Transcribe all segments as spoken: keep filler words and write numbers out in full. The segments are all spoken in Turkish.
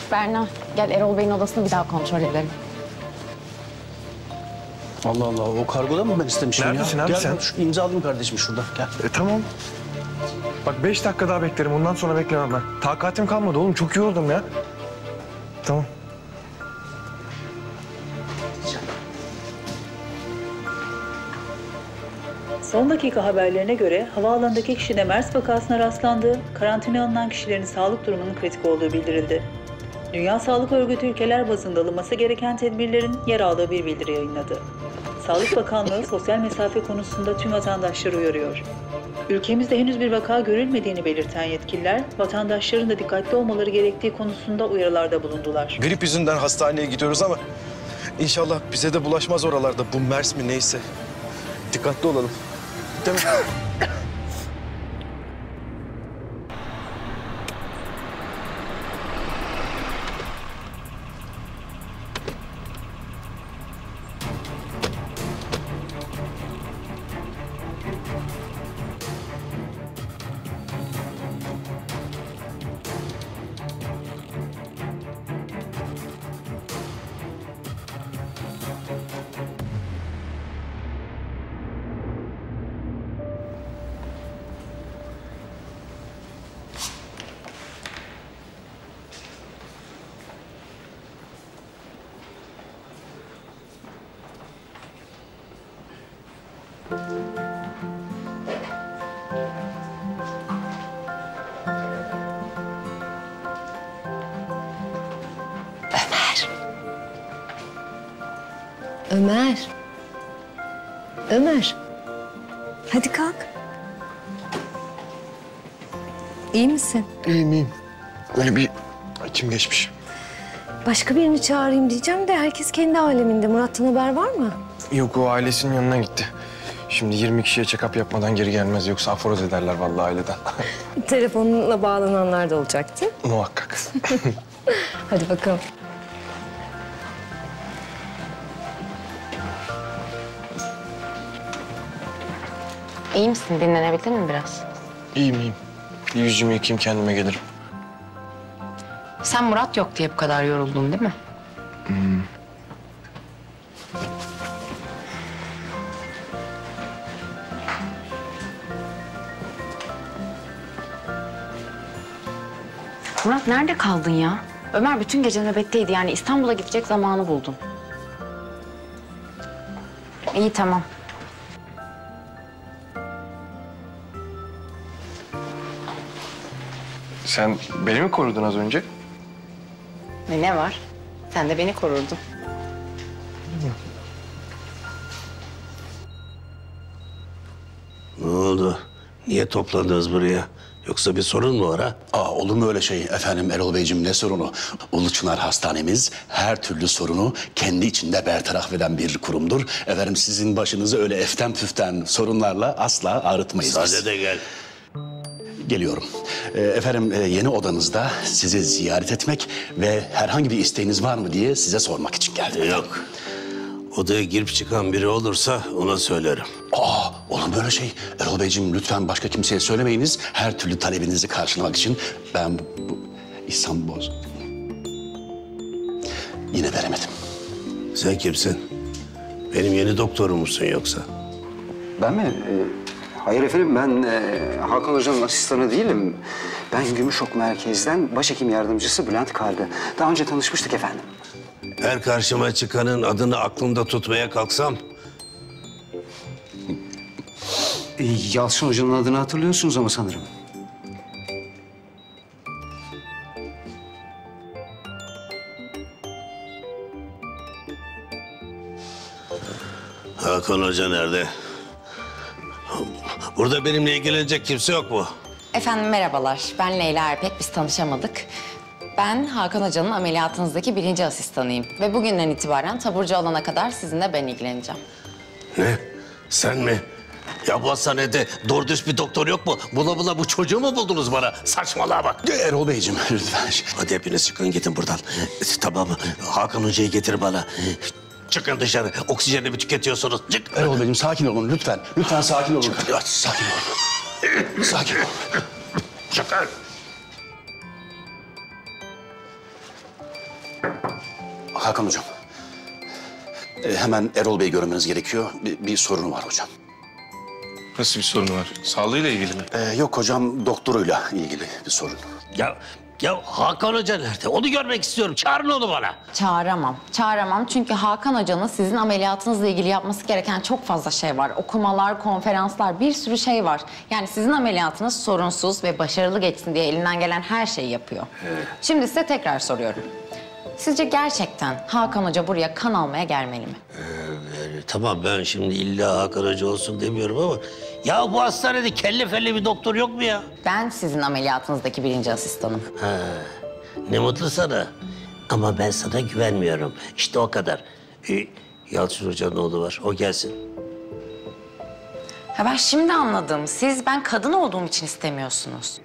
Berna, gel Erol Bey'in odasını bir daha kontrol edelim. Allah Allah, o kargoda mı ben istemişim Neredesin ya? abi Gel, sen? Şu imza alayım kardeşim şuradan, gel. E tamam. Bak beş dakika daha beklerim. Ondan sonra beklemem ben. Takatim kalmadı oğlum. Çok yoruldum ya. Tamam. Son dakika haberlerine göre havaalanındaki kişide MERS vakasına rastlandığı, karantinaya alınan kişilerin sağlık durumunun kritik olduğu bildirildi. Dünya Sağlık Örgütü ülkeler bazında alınması gereken tedbirlerin yer aldığı bir bildiri yayınladı. Sağlık Bakanlığı sosyal mesafe konusunda tüm vatandaşları uyarıyor. Ülkemizde henüz bir vaka görülmediğini belirten yetkililer, vatandaşların da dikkatli olmaları gerektiği konusunda uyarılarda bulundular. Grip yüzünden hastaneye gidiyoruz ama inşallah bize de bulaşmaz oralarda. Bu MERS mi neyse. Dikkatli olalım. Değil mi? Ömer. Ömer. Hadi kalk. İyi misin? İyiyim iyiyim. Böyle bir içim geçmiş. Başka birini çağırayım diyeceğim de herkes kendi aleminde. Murat'tan haber var mı? Yok, o ailesinin yanına gitti. Şimdi yirmi kişiye check-up yapmadan geri gelmez. Yoksa aforoz ederler vallahi aileden. Telefonla bağlananlar da olacaktı. Muhakkak. Hadi bakalım. İyi misin? Dinlenebildin mi biraz? İyiyim iyiyim. Bir yüzümü yıkayayım, kendime gelirim. Sen Murat yok diye bu kadar yoruldun değil mi? Hmm. Murat nerede kaldın ya? Ömer bütün gece nöbetteydi. Yani İstanbul'a gidecek zamanı buldun. İyi tamam. Sen beni mi korudun az önce? Ne, ne var? Sen de beni korurdun. Ne oldu? Niye toplandınız buraya? Yoksa bir sorun mu var ha? Aa, olur mu öyle şey efendim Erol Beyciğim, ne sorunu? Ulu Çınar Hastanemiz her türlü sorunu kendi içinde bertaraf eden bir kurumdur. Efendim sizin başınızı öyle eften püften sorunlarla asla ağrıtmayız biz. Sade de gel. Geliyorum. Ee, efendim e, yeni odanızda sizi ziyaret etmek ve herhangi bir isteğiniz var mı diye size sormak için geldim. Yok. Odaya girip çıkan biri olursa ona söylerim. Aa, olur mu böyle şey? Erol Beyciğim lütfen başka kimseye söylemeyiniz. Her türlü talebinizi karşılamak için ben bu, bu İhsan Boz... Yine veremedim. Sen kimsin? Benim yeni doktorum musun yoksa? Ben mi? Ee, hayır efendim, ben e, Hakan Hoca'nın asistanı değilim. Ben Gümüşok Merkez'den başhekim yardımcısı Bülent Kargı. Daha önce tanışmıştık efendim. Her karşıma çıkanın adını aklımda tutmaya kalksam... Ee, Yalçın Hoca'nın adını hatırlıyorsunuz ama sanırım. Hakan Hoca nerede? Burada benimle ilgilenecek kimse yok mu? Efendim merhabalar. Ben Leyla Erpek. Biz tanışamadık. Ben Hakan Hoca'nın ameliyatınızdaki birinci asistanıyım. Ve bugünden itibaren taburcu olana kadar sizinle ben ilgileneceğim. Ne? Sen mi? Ya bu hastanede doğru düz bir doktor yok mu? Bula bula bu çocuğu mu buldunuz bana? Saçmalığa bak. Erol Beyciğim lütfen. Hadi hepiniz çıkın gidin buradan. Tamam mı? Hakan Hoca'yı getir bana. Çıkın dışarı. Oksijenimi tüketiyorsunuz. Çık. Erol Beyciğim sakin olun lütfen. Lütfen sakin olun. Ya, sakin olun. Sakin olun. Çıkın. Hakan hocam. Ee, hemen Erol Bey'i görmeniz gerekiyor. Bir, bir sorunu var hocam. Nasıl bir sorun var? Sağlığıyla ilgili mi? Ee, yok hocam, doktoruyla ilgili bir sorun. Ya, ya Hakan Hoca nerede? Onu görmek istiyorum. Çağırın onu bana. Çağıramam. Çağıramam çünkü Hakan Hoca'nın sizin ameliyatınızla ilgili yapması gereken çok fazla şey var. Okumalar, konferanslar, bir sürü şey var. Yani sizin ameliyatınız sorunsuz ve başarılı geçsin diye elinden gelen her şeyi yapıyor. Şimdi size tekrar soruyorum. Sizce gerçekten Hakan Hoca buraya kan almaya gelmeli mi? Yani, tamam ben şimdi illa Hakan Hoca olsun demiyorum ama... Ya bu hastanede kelle felli bir doktor yok mu ya? Ben sizin ameliyatınızdaki birinci asistanım. Ha, ne mutlu sana. Ama ben sana güvenmiyorum. İşte o kadar. Ee, Yalçın Hoca'nın oğlu var. O gelsin. Ha ben şimdi anladım. Siz ben kadın olduğum için istemiyorsunuz.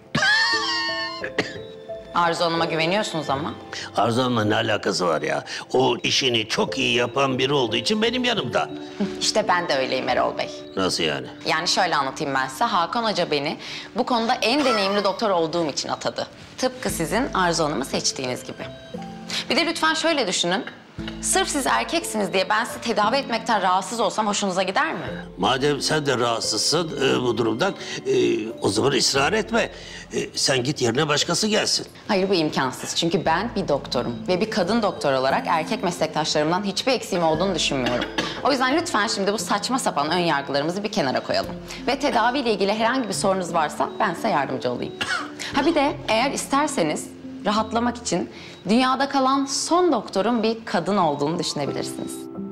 Arzu Hanım'a güveniyorsunuz ama. Arzu Hanım'la ne alakası var ya? O işini çok iyi yapan biri olduğu için benim yanımda. İşte ben de öyleyim Erol Bey. Nasıl yani? Yani şöyle anlatayım ben size. Hakan Hoca beni bu konuda en deneyimli doktor olduğum için atadı. Tıpkı sizin Arzu Hanım'ı seçtiğiniz gibi. Bir de lütfen şöyle düşünün. Sırf siz erkeksiniz diye ben sizi tedavi etmekten rahatsız olsam hoşunuza gider mi? Madem sen de rahatsızsın e, bu durumdan, e, o zaman ısrar etme. E, sen git yerine başkası gelsin. Hayır bu imkansız. Çünkü ben bir doktorum. Ve bir kadın doktor olarak erkek meslektaşlarımdan hiçbir eksiğim olduğunu düşünmüyorum. O yüzden lütfen şimdi bu saçma sapan ön yargılarımızı bir kenara koyalım. Ve tedaviyle ilgili herhangi bir sorunuz varsa ben size yardımcı olayım. Ha bir de eğer isterseniz rahatlamak için dünyada kalan son doktorun bir kadın olduğunu düşünebilirsiniz.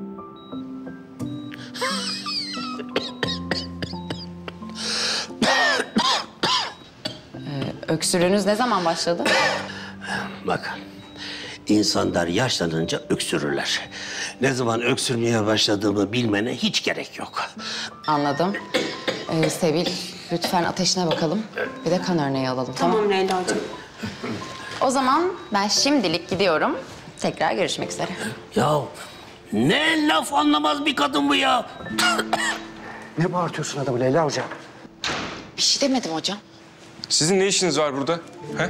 ee, öksürüğünüz ne zaman başladı? Bak, insanlar yaşlanınca öksürürler. Ne zaman öksürmeye başladığımı bilmene hiç gerek yok. Anladım. Ee, Sevil, lütfen ateşine bakalım. Bir de kan örneği alalım. Tamam, Tamam Leyla hocam. O zaman ben şimdilik gidiyorum. Tekrar görüşmek üzere. Ya ne laf anlamaz bir kadın bu ya. Ne bağırtıyorsun adamı Leyla hocam? Bir şey demedim hocam. Sizin ne işiniz var burada? He?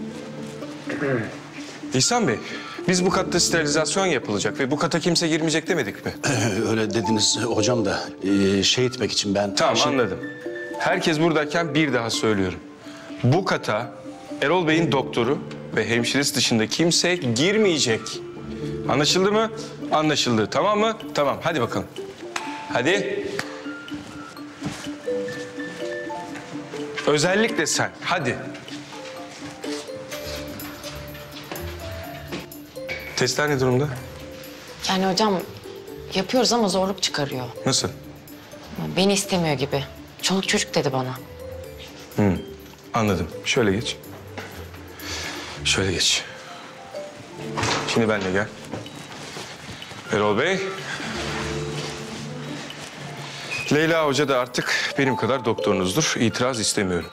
İhsan Bey, biz bu katta sterilizasyon yapılacak ve bu kata kimse girmeyecek demedik mi? Ee, öyle dediniz hocam da ee, şey etmek için ben... Tamam Şey- anladım. Herkes buradayken bir daha söylüyorum. Bu kata Erol Bey'in doktoru ve hemşiresi dışında kimse girmeyecek. Anlaşıldı mı? Anlaşıldı. Tamam mı? Tamam. Hadi bakalım. Hadi. Özellikle sen. Hadi. Testler ne durumda? Yani hocam yapıyoruz ama zorluk çıkarıyor. Nasıl? Beni istemiyor gibi. Çoluk çocuk dedi bana. Anladım. Şöyle geç. Şöyle geç. Şimdi benimle gel. Erol Bey. Leyla Hoca da artık benim kadar doktorunuzdur. İtiraz istemiyorum.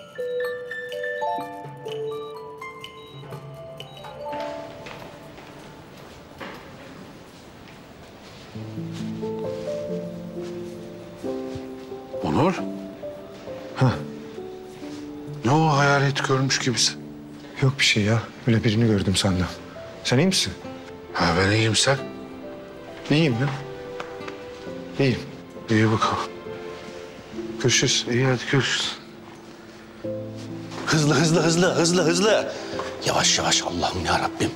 Onur? Hah. Ne o hayalet görmüş gibisin? Yok bir şey ya. Öyle birini gördüm senden. Sen iyi misin? Ha ben iyiyim sen. İyiyim ya. İyiyim. İyi bakalım. Görüşürüz. İyi hadi görüşürüz. Hızlı, hızlı, hızlı, hızlı, hızlı. Yavaş yavaş Allah'ım ya Rabbim.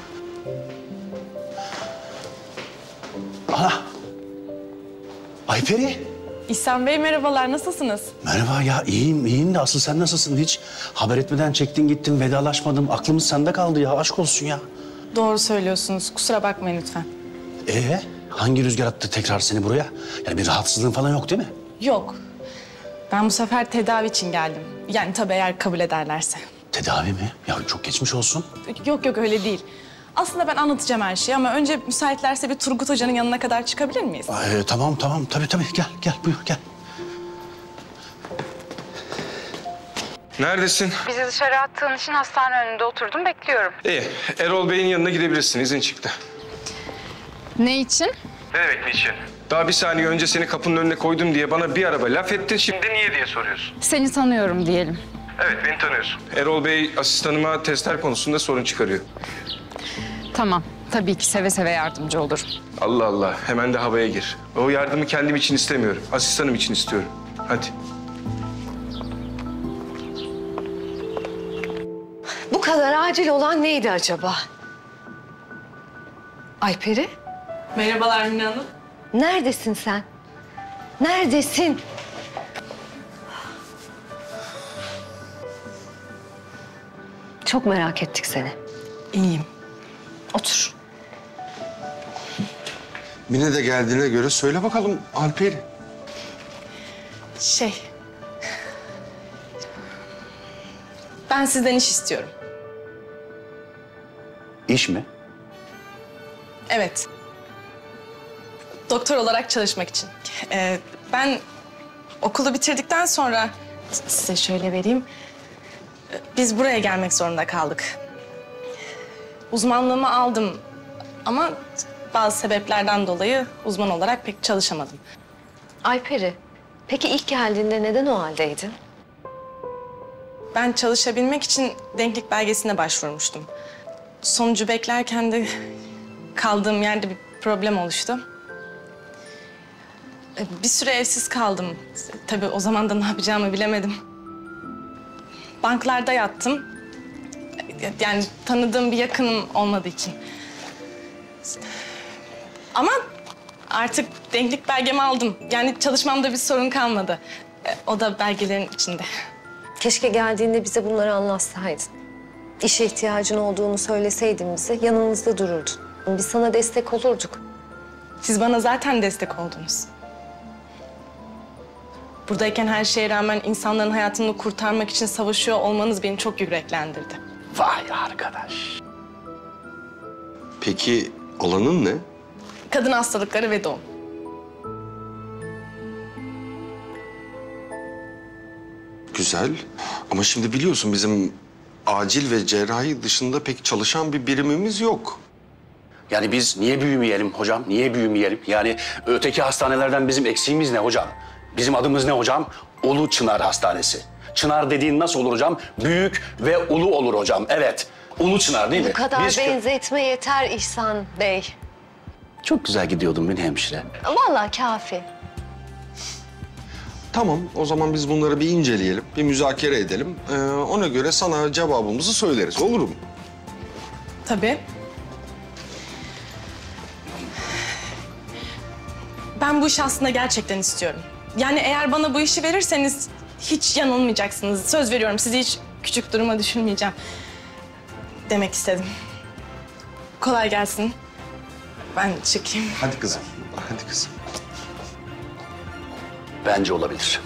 Ana. Ayperi. İhsan Bey merhabalar, nasılsınız? Merhaba ya, iyiyim, iyiyim de asıl sen nasılsın hiç? Haber etmeden çektin gittin, vedalaşmadım. Aklımız sende kaldı ya, aşk olsun ya. Doğru söylüyorsunuz, kusura bakmayın lütfen. Ee, hangi rüzgar attı tekrar seni buraya? Yani bir rahatsızlığın falan yok değil mi? Yok, ben bu sefer tedavi için geldim. Yani tabii eğer kabul ederlerse. Tedavi mi? Ya çok geçmiş olsun. Yok yok öyle değil. Aslında ben anlatacağım her şeyi ama önce müsaitlerse bir Turgut Hoca'nın yanına kadar çıkabilir miyiz? Ee, tamam, tamam. Tabii, tabii. Gel, gel. Buyur, gel. Neredesin? Bizi dışarı attığın için hastane önünde oturdum, bekliyorum. İyi. Erol Bey'in yanına gidebilirsin. İzin çıktı. Ne için? Ne demek niçin? Daha bir saniye önce seni kapının önüne koydum diye bana bir araba laf ettin. Şimdi niye diye soruyorsun. Seni tanıyorum diyelim. Evet, beni tanıyorsun. Erol Bey asistanıma testler konusunda sorun çıkarıyor. Tamam. Tabii ki seve seve yardımcı olurum. Allah Allah, hemen de havaya gir. O yardımı kendim için istemiyorum. Asistanım için istiyorum. Hadi. Bu kadar acil olan neydi acaba? Ayperi, Merhabalar Mine Hanım. neredesin sen? Neredesin? Çok merak ettik seni. İyiyim. Otur. Mine de geldiğine göre söyle bakalım Alperi. Şey... Ben sizden iş istiyorum. İş mi? Evet. Doktor olarak çalışmak için. Ee, ben okulu bitirdikten sonra size şöyle vereyim. Ee, Biz buraya gelmek zorunda kaldık. Uzmanlığımı aldım ama bazı sebeplerden dolayı uzman olarak pek çalışamadım. Ayperi, peki ilk geldiğinde neden o haldeydin? Ben çalışabilmek için denklik belgesine başvurmuştum. Sonucu beklerken de kaldığım yerde bir problem oluştu. Bir süre evsiz kaldım. Tabii o zaman da ne yapacağımı bilemedim. Banklarda yattım. Yani tanıdığım bir yakınım olmadığı için. Ama artık denklik belgemi aldım. Yani çalışmamda bir sorun kalmadı. O da belgelerin içinde. Keşke geldiğinde bize bunları anlatsaydın. İşe ihtiyacın olduğunu söyleseydin bize, yanımızda dururdun. Biz sana destek olurduk. Siz bana zaten destek oldunuz. Buradayken her şeye rağmen insanların hayatını kurtarmak için savaşıyor olmanız beni çok yüreklendirdi. Vay arkadaş. Peki alanın ne? Kadın hastalıkları ve doğum. Güzel. Ama şimdi biliyorsun bizim acil ve cerrahi dışında pek çalışan bir birimimiz yok. Yani biz niye büyümeyelim hocam? Niye büyümeyelim? Yani öteki hastanelerden bizim eksiğimiz ne hocam? Bizim adımız ne hocam? Ulu Çınar Hastanesi. Çınar dediğin nasıl olur hocam? Büyük ve ulu olur hocam. Evet. Ulu Çınar değil mi? Bu kadar Biz- benzetme yeter İhsan Bey. Çok güzel gidiyordun beni hemşire. Vallahi kafi. Tamam, o zaman biz bunları bir inceleyelim, bir müzakere edelim. Ee, ona göre sana cevabımızı söyleriz, olur mu? Tabii. Ben bu işi aslında gerçekten istiyorum. Yani eğer bana bu işi verirseniz hiç yanılmayacaksınız. Söz veriyorum, sizi hiç küçük duruma düşürmeyeceğim. Demek istedim. Kolay gelsin. Ben çıkayım. Hadi kızım, hadi kızım. Bence olabilir.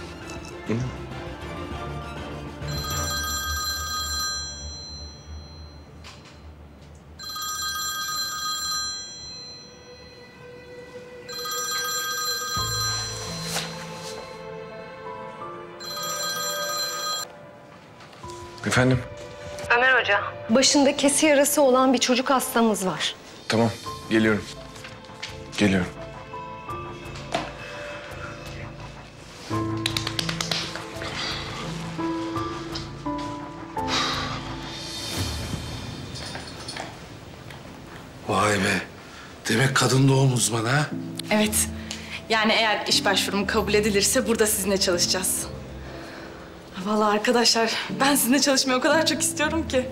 Efendim? Ömer Hoca. Başında kesi yarası olan bir çocuk hastamız var. Tamam, geliyorum. Geliyorum. Vay be. Demek kadın doğum uzmanı ha? Evet. Yani eğer iş başvurum kabul edilirse burada sizinle çalışacağız. Vallahi arkadaşlar ben sizinle çalışmayı o kadar çok istiyorum ki.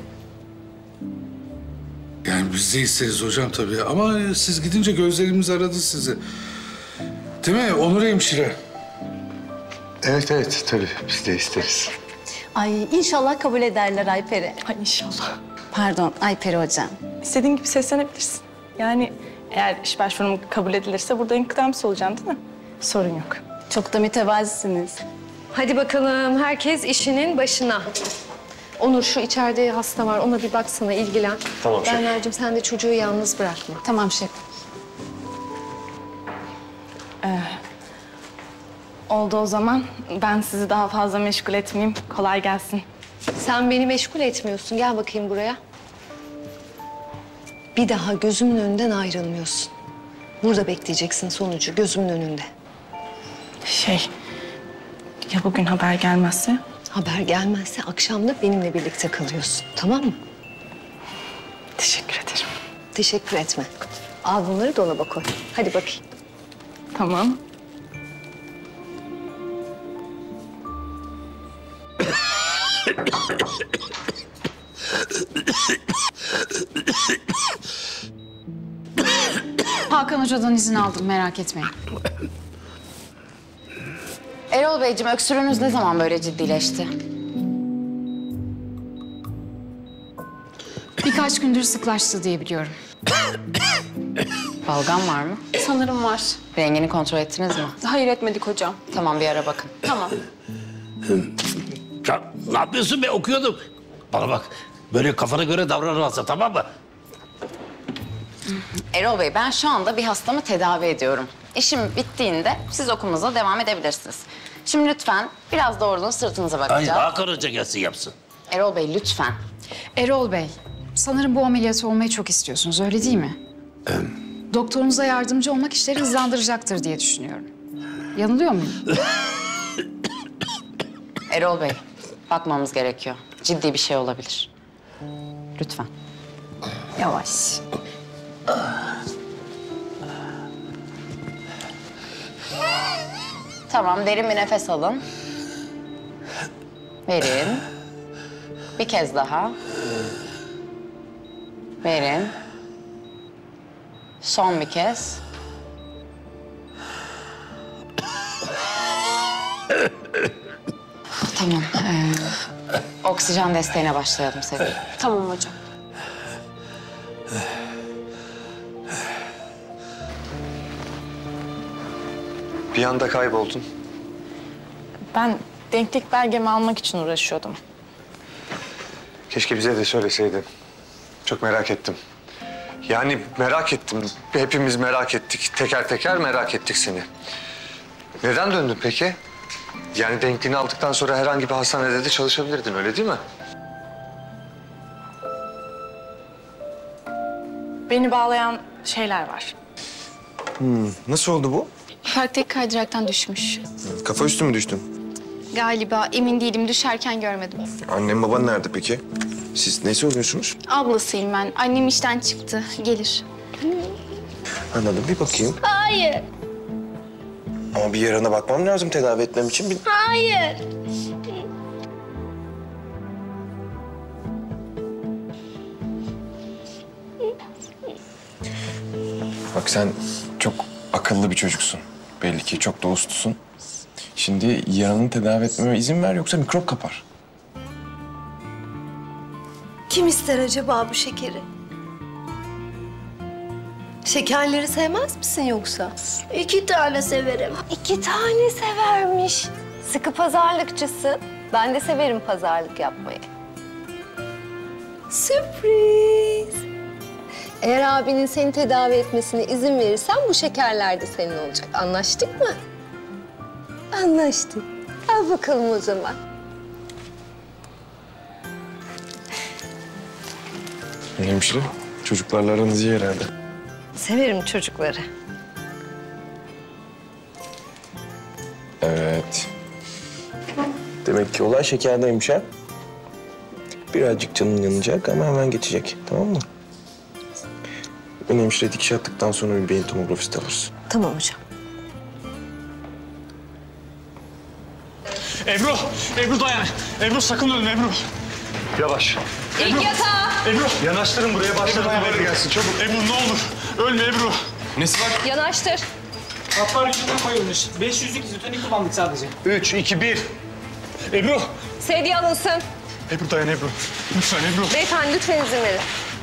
Yani biz de isteriz hocam tabii ama siz gidince gözlerimiz aradı sizi. Değil mi Onur hemşire? Evet evet tabii biz de isteriz. Ay inşallah kabul ederler Ayperi. Ay inşallah. Pardon Ayperi hocam. İstediğin gibi seslenebilirsin. Yani eğer iş başvurum kabul edilirse burada inkıdamcısı olacağım değil mi? Sorun yok. Çok da mütevazisiniz. Hadi bakalım herkes işinin başına. Onur şu içeride hasta var ona bir baksana ilgilen. Tamam, şef. Berna'cığım sen de çocuğu yalnız bırakma. Tamam şef. Ee, oldu o zaman. Ben sizi daha fazla meşgul etmeyeyim. Kolay gelsin. Sen beni meşgul etmiyorsun. Gel bakayım buraya. Bir daha gözümün önünden ayrılmıyorsun. Burada bekleyeceksin sonucu gözümün önünde. Şey, ya bugün haber gelmezse? Haber gelmezse akşam da benimle birlikte kalıyorsun. Tamam mı? Teşekkür ederim. Teşekkür etme. Al bunları dolaba koy. Hadi bakayım. Tamam. Hakan Hoca'dan izin aldım, merak etmeyin. Erol Beyciğim, öksürüğünüz ne zaman böyle ciddileşti? Birkaç gündür sıklaştı diye biliyorum. Balgam var mı? Sanırım var. Rengini kontrol ettiniz mi? Hayır etmedik hocam. Tamam, bir ara bakın. Tamam. Ya, ne yapıyorsun be? Okuyordum. Bana bak. Böyle kafana göre davranırsa tamam mı? Erol Bey, ben şu anda bir hastamı tedavi ediyorum. İşim bittiğinde siz okumunuza devam edebilirsiniz. Şimdi lütfen biraz doğruluğun sırtınıza Ay bakacağım. Hakan Hoca gelsin yapsın. Erol Bey, lütfen. Erol Bey, sanırım bu ameliyatı olmayı çok istiyorsunuz, öyle değil mi? Doktorunuza yardımcı olmak işleri hızlandıracaktır diye düşünüyorum. Yanılıyor muyum? Erol Bey, bakmamız gerekiyor. Ciddi bir şey olabilir. Lütfen. Yavaş. Tamam, derin bir nefes alın. Verin. Bir kez daha. Verin. Son bir kez. Tamam. Ee, oksijen desteğine başlayalım Sevil. Tamam hocam. Bir anda kayboldun. Ben denklik belgemi almak için uğraşıyordum. Keşke bize de söyleseydin. Çok merak ettim. Yani merak ettim. Hepimiz merak ettik. Teker teker merak ettik seni. Neden döndün peki? Yani denkliğini aldıktan sonra herhangi bir hastanede de çalışabilirdin, öyle değil mi? Beni bağlayan şeyler var. Hmm, nasıl oldu bu? Parktaki kaydıraktan düşmüş. Kafa üstü mü düştün? Galiba emin değilim. Düşerken görmedim. Annem baban nerede peki? Siz neyse oluyorsunuz? Ablasıyım ben. Annem işten çıktı. Gelir. Anladım, bir bakayım. Hayır. Ama bir yarana bakmam lazım tedavi etmem için. Bir... Hayır. Bak sen çok akıllı bir çocuksun. Belli ki çok da uslusun. Şimdi yaranı tedavi etmeme izin ver yoksa mikrop kapar. Kim ister acaba bu şekeri? Şekerleri sevmez misin yoksa? İki tane severim. İki tane severmiş. Sıkı pazarlıkçısı. Ben de severim pazarlık yapmayı. Sürpriz. Eğer abinin seni tedavi etmesine izin verirsen bu şekerler de senin olacak. Anlaştık mı? Anlaştık. Al bakalım o zaman. Hemşire, çocuklarla aranız iyi herhalde. Severim çocukları. Evet. Demek ki olay şekerdeymiş ha. Birazcık canın yanacak ama hemen geçecek, tamam mı? Ben hemşire dikiş attıktan sonra bir beyin tomografisi alırız. Tamam hocam. Ebru, Ebru dayan. Ebru sakın ölme Ebru. Yavaş. İlk yatağa. Ebru. Yanaştırın buraya, başlarına haberi gelsin çabuk. Ebru ne olur, ölme Ebru. Nesi var? Yanaştır. Kaplar yüzünden koyulmuş. beş yüzlük izotonik kullandık sadece. Üç, iki, bir. Ebru. Sedye alınsın. Ebru dayan Ebru. Lütfen Ebru. Beyefendi lütfen izin verin.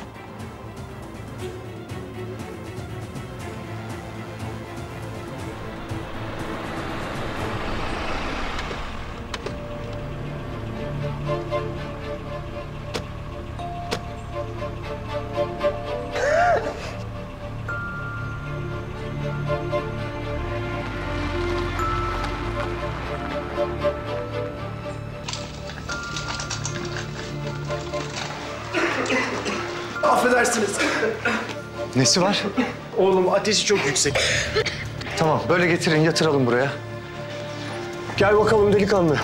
Affedersiniz. Nesi var? Oğlum ateşi çok yüksek. Tamam, böyle getirin, yatıralım buraya. Gel bakalım delikanlı.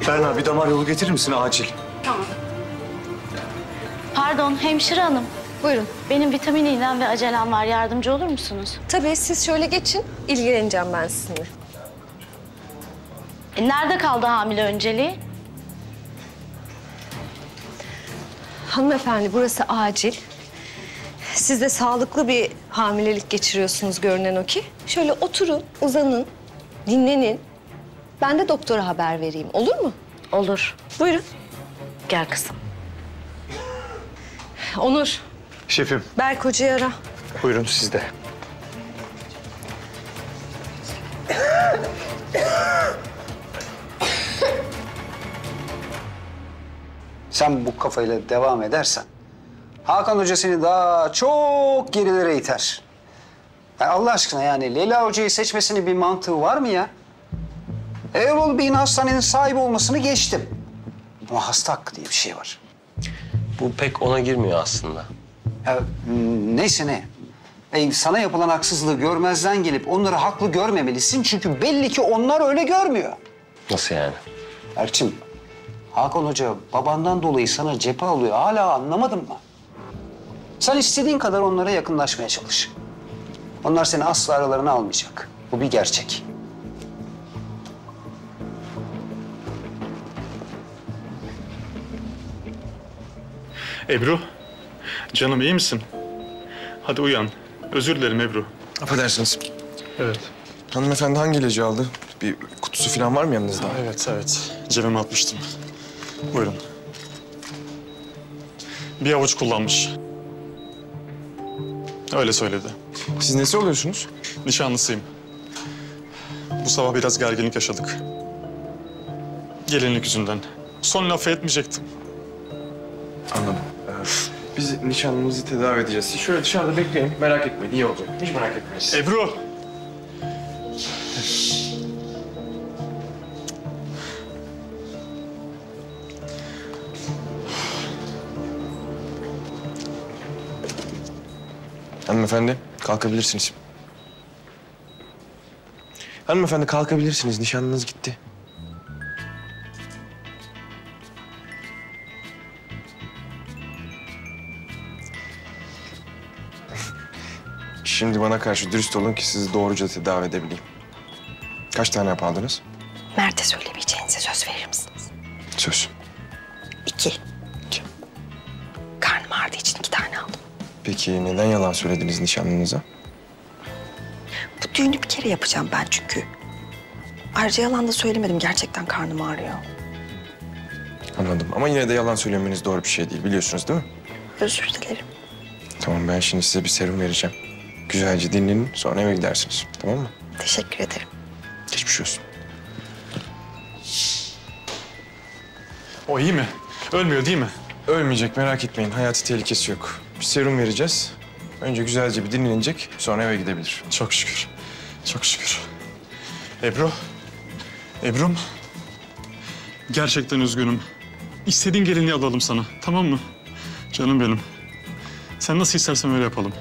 Berna bir damar yolu getirir misin acil? Tamam. Pardon hemşire hanım. Buyurun. Benim vitamin iğnem ve acelem var. Yardımcı olur musunuz? Tabii siz şöyle geçin. İlgileneceğim ben sizinle. E, nerede kaldı hamile önceliği? Hanımefendi burası acil. Siz de sağlıklı bir hamilelik geçiriyorsunuz görünen o ki. Şöyle oturun, uzanın, dinlenin. Ben de doktora haber vereyim. Olur mu? Olur. Buyurun. Gel kızım. Onur, Şefim. Berk Hoca'yı ara. Buyurun siz de. Sen bu kafayla devam edersen Hakan Hoca seni daha çok gerilere iter. Ya Allah aşkına yani Leyla Hoca'yı seçmesinin bir mantığı var mı ya? Erol Bey'in hastanenin sahibi olmasını geçtim. Ama hasta hakkı diye bir şey var. Bu pek ona girmiyor aslında. Ya, neyse ne. E, sana yapılan haksızlığı görmezden gelip onları haklı görmemelisin. Çünkü belli ki onlar öyle görmüyor. Nasıl yani? Erçim, Hakan Hoca babandan dolayı sana cephe alıyor. Hala anlamadın mı? Sen istediğin kadar onlara yakınlaşmaya çalış. Onlar seni asla aralarına almayacak. Bu bir gerçek. Ebru, canım iyi misin? Hadi uyan. Özür dilerim Ebru. Affedersiniz. Evet. Hanımefendi hangi ilacı aldı? Bir kutusu falan var mı yanınızda? Ha, evet, evet. Cebime atmıştım. Buyurun. Bir avuç kullanmış. Öyle söyledi. Siz nesi oluyorsunuz? Nişanlısıyım. Bu sabah biraz gerginlik yaşadık. Gelinlik yüzünden. Son lafı etmeyecektim. Anladım. Ee, biz nişanlımızı tedavi edeceğiz. Siz şöyle dışarıda bekleyin. Merak etmeyin. İyi olacak. Hiç merak etmeyin. Ebru! Hanımefendi kalkabilirsiniz. Hanımefendi kalkabilirsiniz. Nişanlınız gitti. Şimdi bana karşı dürüst olun ki sizi doğruca tedavi edebileyim. Kaç tane hap aldınız? Mert'e söylemeyeceğinize söz verir misiniz? Söz. İki. İki. Karnım ağrıdığı için iki tane aldım. Peki neden yalan söylediniz nişanlınıza? Bu düğünü bir kere yapacağım ben çünkü. Ayrıca yalan da söylemedim. Gerçekten karnım ağrıyor. Anladım ama yine de yalan söylemeniz doğru bir şey değil. Biliyorsunuz değil mi? Özür dilerim. Tamam ben şimdi size bir serum vereceğim. Güzelce dinlenin sonra eve gidersiniz. Tamam mı? Teşekkür ederim. Geçmiş olsun. O iyi mi? Ölmüyor değil mi? Ölmeyecek merak etmeyin. Hayati tehlikesi yok. Bir serum vereceğiz. Önce güzelce bir dinlenecek sonra eve gidebilir. Çok şükür. Çok şükür. Ebru. Ebru'm. Gerçekten üzgünüm. İstediğin gelinliği alalım sana. Tamam mı? Canım benim. Sen nasıl istersen öyle yapalım.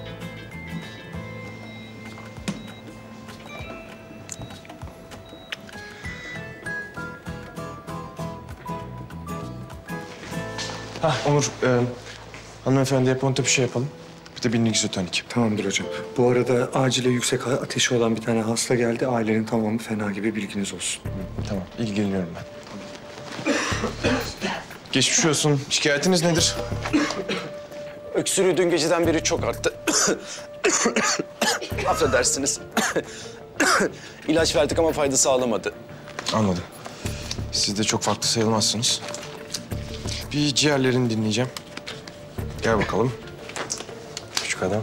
Hah Onur, e, hanımefendiye ponta bir şey yapalım. Bir de binlik izotonik. Tamamdır hocam. Bu arada acile yüksek ateşi olan bir tane hasta geldi. Ailenin tamamı fena gibi, bilginiz olsun. Tamam, ilgileniyorum ben. Geçmiş olsun. Şikayetiniz nedir? Öksürüğü dün geceden beri çok arttı. Affedersiniz. İlaç verdik ama fayda sağlamadı. Anladım. Siz de çok farklı sayılmazsınız. Bir ciğerlerini dinleyeceğim. Gel bakalım. Küçük adam.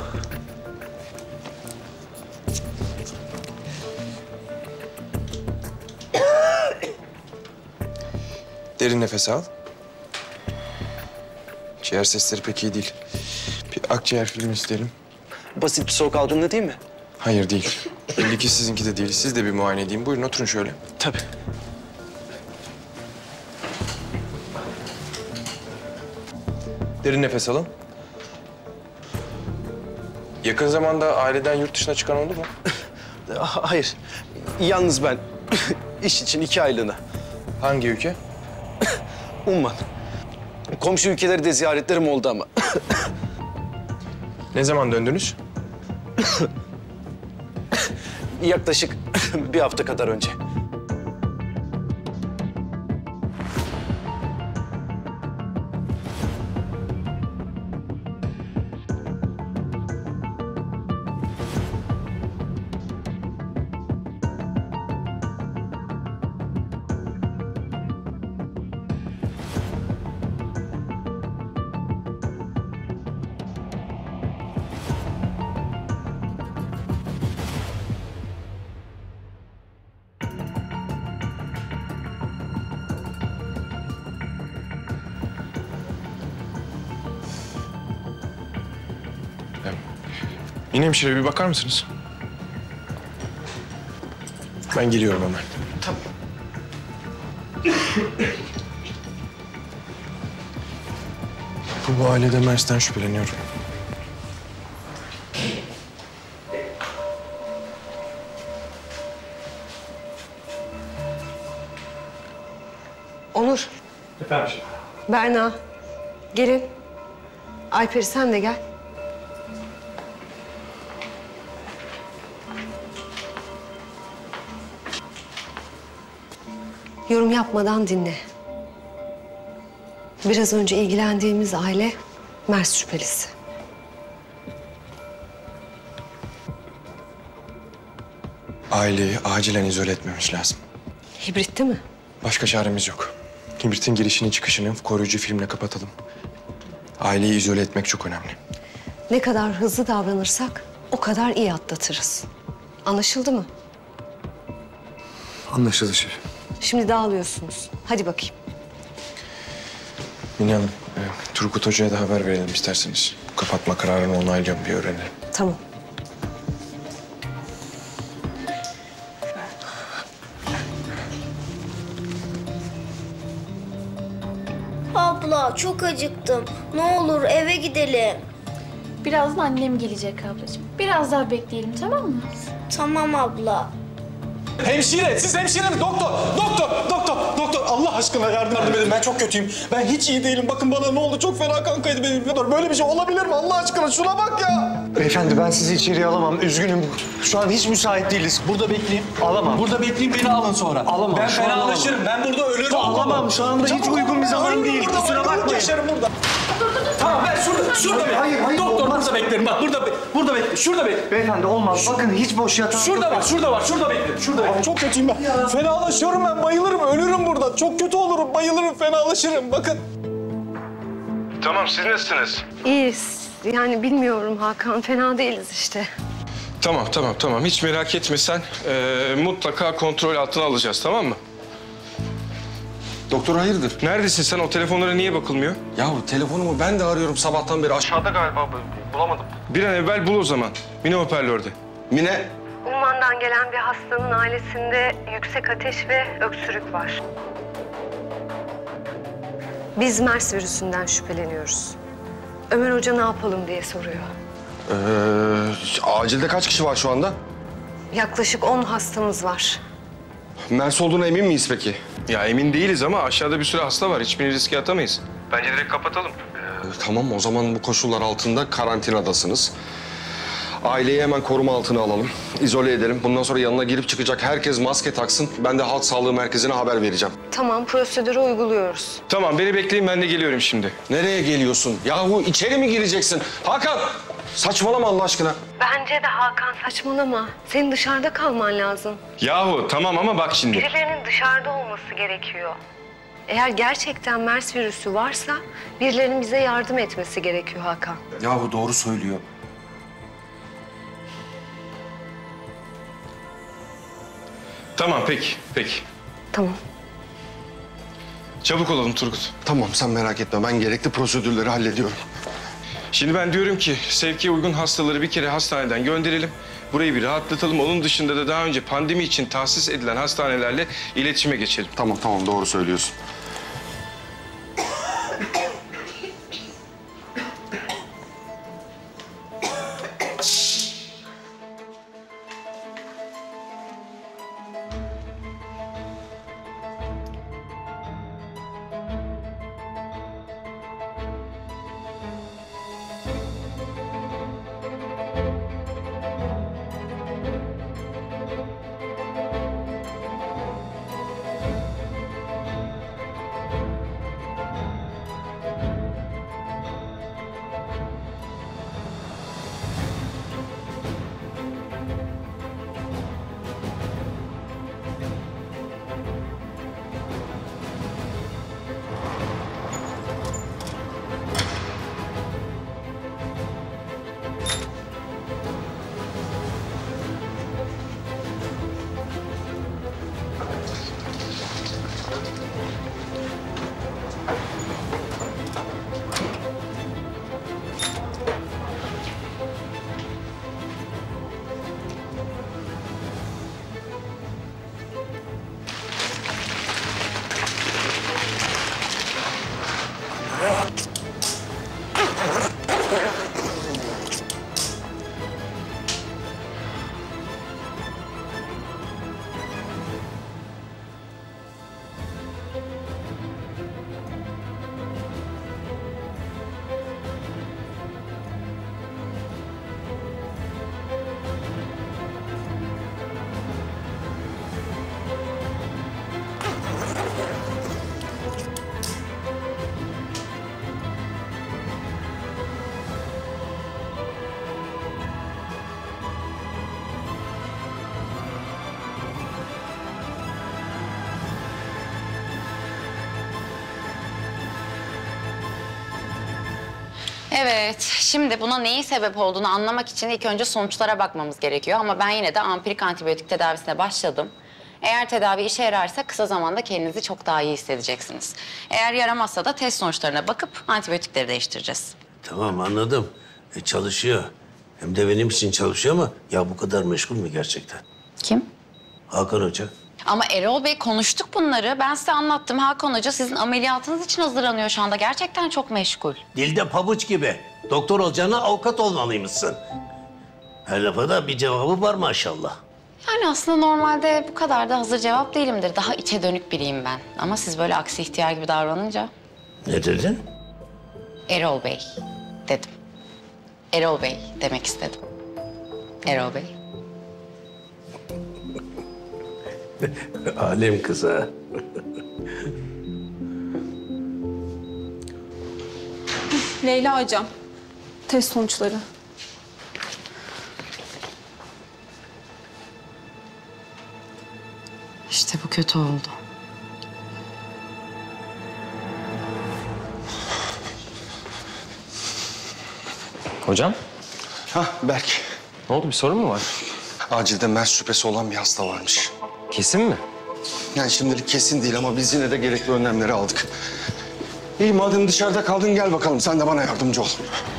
Derin nefes al. Ciğer sesleri pek iyi değil. Bir akciğer filmi isterim. Basit bir soğuk algınlığı değil mi? Hayır değil. Belli ki sizinki de değil. Siz de bir muayene edeyim. Buyurun oturun şöyle. Tabii. Derin nefes alın. Yakın zamanda aileden yurt dışına çıkan oldu mu? Hayır. Yalnız ben. İş için iki aylığına. Hangi ülke? Umman. Komşu ülkeleri de ziyaretlerim oldu ama. Ne zaman döndünüz? Yaklaşık bir hafta kadar önce. Yine hemşire bir bakar mısınız? Ben geliyorum hemen. Tamam. Bu, bu ailede Mers'ten şüpheleniyorum. Onur, Efendim? Berna, gelin. Alper sen de gel. Yorum yapmadan dinle. Biraz önce ilgilendiğimiz aile Mers şüphelisi. Aileyi acilen izole etmemiz lazım. Hibrit değil mi? Başka çaremiz yok. Hibrit'in girişini çıkışını koruyucu filmle kapatalım. Aileyi izole etmek çok önemli. Ne kadar hızlı davranırsak o kadar iyi atlatırız. Anlaşıldı mı? Anlaşıldı şefim. Şimdi dağılıyorsunuz. Hadi bakayım. Mine Hanım, e, Turgut Hoca'ya da haber verelim isterseniz. Kapatma kararını onaylıyor mu bir öğrenelim. Tamam. Abla çok acıktım. Ne olur eve gidelim. Birazdan annem gelecek ablacığım. Biraz daha bekleyelim, tamam mı? Tamam abla. Hemşire, siz hemşire mi? Doktor, doktor, doktor, doktor. Allah aşkına yardım edin. Ben çok kötüyüm. Ben hiç iyi değilim. Bakın bana ne oldu? Çok fena kan kaydı benim. Doktor, böyle bir şey olabilir mi? Allah aşkına şuna bak ya. Beyefendi ben sizi içeriye alamam. Üzgünüm. Şu an hiç müsait değiliz. Burada bekleyeyim. Alamam. Burada bekleyeyim, beni alın sonra. Alamam. Ben şu an fenalaşırım. Ben burada ölürüm. Alamam. Şu anda hiç uygun bir zaman değil. Kusura bakmayın. Yaşarım burada. Tamam ben şurada, şurada Hayır, beklerim. hayır, hayır, Doktor olmaz. burada beklerim. Bak burada, be- burada bekle. Şurada bekle. Beyefendi olmaz. Bakın hiç boş yatağı Şurada var, şurada var, şurada beklerim. Şurada beklerim. Çok kötüyüm ben. Fenalaşıyorum ben, bayılırım, ölürüm burada. Çok kötü olurum, bayılırım, fenalaşırım. Bakın. Tamam, siz nasılsınız? İyiyiz. Yani bilmiyorum Hakan. Fena değiliz işte. Tamam, tamam, tamam. Hiç merak etme sen. Ee, mutlaka kontrol altına alacağız, tamam mı? Doktor hayırdır? Neredesin sen? O telefonlara niye bakılmıyor? Yahu telefonumu ben de arıyorum sabahtan beri. Aşağıda galiba bulamadım. Bir an evvel bul o zaman. Mine hoparlörde. Mine. Umman'dan gelen bir hastanın ailesinde yüksek ateş ve öksürük var. Biz Mers virüsünden şüpheleniyoruz. Ömer Hoca ne yapalım diye soruyor. Ee, acilde kaç kişi var şu anda? Yaklaşık on hastamız var. Mers olduğuna emin miyiz peki? Ya emin değiliz ama aşağıda bir sürü hasta var. Hiçbirini riske atamayız. Bence direkt kapatalım. Ee, tamam o zaman bu koşullar altında karantinadasınız. Aileyi hemen koruma altına alalım. İzole edelim. Bundan sonra yanına girip çıkacak herkes maske taksın. Ben de halk sağlığı merkezine haber vereceğim. Tamam, prosedürü uyguluyoruz. Tamam, beni bekleyin. Ben de geliyorum şimdi. Nereye geliyorsun? Yahu içeri mi gireceksin? Hakan! Saçmalama Allah aşkına. Bence de Hakan saçmalama. Senin dışarıda kalman lazım. Yahu tamam ama bak şimdi. Birilerinin dışarıda olması gerekiyor. Eğer gerçekten Mers virüsü varsa birilerinin bize yardım etmesi gerekiyor Hakan. Yahu doğru söylüyor. Tamam, peki, peki. Tamam. Çabuk olalım Turgut. Tamam sen merak etme ben gerekli prosedürleri hallediyorum. Şimdi ben diyorum ki sevkiye uygun hastaları bir kere hastaneden gönderelim. Burayı bir rahatlatalım. Onun dışında da daha önce pandemi için tahsis edilen hastanelerle iletişime geçelim. Tamam tamam doğru söylüyorsun. Evet, şimdi buna neyin sebep olduğunu anlamak için ilk önce sonuçlara bakmamız gerekiyor. Ama ben yine de ampirik antibiyotik tedavisine başladım. Eğer tedavi işe yararsa kısa zamanda kendinizi çok daha iyi hissedeceksiniz. Eğer yaramazsa da test sonuçlarına bakıp antibiyotikleri değiştireceğiz. Tamam anladım. E, çalışıyor. Hem de benim için çalışıyor ama ya bu kadar meşgul mü gerçekten? Kim? Hakan Hoca. Ama Erol Bey konuştuk bunları. Ben size anlattım. Hakan Hoca sizin ameliyatınız için hazırlanıyor şu anda. Gerçekten çok meşgul. Dilde pabuç gibi. Doktor olacağına avukat olmalıymışsın. Her lafa da bir cevabı var maşallah. Yani aslında normalde bu kadar da hazır cevap değilimdir. Daha içe dönük biriyim ben. Ama siz böyle aksi ihtiyar gibi davranınca... Ne dedin? Erol Bey dedim. Erol Bey demek istedim. Erol Bey. Alem kız ha. Leyla hocam, test sonuçları. İşte bu kötü oldu. Hocam? Hah Berk. Ne oldu, bir sorun mu var? Acilde MERS şüphesi olan bir hasta varmış. Kesin mi? Yani şimdilik kesin değil ama biz yine de gerekli önlemleri aldık. İyi madem dışarıda kaldın gel bakalım sen de bana yardımcı ol.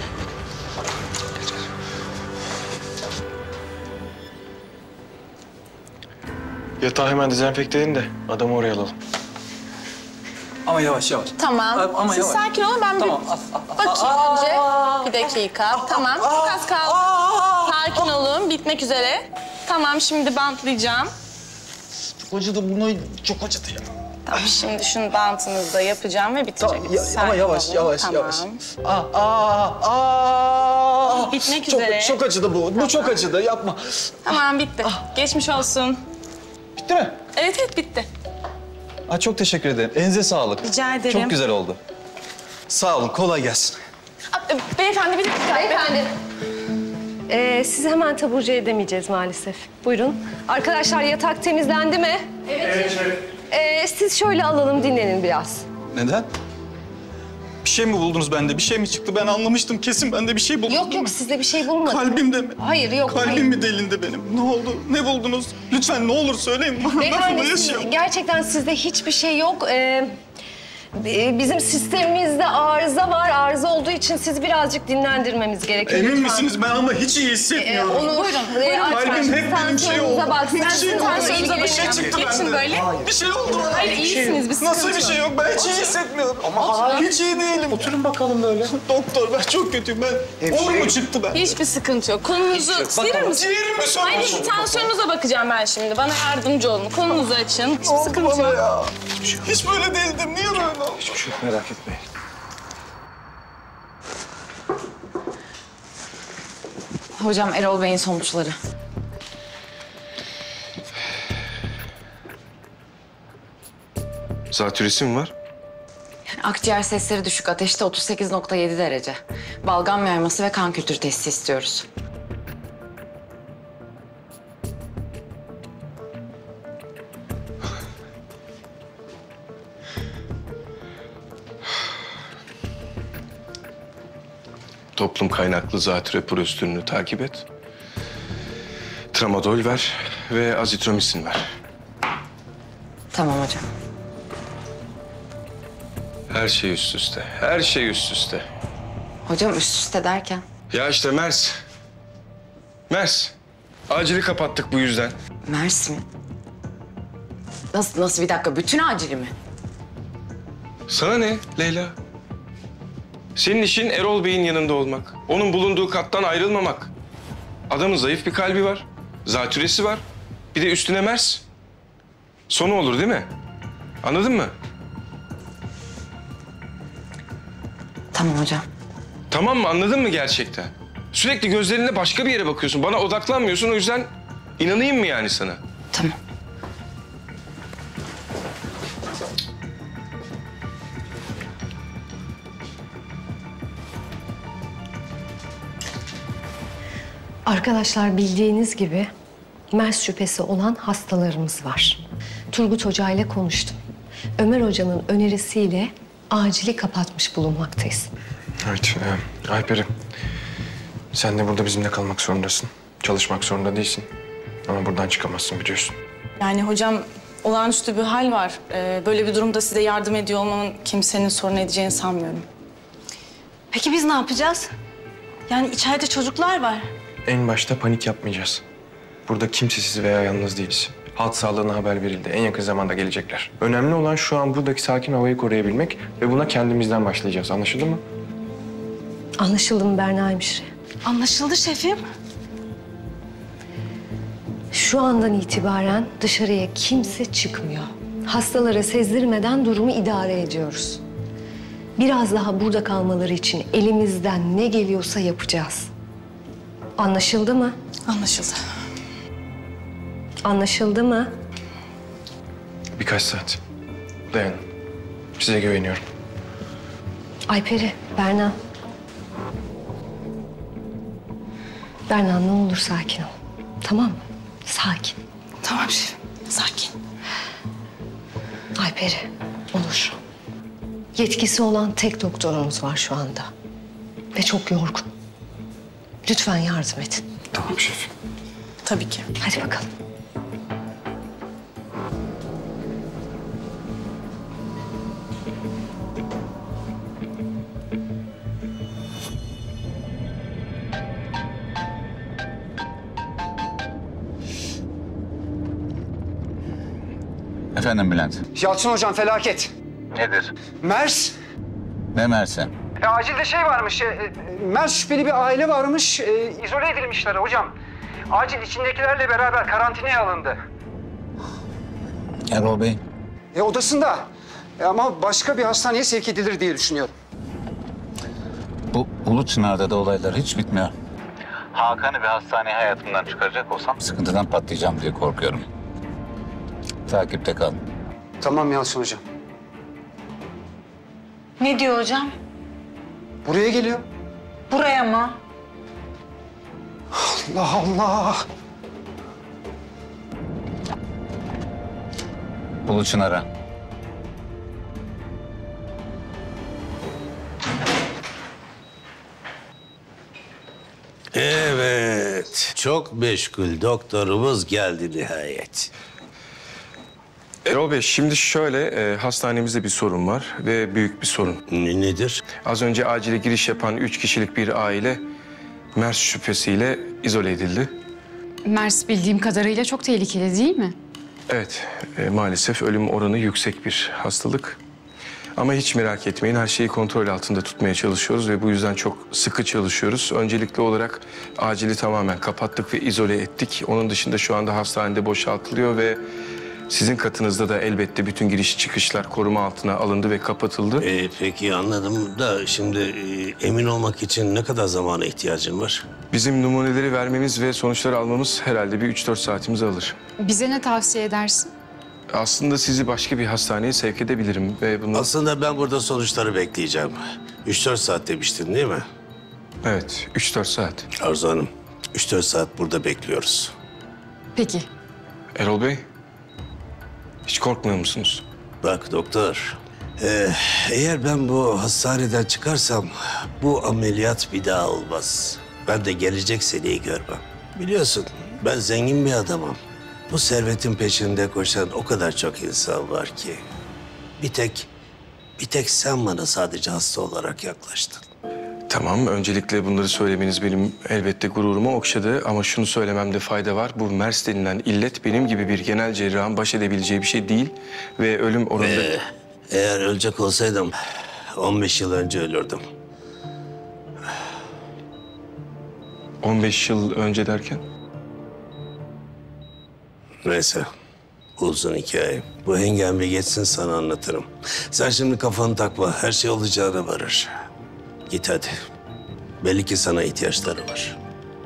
Yatağı hemen dezenfekte edin de adamı oraya alalım. Ama yavaş yavaş. Tamam. Ama, ama Siz yavaş. sakin olun, ben Tamam. bir bakayım önce. Bir dakika. Tamam, çok az kaldı. Sakin olun, bitmek üzere. Tamam, şimdi bantlayacağım. Çok acıdı, bunu çok acıdı ya. Tamam, şimdi şunu bantınızı da yapacağım ve bitecek. Tamam, ya, Sakin ama yavaş, olun. yavaş, Tamam. yavaş. Aa, aa, aa. Bitmek çok, üzere. Çok acıdı bu, bu çok acıdı, yapma. Tamam, bitti. Geçmiş olsun. Bitti mi? Evet, evet, bitti. Aa, çok teşekkür ederim. Elinize sağlık. Rica ederim. Çok güzel oldu. Sağ olun, kolay gelsin. Aa, Beyefendi, bir dakika. Beyefendi. Ee, sizi hemen taburcu edemeyeceğiz maalesef. Buyurun. Arkadaşlar yatak temizlendi mi? Evet. Ee, siz şöyle alalım, dinlenin biraz. Neden? Bir şey mi buldunuz bende? Bir şey mi çıktı? Ben anlamıştım. Kesin bende bir şey buldum. Yok yok, sizde bir şey bulmadım. Kalbimde mi? Hayır, yok. Kalbim hayır. mi delindi benim? Ne oldu? Ne buldunuz? Lütfen ne olur söyleyin bana. Beyefendi, Nasıl siz- yaşıyorum? gerçekten sizde hiçbir şey yok. Ee, bi- bizim sistemimizde arıza var. Arıza olduğu için sizi birazcık dinlendirmemiz gerekiyor. Emin lütfen. misiniz? Ben ama hiç iyi hissetmiyorum. Ee, onu- Buyurun, buyurun. Kalbim hep benim şey oldu. Tansiyonunuza bak. Bir şey Sizin oldu. tansiyonunuza Bir şey bakın. çıktı Geçin bende. böyle. Bir şey oldu bana. Hayır, iyisiniz, bir sıkıntı Nasıl bir şey yok? Ben hiç iyi hissetmiyorum. Ama hiç iyi değilim. Oturun bakalım böyle. Doktor ben çok kötüyüm. Ben or mu çıktı ben? Hiçbir sıkıntı yok. Kolunuzu silir Bakalım. misiniz? Ciğerim mi sormuş? Hayır, tansiyonunuza bakacağım ben şimdi. Bana yardımcı olun. Kolunuzu açın. Hiçbir Oldu sıkıntı bana yok. ya. Hiç böyle değildim. Niye böyle oldu? Hiçbir şey yok, merak etmeyin. Hocam Erol Bey'in sonuçları. Zatürresi mi var? Akciğer sesleri düşük. Ateşte otuz sekiz nokta yedi derece. Balgam yayması ve kan kültürü testi istiyoruz. Toplum kaynaklı zatürre prosedürünü takip et. Tramadol ver ve azitromisin ver. Tamam hocam. Her şey üst üste, her şey üst üste. Hocam üst üste derken? Ya işte MERS. MERS. Acili kapattık bu yüzden. MERS mi? Nasıl, nasıl bir dakika? Bütün acili mi? Sana ne Leyla? Senin işin Erol Bey'in yanında olmak. Onun bulunduğu kattan ayrılmamak. Adamın zayıf bir kalbi var. Zatürresi var. Bir de üstüne MERS. Sonu olur değil mi? Anladın mı? Tamam hocam. Tamam mı? Anladın mı gerçekten? Sürekli gözlerinle başka bir yere bakıyorsun. Bana odaklanmıyorsun. O yüzden inanayım mı yani sana? Tamam. Arkadaşlar bildiğiniz gibi MERS şüphesi olan hastalarımız var. Turgut Hoca ile konuştum. Ömer Hoca'nın önerisiyle acili kapatmış bulunmaktayız. Evet, e, Alper'im. Sen de burada bizimle kalmak zorundasın. Çalışmak zorunda değilsin. Ama buradan çıkamazsın biliyorsun. Yani hocam olağanüstü bir hal var. Ee, böyle bir durumda size yardım ediyor olmamın kimsenin sorun edeceğini sanmıyorum. Peki biz ne yapacağız? Yani içeride çocuklar var. En başta panik yapmayacağız. Burada kimsesiz veya yalnız değiliz. Halk sağlığına haber verildi. En yakın zamanda gelecekler. Önemli olan şu an buradaki sakin havayı koruyabilmek ve buna kendimizden başlayacağız. Anlaşıldı mı? Anlaşıldı mı Berna hemşire? Anlaşıldı şefim. Şu andan itibaren dışarıya kimse çıkmıyor. Hastalara sezdirmeden durumu idare ediyoruz. Biraz daha burada kalmaları için elimizden ne geliyorsa yapacağız. Anlaşıldı mı? Anlaşıldı. Anlaşıldı mı? Birkaç saat. Dayanın. Size güveniyorum. Ayperi, Berna. Berna ne olur sakin ol. Tamam mı? Sakin. Tamam şefim. Sakin. Ayperi, Onur. Yetkisi olan tek doktorumuz var şu anda. Ve çok yorgun. Lütfen yardım edin. Tamam şefim. Tabii ki. Hadi bakalım. Efendim Bülent. Yalçın hocam felaket. Nedir? MERS. Ne Merse? E, acilde şey varmış. E, e, MERS şüpheli bir aile varmış. E, izole edilmişler hocam. Acil içindekilerle beraber karantinaya alındı. Erol Bey. E, odasında. E, ama başka bir hastaneye sevk edilir diye düşünüyorum. Bu Ulu Çınar'da da olaylar hiç bitmiyor. Hakan'ı bir hastaneye hayatımdan çıkaracak olsam sıkıntıdan patlayacağım diye korkuyorum. Takipte kal. Tamam Yalçın hocam. Ne diyor hocam? Buraya geliyor. Buraya mı? Allah Allah. Ulu Çınar'a. Evet, çok meşgul doktorumuz geldi nihayet. Erol Bey, şimdi şöyle, e, hastanemizde bir sorun var ve büyük bir sorun. Ne, nedir? Az önce acile giriş yapan üç kişilik bir aile MERS şüphesiyle izole edildi. MERS bildiğim kadarıyla çok tehlikeli değil mi? Evet, e, maalesef ölüm oranı yüksek bir hastalık. Ama hiç merak etmeyin, her şeyi kontrol altında tutmaya çalışıyoruz ve bu yüzden çok sıkı çalışıyoruz. Öncelikli olarak acili tamamen kapattık ve izole ettik. Onun dışında şu anda hastanede boşaltılıyor ve sizin katınızda da elbette bütün giriş çıkışlar koruma altına alındı ve kapatıldı. Ee, peki anladım da şimdi e, emin olmak için ne kadar zamana ihtiyacın var? Bizim numuneleri vermemiz ve sonuçları almamız herhalde bir üç dört saatimizi alır. Bize ne tavsiye edersin? Aslında sizi başka bir hastaneye sevk edebilirim ve bunu... Aslında ben burada sonuçları bekleyeceğim. Üç dört saat demiştin değil mi? Evet, üç dört saat. Arzu Hanım, üç dört saat burada bekliyoruz. Peki. Erol Bey, hiç korkmuyor musunuz? Bak doktor, e, eğer ben bu hastaneden çıkarsam bu ameliyat bir daha olmaz. Ben de gelecek seneyi görmem. Biliyorsun ben zengin bir adamım. Bu servetin peşinde koşan o kadar çok insan var ki. Bir tek, bir tek sen bana sadece hasta olarak yaklaştın. Tamam, öncelikle bunları söylemeniz benim elbette gururumu okşadı ama şunu söylememde fayda var. Bu MERS denilen illet benim gibi bir genel cerrahın baş edebileceği bir şey değil ve ölüm oranı... Ee, eğer ölecek olsaydım on beş yıl önce ölürdüm. on beş yıl önce derken? Neyse, uzun hikaye. Bu hengame geçsin sana anlatırım. Sen şimdi kafanı takma, her şey olacağına varır. Git hadi. Belli ki sana ihtiyaçları var.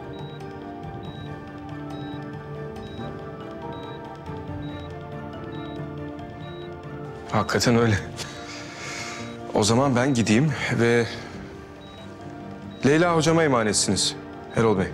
Hakikaten öyle. O zaman ben gideyim ve Leyla hocama emanetsiniz Erol Bey.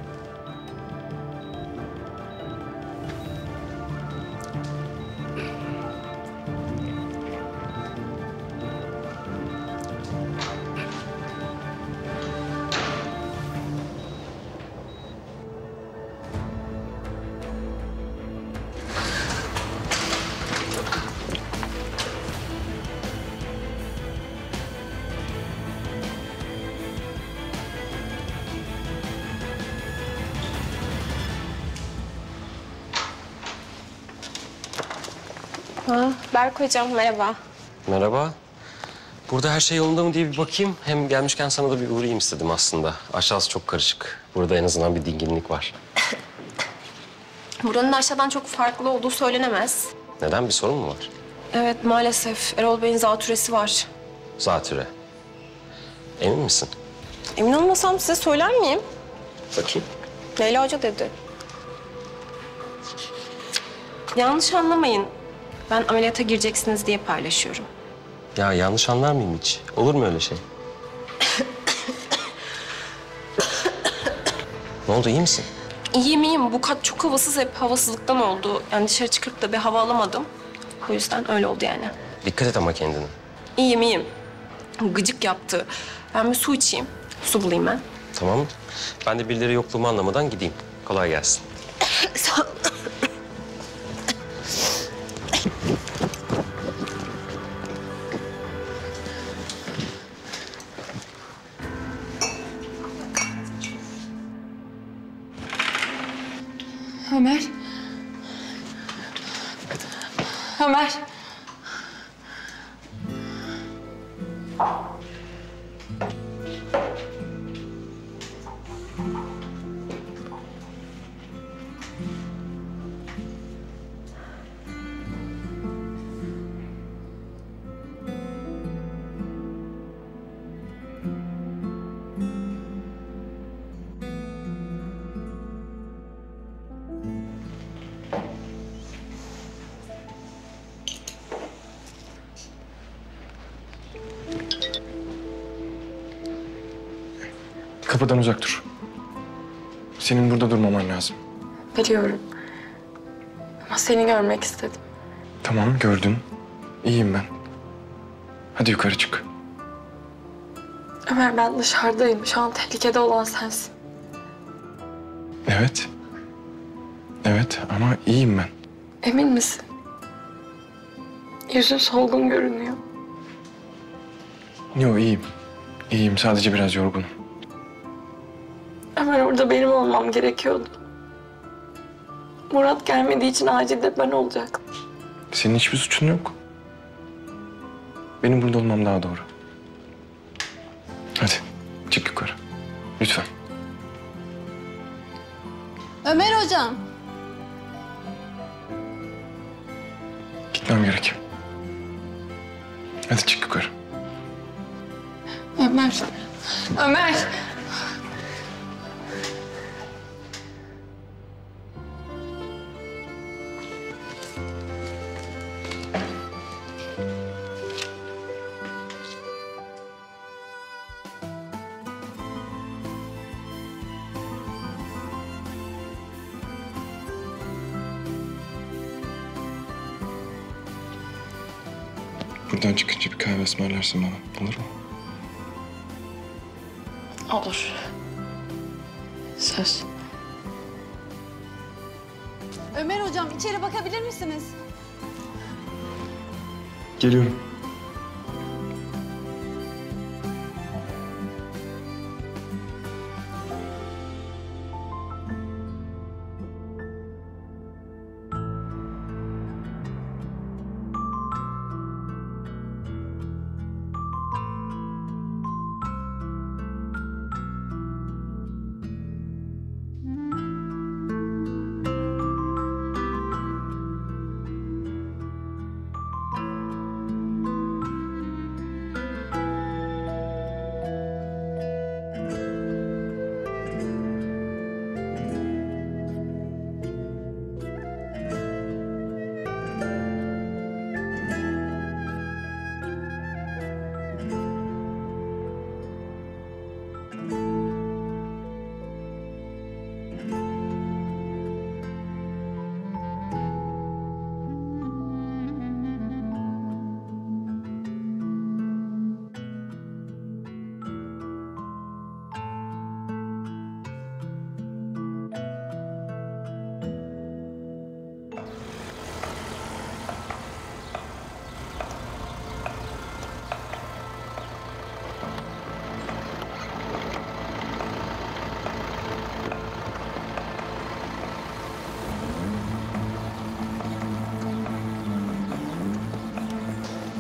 Ha, Berk hocam merhaba. Merhaba. Burada her şey yolunda mı diye bir bakayım. Hem gelmişken sana da bir uğrayayım istedim aslında. Aşağısı çok karışık. Burada en azından bir dinginlik var. Buranın aşağıdan çok farklı olduğu söylenemez. Neden? Bir sorun mu var? Evet maalesef Erol Bey'in zatürresi var. Zatüre. Emin misin? Emin olmasam size söyler miyim? Bakayım. Leyla Hoca dedi. Yanlış anlamayın. Ben ameliyata gireceksiniz diye paylaşıyorum. Ya yanlış anlar mıyım hiç? Olur mu öyle şey? Ne oldu, iyi misin? İyiyim iyiyim. Bu kat çok havasız, hep havasızlıktan oldu. Yani dışarı çıkıp da bir hava alamadım. O yüzden öyle oldu yani. Dikkat et ama kendine. İyiyim iyiyim. Gıcık yaptı. Ben bir su içeyim. Su bulayım ben. Tamam. Ben de birileri yokluğumu anlamadan gideyim. Kolay gelsin. Sağ ol. Ömer. Ömer. Kapıdan uzak dur. Senin burada durmaman lazım. Biliyorum. Ama seni görmek istedim. Tamam, gördün. İyiyim ben. Hadi yukarı çık. Ömer ben dışarıdayım. Şu an tehlikede olan sensin. Evet. Evet ama iyiyim ben. Emin misin? Yüzün solgun görünüyor. Yok, iyiyim. İyiyim, sadece biraz yorgunum. Ömer orada benim olmam gerekiyordu. Murat gelmediği için acilde ben olacaktım. Senin hiçbir suçun yok. Benim burada olmam daha doğru. Hadi çık yukarı. Lütfen. Ömer hocam. Gitmem gerek. Hadi çık yukarı. Ömer. Ömer. Buradan çıkınca bir kahve ısmarlarsın bana. Olur mu? Olur. Söz. Ömer hocam içeri bakabilir misiniz? Geliyorum.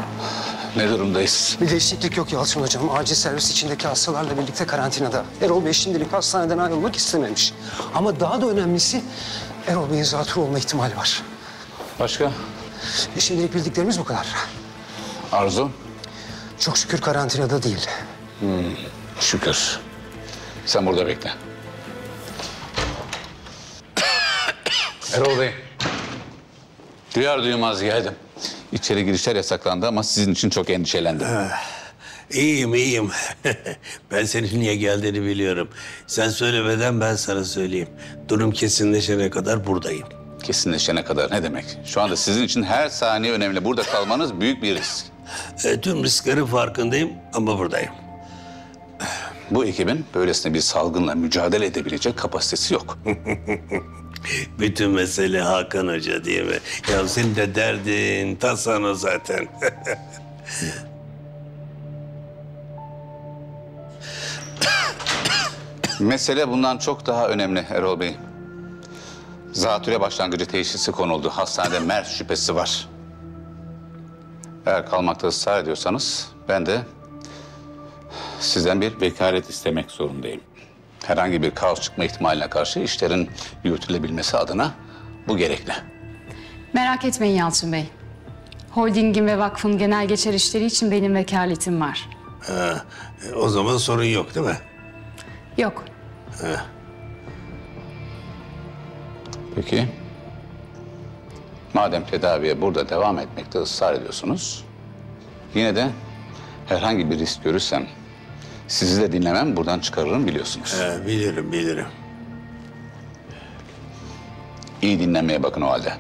Ne durumdayız? Bir değişiklik yok Yalçın hocam. Acil servis içindeki hastalarla birlikte karantinada. Erol Bey şimdilik hastaneden ayrılmak istememiş. Ama daha da önemlisi Erol Bey'in zatürre olma ihtimali var. Başka? E şimdilik bildiklerimiz bu kadar. Arzu? Çok şükür karantinada değil. Hmm, şükür. Sen burada bekle. Erol Bey. Duyar duymaz geldim. İçeri girişler yasaklandı ama sizin için çok endişelendim. İyiyim, iyiyim. Ben senin niye geldiğini biliyorum. Sen söylemeden ben sana söyleyeyim. Durum kesinleşene kadar buradayım. Kesinleşene kadar ne demek? Şu anda sizin için her saniye önemli. Burada kalmanız büyük bir risk. E, tüm risklerin farkındayım ama buradayım. Bu ekibin böylesine bir salgınla mücadele edebilecek kapasitesi yok. Bütün mesele Hakan Hoca değil mi? Ya senin de derdin, tasan o zaten. Mesele bundan çok daha önemli Erol Bey. Zatürre başlangıcı teşhisi konuldu. Hastanede MERS şüphesi var. Eğer kalmakta ısrar ediyorsanız ben de sizden bir vekalet istemek zorundayım. Herhangi bir kaos çıkma ihtimaline karşı işlerin yürütülebilmesi adına bu gerekli. Merak etmeyin Yalçın Bey. Holdingin ve vakfın genel geçer işleri için benim vekaletim var. Ha, o zaman sorun yok değil mi? Yok. Ha. Peki. Madem tedaviye burada devam etmekte ısrar ediyorsunuz, yine de herhangi bir risk görürsem sizi de dinlemem, buradan çıkarırım biliyorsunuz. Ha, bilirim, bilirim. İyi dinlemeye bakın o halde.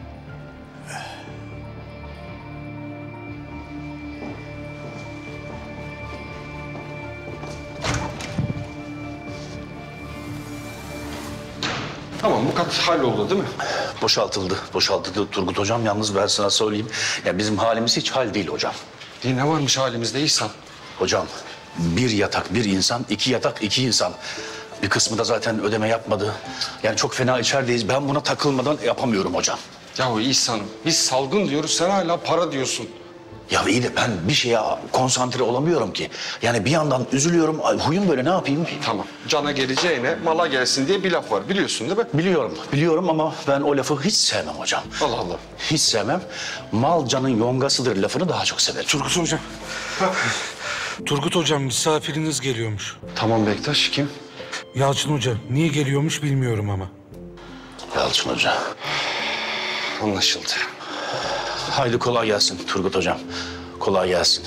Tamam, bu kat halloldu değil mi? Boşaltıldı, boşaltıldı Turgut hocam. Yalnız ben sana söyleyeyim, ya bizim halimiz hiç hal değil hocam. Değil, ne varmış halimizde İhsan? Hocam, bir yatak bir insan, iki yatak iki insan. Bir kısmı da zaten ödeme yapmadı. Yani çok fena içerideyiz. Ben buna takılmadan yapamıyorum hocam. Yahu İhsan'ım, biz salgın diyoruz, sen hala para diyorsun. Ya iyi de ben bir şeye konsantre olamıyorum ki. Yani bir yandan üzülüyorum, ay, huyum böyle, ne yapayım? Tamam, cana geleceğine mala gelsin diye bir laf var, biliyorsun değil mi? Biliyorum, biliyorum ama ben o lafı hiç sevmem hocam. Allah Allah. Hiç sevmem. Mal canın yongasıdır lafını daha çok severim. Turgut hocam. Turgut hocam, misafiriniz geliyormuş. Tamam Bektaş, kim? Yalçın Hoca. Niye geliyormuş bilmiyorum ama. Yalçın Hoca. Anlaşıldı. Haydi kolay gelsin Turgut hocam. Kolay gelsin.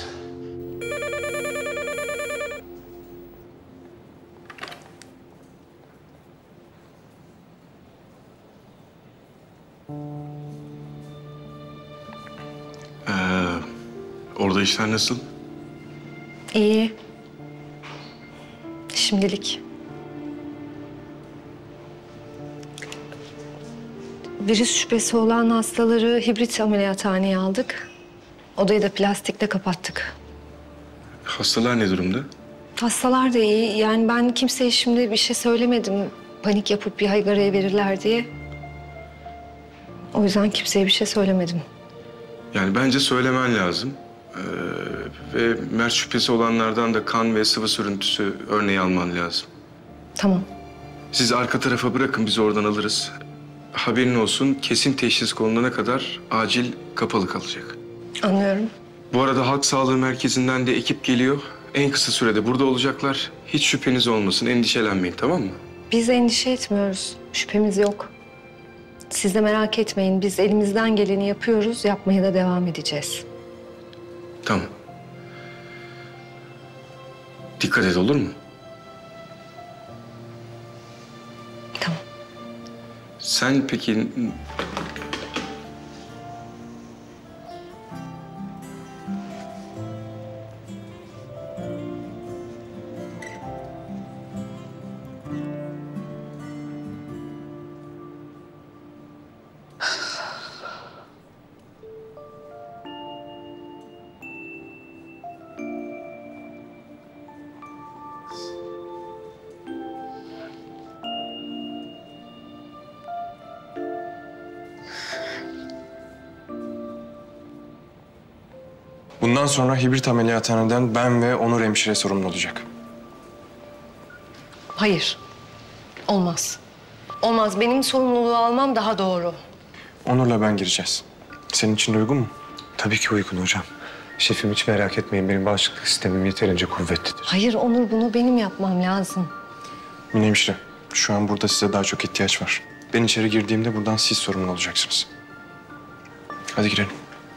Ee, orada işler nasıl? İyi. Şimdilik. Virüs şüphesi olan hastaları hibrit ameliyathaneye aldık. Odayı da plastikle kapattık. Hastalar ne durumda? Hastalar da iyi. Yani ben kimseye şimdi bir şey söylemedim. Panik yapıp bir haygaraya verirler diye. O yüzden kimseye bir şey söylemedim. Yani bence söylemen lazım. Ee, ve MERS şüphesi olanlardan da kan ve sıvı sürüntüsü örneği alman lazım. Tamam. Siz arka tarafa bırakın, biz oradan alırız. Haberin olsun, kesin teşhis konulana kadar acil kapalı kalacak. Anlıyorum. Bu arada Halk Sağlığı Merkezi'nden de ekip geliyor. En kısa sürede burada olacaklar. Hiç şüpheniz olmasın, endişelenmeyin, tamam mı? Biz endişe etmiyoruz. Şüphemiz yok. Siz de merak etmeyin. Biz elimizden geleni yapıyoruz. Yapmaya da devam edeceğiz. Tamam. Dikkat et, olur mu? Tamam. Sen peki... Bundan sonra hibrit ameliyathaneden ben ve Onur hemşire sorumlu olacak. Hayır. Olmaz. Olmaz. Benim sorumluluğu almam daha doğru. Onur'la ben gireceğiz. Senin için de uygun mu? Tabii ki uygun hocam. Şefim hiç merak etmeyin. Benim bağışıklık sistemim yeterince kuvvetlidir. Hayır Onur, bunu benim yapmam lazım. Mine hemşire, şu an burada size daha çok ihtiyaç var. Ben içeri girdiğimde buradan siz sorumlu olacaksınız. Hadi girelim.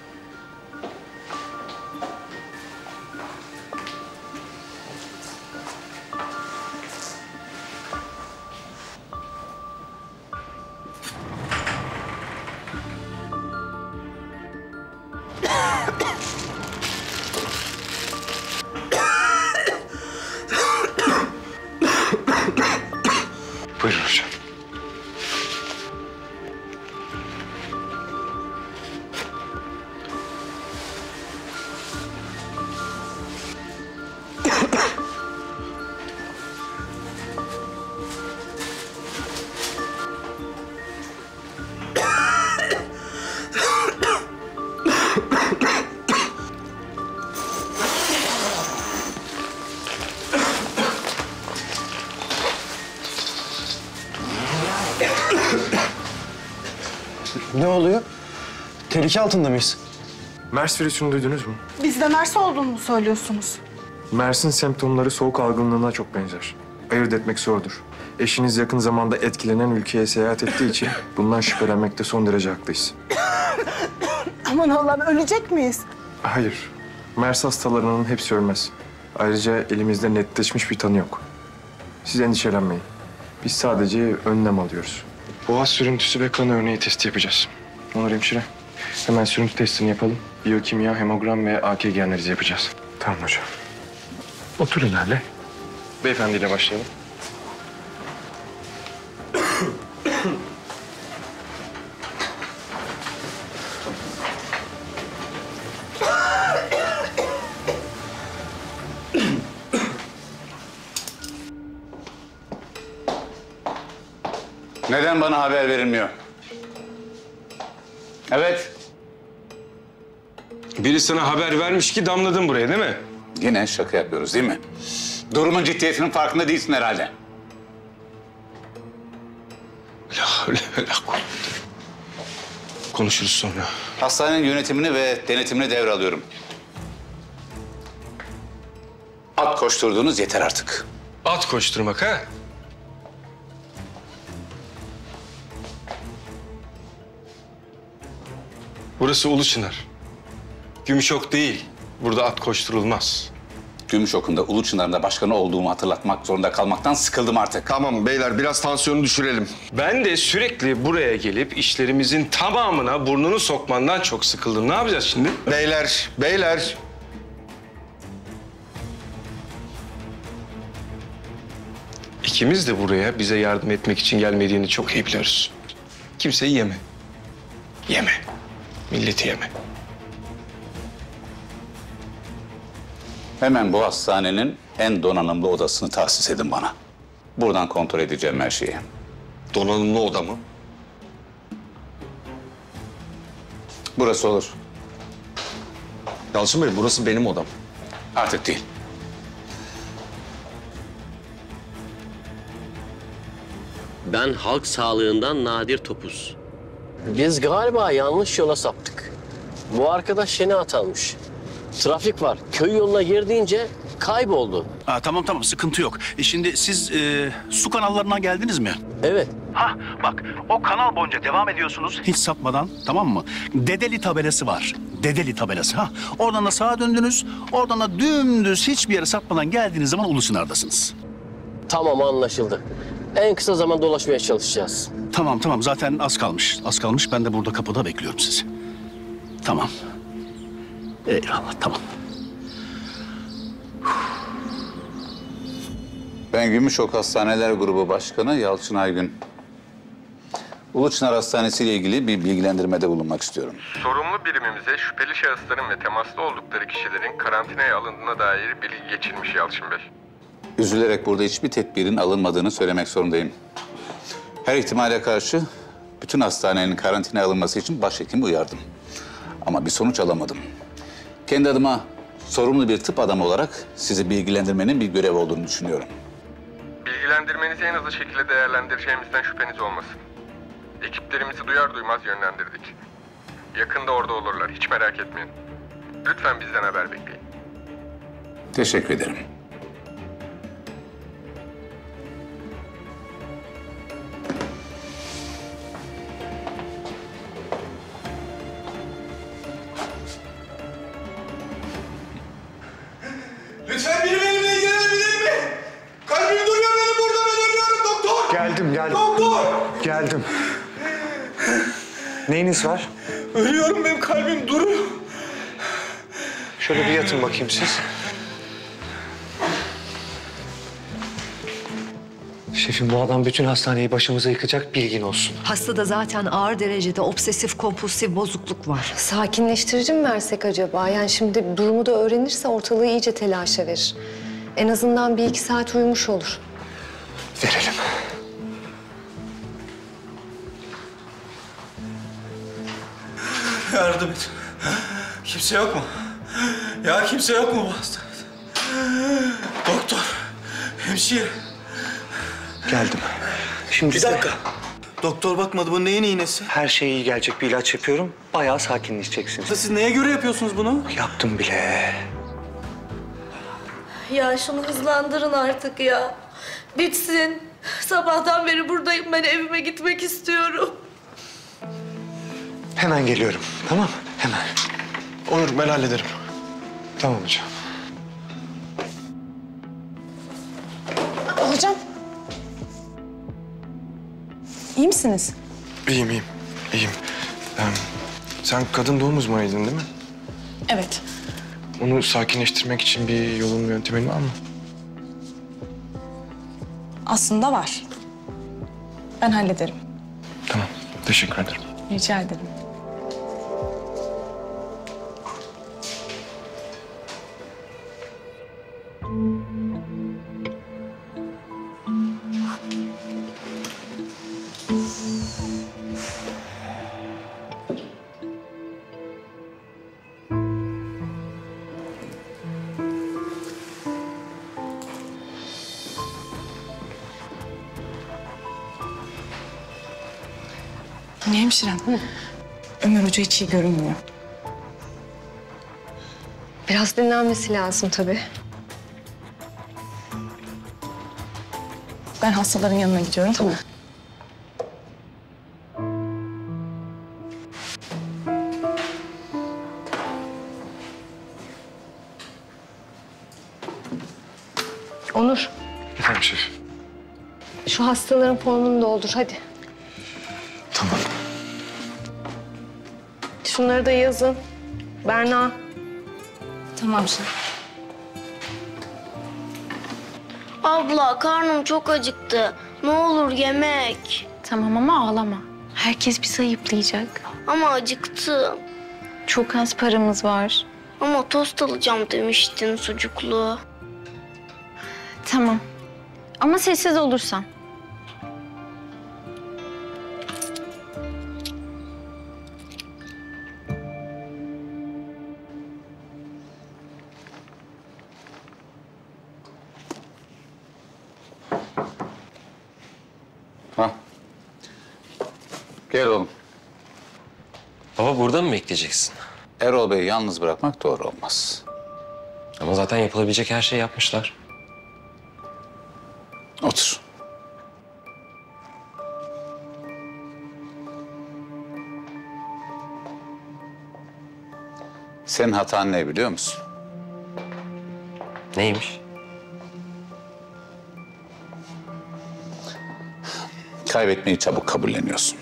Buyurun hocam. Ne oluyor? Tehlike altında mıyız? MERS virüsünü duydunuz mu? Bizde MERS olduğunu mu söylüyorsunuz? MERS'in semptomları soğuk algınlığına çok benzer. Ayırt etmek zordur. Eşiniz yakın zamanda etkilenen ülkeye seyahat ettiği için bundan şüphelenmekte son derece haklıyız. Aman Allah'ım, ölecek miyiz? Hayır. MERS hastalarının hepsi ölmez. Ayrıca elimizde netleşmiş bir tanı yok. Siz endişelenmeyin. Biz sadece önlem alıyoruz. Boğaz sürüntüsü ve kan örneği testi yapacağız. Onur hemşire, hemen sürüntü testini yapalım. Biyokimya, hemogram ve A K G analizi yapacağız. Tamam hocam. Oturun Lale. Beyefendiyle başlayalım. Neden bana haber verilmiyor? Evet. Biri sana haber vermiş ki damladın buraya değil mi? Yine şaka yapıyoruz değil mi? Durumun ciddiyetinin farkında değilsin herhalde. La havle ve la kuvvete. Konuşuruz sonra. Hastanenin yönetimini ve denetimini devralıyorum. At koşturduğunuz yeter artık. At koşturmak ha? Burası Uluçınar. Gümüşok değil. Burada at koşturulmaz. Gümüşok'un da Uluçınar'ın da başkanı olduğumu hatırlatmak zorunda kalmaktan sıkıldım artık. Tamam beyler, biraz tansiyonu düşürelim. Ben de sürekli buraya gelip işlerimizin tamamına burnunu sokmandan çok sıkıldım. Ne yapacağız şimdi? Beyler, beyler. İkimiz de buraya bize yardım etmek için gelmediğini çok iyi biliyoruz. Kimseyi yeme. Yeme. Milleti yeme. Hemen bu hastanenin en donanımlı odasını tahsis edin bana. Buradan kontrol edeceğim her şeyi. Donanımlı oda mı? Burası olur. Yalçın Bey, burası benim odam. Artık değil. Ben halk sağlığından Nadir Topuz. Biz galiba yanlış yola saptık. Bu arkadaş yeni atanmış. Trafik var. Köy yoluna girdiğince kayboldu. Ha, tamam tamam sıkıntı yok. E şimdi siz e, su kanallarından geldiniz mi? Evet. Ha bak o kanal boyunca devam ediyorsunuz hiç sapmadan, tamam mı? Dedeli tabelası var. Dedeli tabelası. Ha oradan da sağa döndünüz. Oradan da dümdüz hiçbir yere sapmadan geldiğiniz zaman Uluçınar'dasınız. Tamam, anlaşıldı. En kısa zaman dolaşmaya çalışacağız. Tamam tamam zaten az kalmış. Az kalmış. Ben de burada kapıda bekliyorum sizi. Tamam. Eyvallah tamam. Ben Gümüşok Hastaneler Grubu Başkanı Yalçın Aygün. Uluçınar Hastanesi ile ilgili bir bilgilendirmede bulunmak istiyorum. Sorumlu birimimize şüpheli şahısların ve temaslı oldukları kişilerin karantinaya alındığına dair bilgi geçilmiş Yalçın Bey. Üzülerek burada hiçbir tedbirin alınmadığını söylemek zorundayım. Her ihtimale karşı bütün hastanenin karantinaya alınması için başhekimi uyardım. Ama bir sonuç alamadım. Kendi adıma sorumlu bir tıp adamı olarak sizi bilgilendirmenin bir görev olduğunu düşünüyorum. Bilgilendirmenizi en hızlı şekilde değerlendireceğimizden şüpheniz olmasın. Ekiplerimizi duyar duymaz yönlendirdik. Yakında orada olurlar, hiç merak etmeyin. Lütfen bizden haber bekleyin. Teşekkür ederim. Lütfen biri benimle ilgilenebilir mi? Kalbim duruyor benim burada, ben ölüyorum doktor. Geldim, geldim. Doktor! Geldim. Neyiniz var? Ölüyorum, benim kalbim duruyor. Şöyle bir yatın bakayım siz. Şefim, bu adam bütün hastaneyi başımıza yıkacak, bilgin olsun. Hastada zaten ağır derecede obsesif kompulsif bozukluk var. Sakinleştirici mi versek acaba? Yani şimdi durumu da öğrenirse ortalığı iyice telaşa verir. En azından bir iki saat uyumuş olur. Verelim. Yardım et. Kimse yok mu? Ya kimse yok mu bu hastanede? Doktor, hemşire. Geldim. Şimdi Bir dakika. Doktor bakmadı, bu neyin iğnesi? Her şey iyi gelecek, bir ilaç yapıyorum. Bayağı sakinleşeceksiniz. Siz neye göre yapıyorsunuz bunu? Yaptım bile. Ya şunu hızlandırın artık ya. Bitsin. Sabahtan beri buradayım, ben evime gitmek istiyorum. Hemen geliyorum, tamam? Hemen. Olur, ben hallederim. Tamam hocam. Hocam. İyi misiniz? İyiyim, iyiyim. İyiyim. Ee, sen kadın doğum uzmanıydın değil mi? Evet. Onu sakinleştirmek için bir yolun, yöntemin var mı? Aslında var. Ben hallederim. Tamam, teşekkür ederim. Rica ederim. Anne hemşirem. Ömer Hoca hiç iyi görünmüyor. Biraz dinlenmesi lazım tabii. Ben hastaların yanına gidiyorum. Tamam. Onur, Efendim şef. şu hastaların formunu doldur hadi. Tamam. Şunları da yazın. Berna. Tamam şef. Abla, karnım çok acıktı. Ne olur yemek. Tamam ama ağlama. Herkes bizi ayıplayacak. Ama acıktım. Çok az paramız var. Ama tost alacağım demiştin, sucuklu. Tamam. Ama sessiz olursan. Ha. Gel oğlum. Baba burada mı bekleyeceksin? Erol Bey'i yalnız bırakmak doğru olmaz. Ama zaten yapılabilecek her şeyi yapmışlar. Otur. Senin hatan ne biliyor musun? Neymiş? Kaybetmeyi çabuk kabulleniyorsun.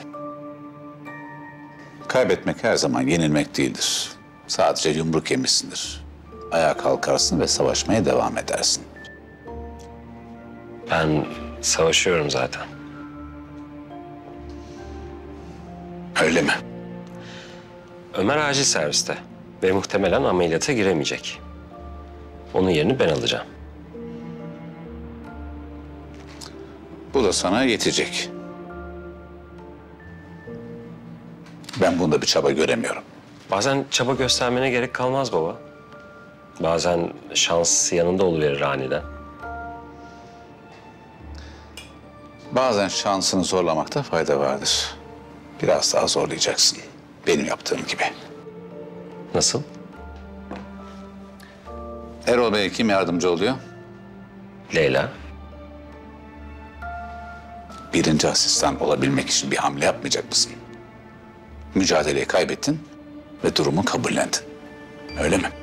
Kaybetmek her zaman yenilmek değildir. Sadece yumruk yemişsindir. Ayağa kalkarsın ve savaşmaya devam edersin. Ben savaşıyorum zaten. Öyle mi? Ömer acil serviste ve muhtemelen ameliyata giremeyecek. Onun yerini ben alacağım. Bu da sana yetecek. Ben bunda bir çaba göremiyorum. Bazen çaba göstermene gerek kalmaz baba. Bazen şans yanında oluverir aniden. Bazen şansını zorlamakta fayda vardır. Biraz daha zorlayacaksın. Benim yaptığım gibi. Nasıl? Erol Bey'e kim yardımcı oluyor? Leyla. Birinci asistan olabilmek için bir hamle yapmayacak mısın? Mücadeleyi kaybettin ve durumu kabullendin. Öyle mi?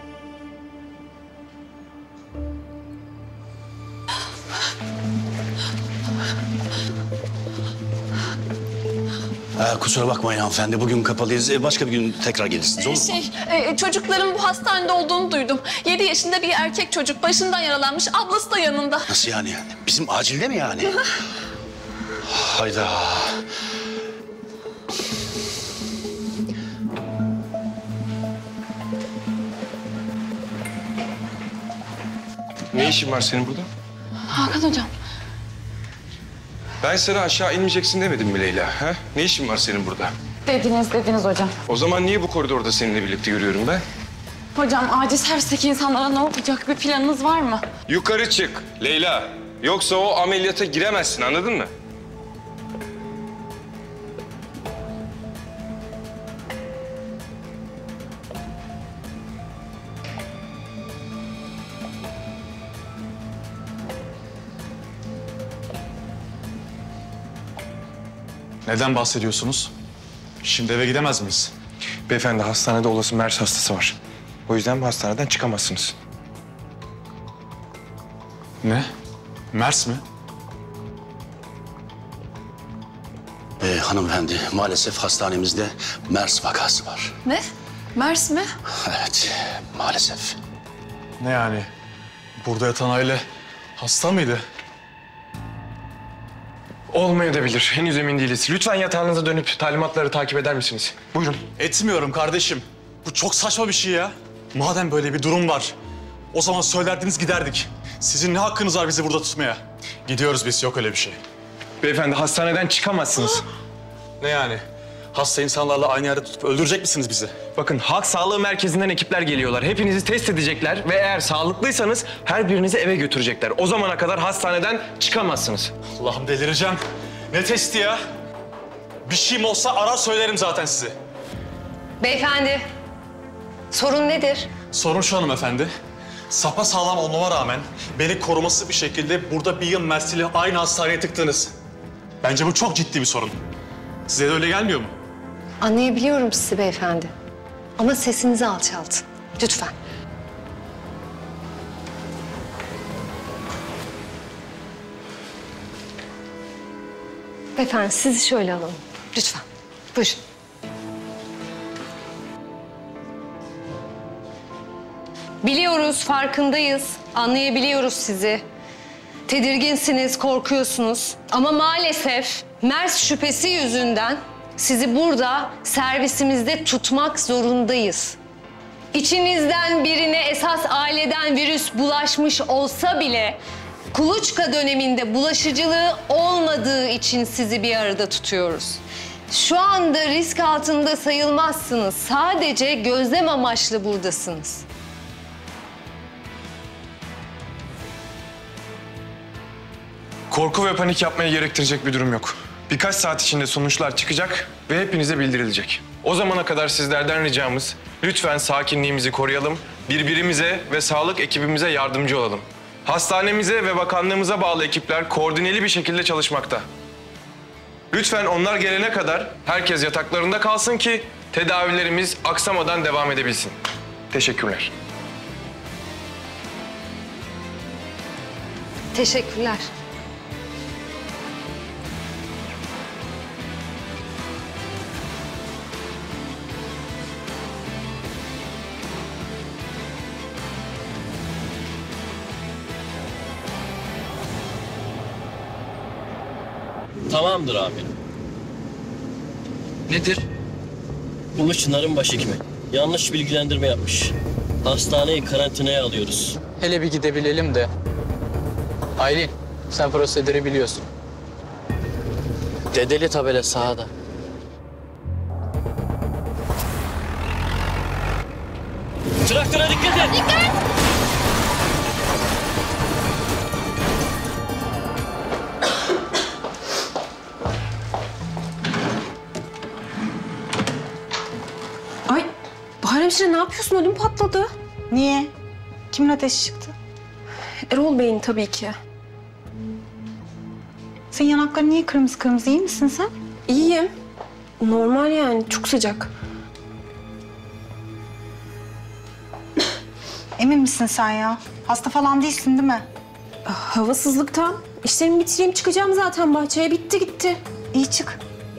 Ee, kusura bakmayın hanımefendi. Bugün kapalıyız. Ee, Başka bir gün tekrar gelirsiniz olur mu? Şey, e, çocukların bu hastanede olduğunu duydum. Yedi yaşında bir erkek çocuk başından yaralanmış, ablası da yanında. Nasıl yani? Bizim acilde mi yani? Hayda. Ne işin var senin burada? Hakan hocam. Ben sana aşağı inmeyeceksin demedim mi Leyla? Ha? Ne işin var senin burada? Dediniz dediniz hocam. O zaman niye bu koridorda seninle birlikte yürüyorum ben? Hocam acil servisteki insanlara ne olacak? Bir planınız var mı? Yukarı çık Leyla. Yoksa o ameliyata giremezsin, anladın mı? Neden bahsediyorsunuz? Şimdi eve gidemez miyiz? Beyefendi, hastanede olası MERS hastası var. O yüzden bu hastaneden çıkamazsınız. Ne? MERS mi? Ee, hanımefendi, maalesef hastanemizde MERS vakası var. Ne? MERS mi? Evet, maalesef. Ne yani? Burada yatan aile hasta mıydı? Olmayabilir. Henüz emin değiliz. Lütfen yatağınıza dönüp talimatları takip eder misiniz? Buyurun. Etmiyorum kardeşim. Bu çok saçma bir şey ya. Madem böyle bir durum var, o zaman söylerdiniz giderdik. Sizin ne hakkınız var bizi burada tutmaya? Gidiyoruz biz, yok öyle bir şey. Beyefendi, hastaneden çıkamazsınız. Ne yani? Hasta insanlarla aynı yerde tutup öldürecek misiniz bizi? Bakın, halk sağlığı merkezinden ekipler geliyorlar. Hepinizi test edecekler ve eğer sağlıklıysanız her birinizi eve götürecekler. O zamana kadar hastaneden çıkamazsınız. Allah'ım delireceğim. Ne testi ya? Bir şeyim olsa arar söylerim zaten size. Beyefendi, sorun nedir? Sorun şu hanımefendi. Sapasağlam olmama rağmen beni koruması bir şekilde burada bir yıl Mersin'le aynı hastaneye tıktınız. Bence bu çok ciddi bir sorun. Size de öyle gelmiyor mu? Anlayabiliyorum sizi beyefendi. Ama sesinizi alçaltın. Lütfen. Beyefendi sizi şöyle alalım. Lütfen. Buyurun. Biliyoruz, farkındayız. Anlayabiliyoruz sizi. Tedirginsiniz, korkuyorsunuz. Ama maalesef MERS şüphesi yüzünden sizi burada servisimizde tutmak zorundayız. İçinizden birine esas aileden virüs bulaşmış olsa bile kuluçka döneminde bulaşıcılığı olmadığı için sizi bir arada tutuyoruz. Şu anda risk altında sayılmazsınız. Sadece gözlem amaçlı buradasınız. Korku ve panik yapmaya gerektirecek bir durum yok. Birkaç saat içinde sonuçlar çıkacak ve hepinize bildirilecek. O zamana kadar sizlerden ricamız lütfen sakinliğimizi koruyalım, birbirimize ve sağlık ekibimize yardımcı olalım. Hastanemize ve bakanlığımıza bağlı ekipler koordineli bir şekilde çalışmakta. Lütfen onlar gelene kadar herkes yataklarında kalsın ki tedavilerimiz aksamadan devam edebilsin. Teşekkürler. Teşekkürler. Tamamdır abi. Nedir? Ulu Çınar'ın başhekimi. Yanlış bilgilendirme yapmış. Hastaneyi karantinaya alıyoruz. Hele bir gidebilelim de. Aylin, sen prosedürü biliyorsun. Dedeli tabela sağda. Traktöre dikkat et. Dikkat! Ay Bahar hemşire ne yapıyorsun? Ödüm patladı. Niye? Kimin ateşi çıktı? Erol Bey'in tabii ki. Senin yanakların niye kırmızı kırmızı? İyi misin sen? İyiyim. Normal yani. Çok sıcak. Emin misin sen ya? Hasta falan değilsin değil mi? Havasızlıktan. İşlerimi bitireyim çıkacağım zaten bahçeye. Bitti gitti. İyi çık.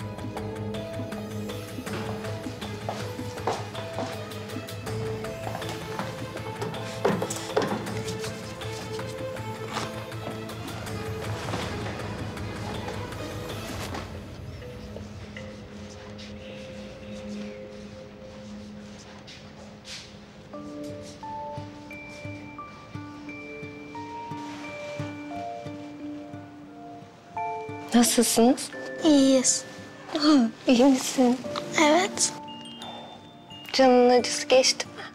Nasılsınız? İyiyiz. Ha, iyi misin? Evet. Canının acısı geçti mi?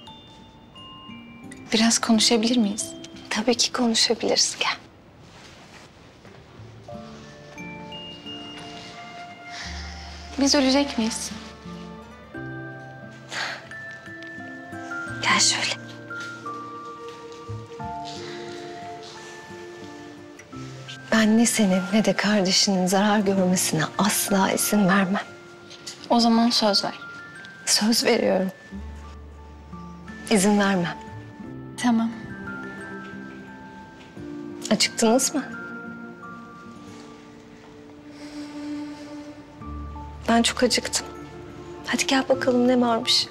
Biraz konuşabilir miyiz? Tabii ki konuşabiliriz. Gel. Biz ölecek miyiz? Gel şöyle. Ben ne senin ne de kardeşinin zarar görmesine asla izin vermem. O zaman söz ver. Söz veriyorum. İzin vermem. Tamam. Acıktınız mı? Ben çok acıktım. Hadi gel bakalım ne varmış.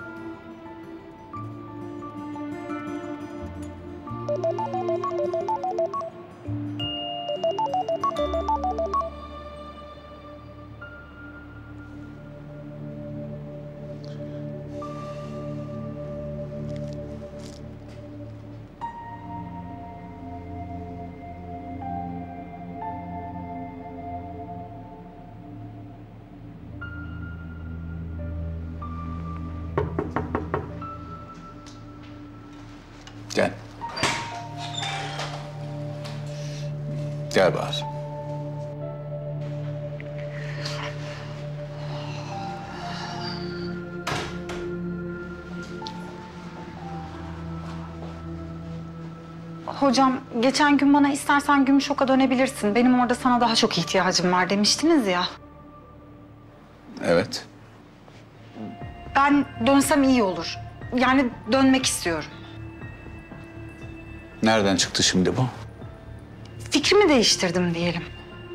Gel. Gel Bahar. Hocam geçen gün bana istersen Gümüşok'a dönebilirsin. Benim orada sana daha çok ihtiyacım var demiştiniz ya. Evet. Ben dönsem iyi olur. Yani dönmek istiyorum. Nereden çıktı şimdi bu? Fikrimi değiştirdim diyelim.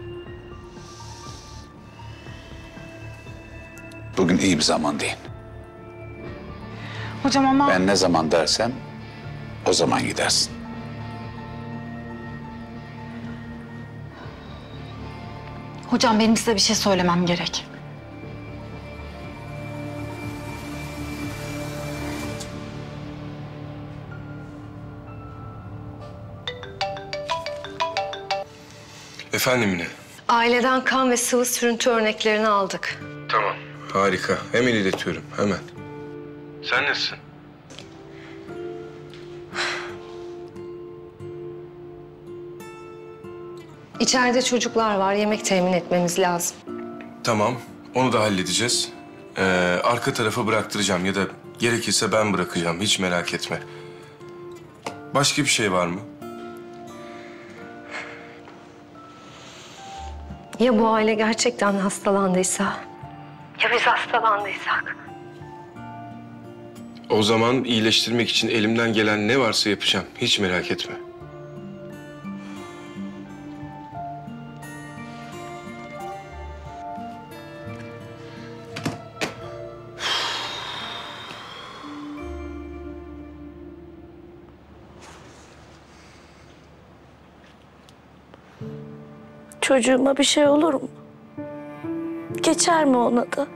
Bugün iyi bir zaman değil. Hocam ama... Ben ne zaman dersem o zaman gidersin. Hocam benim size bir şey söylemem gerek. Efendim yine. Aileden kan ve sıvı sürüntü örneklerini aldık. Tamam. Harika. Hemen iletiyorum. Hemen. Sen nasılsın? İçeride çocuklar var. Yemek temin etmemiz lazım. Tamam. Onu da halledeceğiz. Ee, arka tarafa bıraktıracağım ya da gerekirse ben bırakacağım. Hiç merak etme. Başka bir şey var mı? Ya bu aile gerçekten hastalandıysa? Ya biz hastalandıysak? O zaman iyileştirmek için elimden gelen ne varsa yapacağım. Hiç merak etme. Çocuğuma bir şey olur mu? Geçer mi ona da?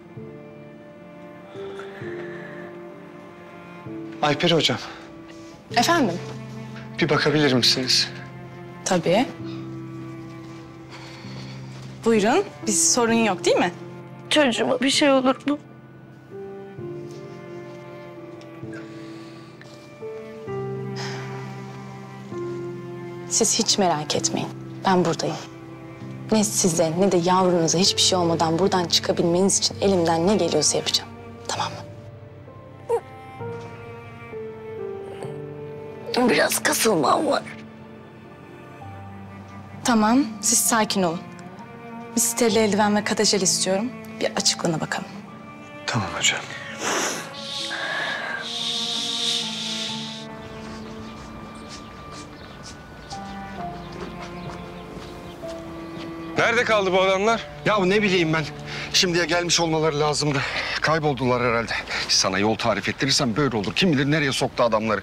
Ayper hocam, Efendim? bir bakabilir misiniz? Tabii. Buyurun. Bir sorun yok değil mi? Çocuğuma bir şey olur mu? Siz hiç merak etmeyin. Ben buradayım. Ne size ne de yavrunuza hiçbir şey olmadan buradan çıkabilmeniz için elimden ne geliyorsa yapacağım. Tamam mı? Biraz kasılmam var. Tamam, siz sakin olun. Bir steril eldiven ve katajel istiyorum. Bir açıklığına bakalım. Tamam hocam. Nerede kaldı bu adamlar? Ya ne bileyim ben. Şimdiye gelmiş olmaları lazımdı. Kayboldular herhalde. Sana yol tarif ettirirsem böyle olur. Kim bilir nereye soktu adamları.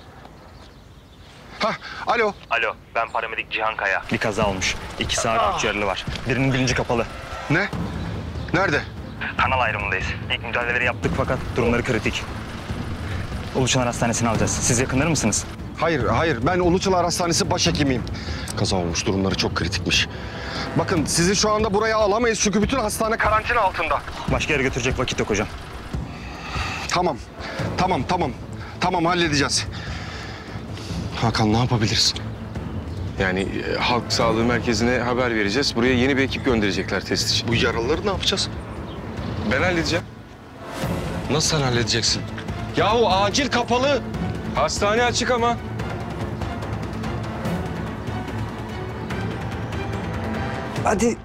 Hah, alo. Alo, ben paramedik Cihan Kaya. Bir kaza olmuş. İki sağ üç yaralı var. Birinin bilinci kapalı. Ne? Nerede? Kanal ayrımındayız. İlk müdahaleleri yaptık fakat durumları kritik. Uluçanar Hastanesi'ne alacağız. Siz yakınır mısınız? Hayır, hayır. Ben Uluçalar Hastanesi başhekimiyim. Kaza olmuş, durumları çok kritikmiş. Bakın sizi şu anda buraya alamayız çünkü bütün hastane karantina altında. Başka yere götürecek vakit yok hocam. Tamam, tamam, tamam. Tamam, halledeceğiz. Hakan ne yapabiliriz? Yani e, halk sağlığı merkezine haber vereceğiz. Buraya yeni bir ekip gönderecekler test için. Bu yaralıları ne yapacağız? Ben halledeceğim. Nasıl sen halledeceksin? Yahu acil kapalı. Hastane açık ama. Hadi.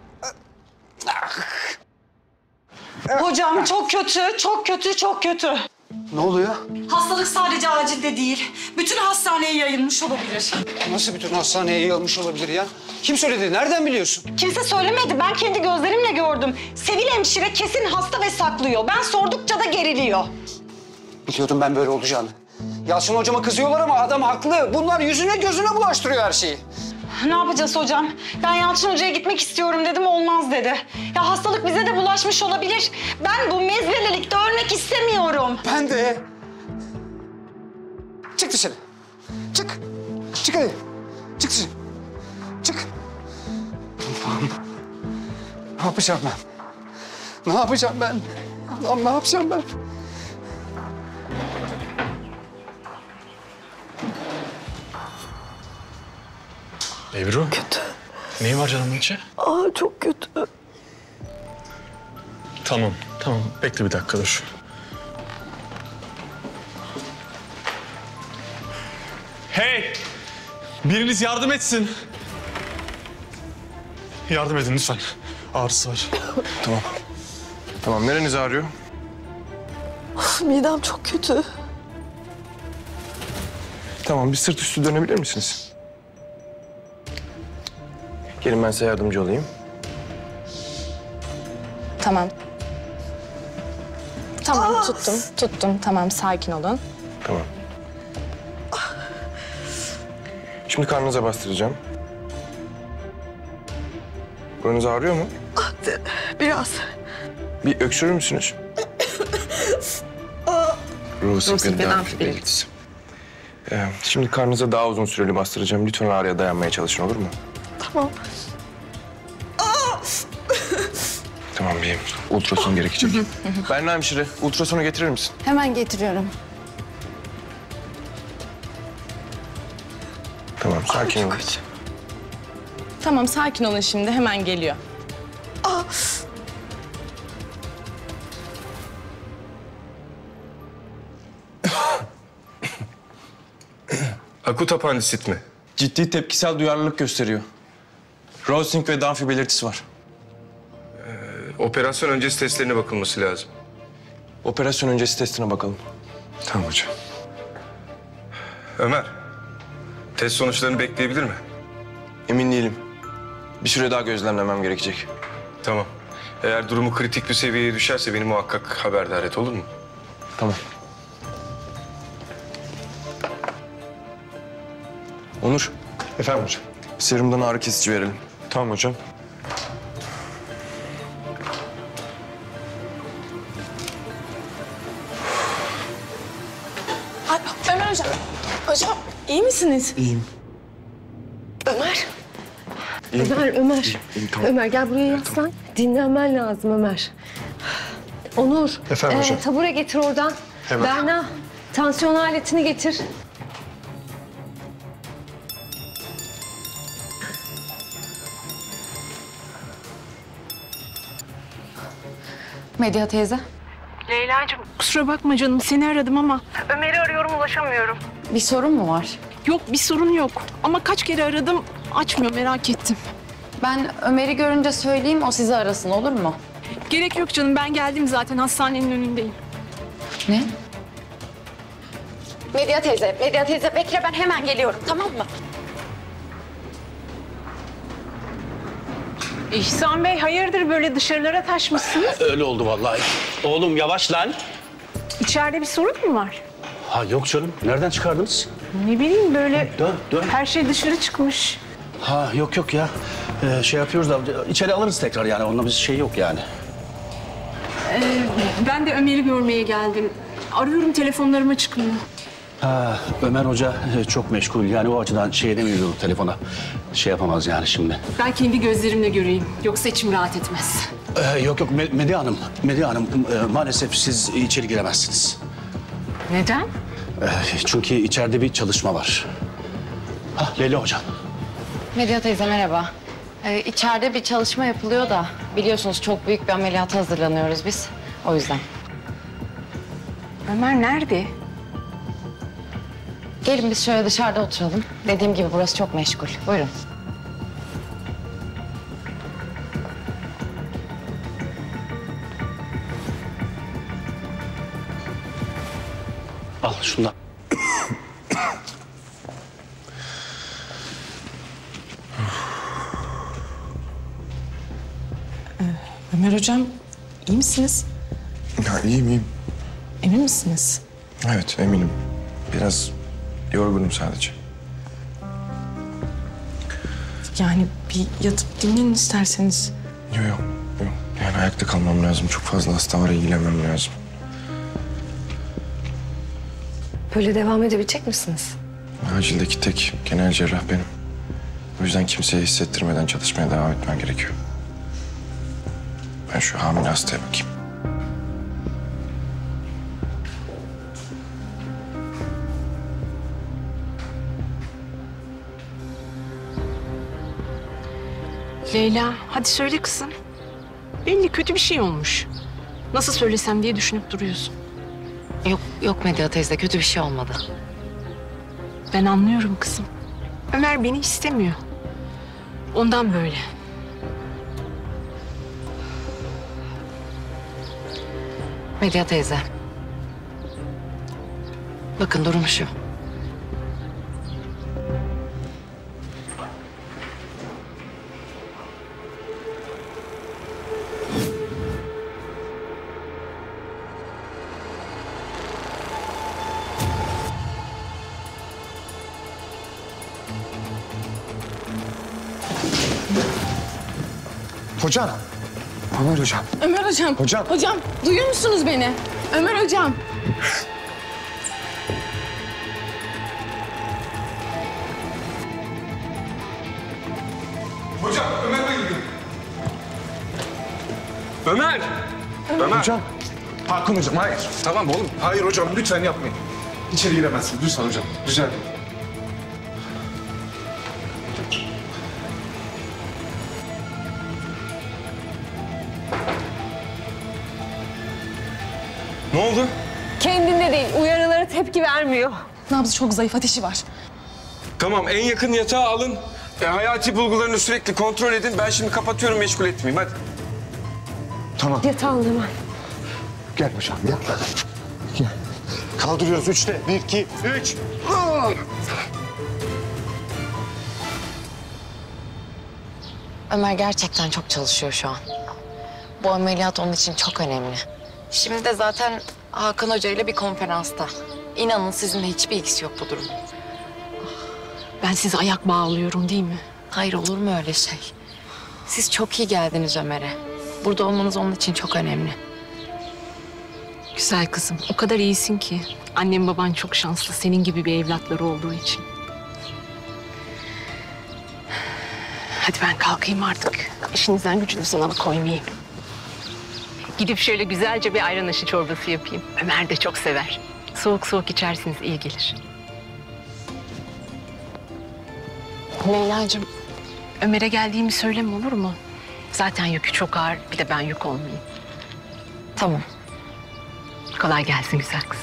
Hocam çok kötü, çok kötü, çok kötü. Ne oluyor? Hastalık sadece acilde değil. Bütün hastaneye yayılmış olabilir. Nasıl bütün hastaneye yayılmış olabilir ya? Kim söyledi? Nereden biliyorsun? Kimse söylemedi. Ben kendi gözlerimle gördüm. Sevil hemşire kesin hasta ve saklıyor. Ben sordukça da geriliyor. Biliyordum ben böyle olacağını. Yalçın hocama kızıyorlar ama adam haklı. Bunlar yüzüne gözüne bulaştırıyor her şeyi. Ne yapacağız hocam? Ben Yalçın Hoca'ya gitmek istiyorum dedim, olmaz dedi. Ya hastalık bize de bulaşmış olabilir. Ben bu mezbelelikte ölmek istemiyorum. Ben de. Çık dışarı. Çık. Çık hadi. Çık dışarı. Çık. Allah'ım. Ne yapacağım ben? Ne yapacağım ben? Allah'ım ne yapacağım ben? Ebru. Kötü. Neyin var canımın içi? Aa çok kötü. Tamam, tamam. Bekle bir dakika dur. Hey! Biriniz yardım etsin. Yardım edin lütfen. Ağrısı var. Tamam. Tamam, nereniz ağrıyor? Of, midem çok kötü. Tamam, bir sırt üstü dönebilir misiniz? Gelin ben size yardımcı olayım. Tamam. Tamam, tuttum, tuttum. Tamam, sakin olun. Tamam. Şimdi karnınıza bastıracağım. Buranız ağrıyor mu? Biraz. Bir öksürür müsünüz? Ruhsuz beden belirtisi. Ee, şimdi karnınıza daha uzun süreli bastıracağım. Lütfen ağrıya dayanmaya çalışın, olur mu? Tamam. Tamam beyim. Ultrason gerekecek. Berna hemşire, ultrasonu getirir misin? Hemen getiriyorum. Tamam, sakin olun. Tamam, sakin olun şimdi. Hemen geliyor. Akut apandisit mi? Ciddi tepkisel duyarlılık gösteriyor. Rosing ve Dunphy belirtisi var. Ee, operasyon öncesi testlerine bakılması lazım. Operasyon öncesi testine bakalım. Tamam hocam. Ömer, test sonuçlarını bekleyebilir mi? Emin değilim. Bir süre daha gözlemlemem gerekecek. Tamam. Eğer durumu kritik bir seviyeye düşerse beni muhakkak haberdar et, olur mu? Tamam. Onur. Efendim hocam. Serumdan ağrı kesici verelim. Tamam hocam. Ay, Ömer hocam. Hocam, iyi misiniz? İyiyim. Ömer. İyiyim. Ömer, Ömer. İyiyim, iyiyim, tamam. Ömer gel buraya yaslan. Dinlenmen lazım Ömer. Onur. Efendim hocam. Tabure getir oradan. Hemen. Berna, tansiyon aletini getir. Medya teyze. Leyla'cığım kusura bakma canım seni aradım ama Ömer'i arıyorum ulaşamıyorum. Bir sorun mu var? Yok bir sorun yok ama kaç kere aradım açmıyor merak ettim. Ben Ömer'i görünce söyleyeyim o sizi arasın olur mu? Gerek yok canım ben geldim zaten hastanenin önündeyim. Ne? Medya teyze, Medya teyze bekle ben hemen geliyorum tamam mı? İhsan Bey hayırdır böyle dışarılara taşmışsınız? Öyle oldu vallahi. Oğlum yavaş lan. İçeride bir sorun mu var? Ha yok canım. Nereden çıkardınız? Ne bileyim böyle Dön, dön. her şey dışarı çıkmış. Ha yok yok ya. Ee, şey yapıyoruz da içeri alırız tekrar yani. Onunla bir şey yok yani. Ee, ben de Ömer'i görmeye geldim. Arıyorum telefonlarıma çıkmıyor. Ha, Ömer Hoca çok meşgul. Yani o açıdan şey edemiyordu telefona. Şey yapamaz yani şimdi. Ben kendi gözlerimle göreyim. Yoksa içim rahat etmez. Ee, yok yok Me- Medya Hanım. Medya Hanım e, maalesef siz içeri giremezsiniz. Neden? Ee, çünkü içeride bir çalışma var. Ha Leyla Hocam. Medya teyze merhaba. Ee, içeride bir çalışma yapılıyor da biliyorsunuz çok büyük bir ameliyata hazırlanıyoruz biz. O yüzden. Ömer nerede? Gelin biz şöyle dışarıda oturalım. Dediğim gibi burası çok meşgul. Buyurun. Al şundan. Ömer hocam iyi misiniz? Ya iyiyim iyiyim. Emin misiniz? Evet eminim. Biraz yorgunum sadece. Yani bir yatıp dinlenin isterseniz. Yok yok yok. Yani ayakta kalmam lazım. Çok fazla hasta var ilgilenmem lazım. Böyle devam edebilecek misiniz? Acildeki tek genel cerrah benim. O yüzden kimseye hissettirmeden çalışmaya devam etmem gerekiyor. Ben şu hamile hastaya bakayım. Leyla hadi söyle kızım. Belli kötü bir şey olmuş. Nasıl söylesem diye düşünüp duruyorsun. Yok yok Medya teyze kötü bir şey olmadı. Ben anlıyorum kızım. Ömer beni istemiyor. Ondan böyle. Medya teyze. Bakın durum şu. Hocam. Ömer hocam. Ömer hocam. Hocam. Hocam duyuyor musunuz beni? Ömer hocam. Hocam Ömer bayıldı. Ömer! Ömer! Hocam. Hakan hocam hayır. Tamam oğlum. Hayır hocam lütfen yapmayın. İçeri giremezsiniz lütfen hocam. Rica ederim. Ne oldu? Kendinde değil. Uyarılara tepki vermiyor. Nabzı çok zayıf, ateşi var. Tamam en yakın yatağa alın. E, hayati bulgularını sürekli kontrol edin. Ben şimdi kapatıyorum meşgul etmeyeyim hadi. Tamam. Yatağın hemen. Gel hocam gel. Gel. Kaldırıyoruz üçte. Bir, iki, üç. Ömer gerçekten çok çalışıyor şu an. Bu ameliyat onun için çok önemli. Şimdi de zaten Hakan Hoca ile bir konferansta. İnanın sizinle hiçbir ilgisi yok bu durumun. Ben size ayak bağlıyorum değil mi? Hayır olur mu öyle şey? Siz çok iyi geldiniz Ömer'e. Burada olmanız onun için çok önemli. Güzel kızım. O kadar iyisin ki. Annem baban çok şanslı. Senin gibi bir evlatları olduğu için. Hadi ben kalkayım artık. İşinizden gücünüzden alıkoymayayım. Gidip şöyle güzelce bir ayran aşı çorbası yapayım. Ömer de çok sever. Soğuk soğuk içersiniz iyi gelir. Leyla'cığım, Ömer'e geldiğimi söyleme olur mu? Zaten yükü çok ağır, bir de ben yük olmayayım. Tamam. Kolay gelsin güzel kızım.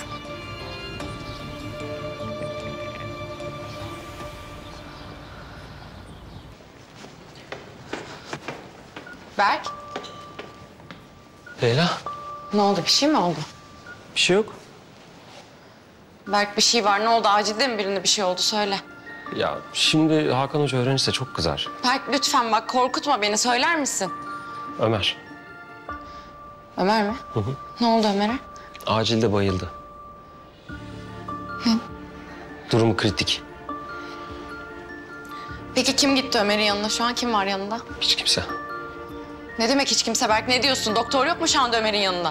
Berk, Leyla, ne oldu? Bir şey mi oldu? bir şey yok. Berk bir şey var. Ne oldu? Acilde mi birinde bir şey oldu? Söyle. Ya şimdi Hakan Hoca öğrenirse çok kızar. Berk lütfen bak korkutma beni. Söyler misin? Ömer, Ömer mi? hı hı. Ne oldu Ömer'e? acilde bayıldı. Hı. Durumu kritik. Peki kim gitti Ömer'in yanına? Şu an kim var yanında? Hiç kimse. Ne demek hiç kimse Berk? Ne diyorsun? Doktor yok mu şu anda Ömer'in yanında?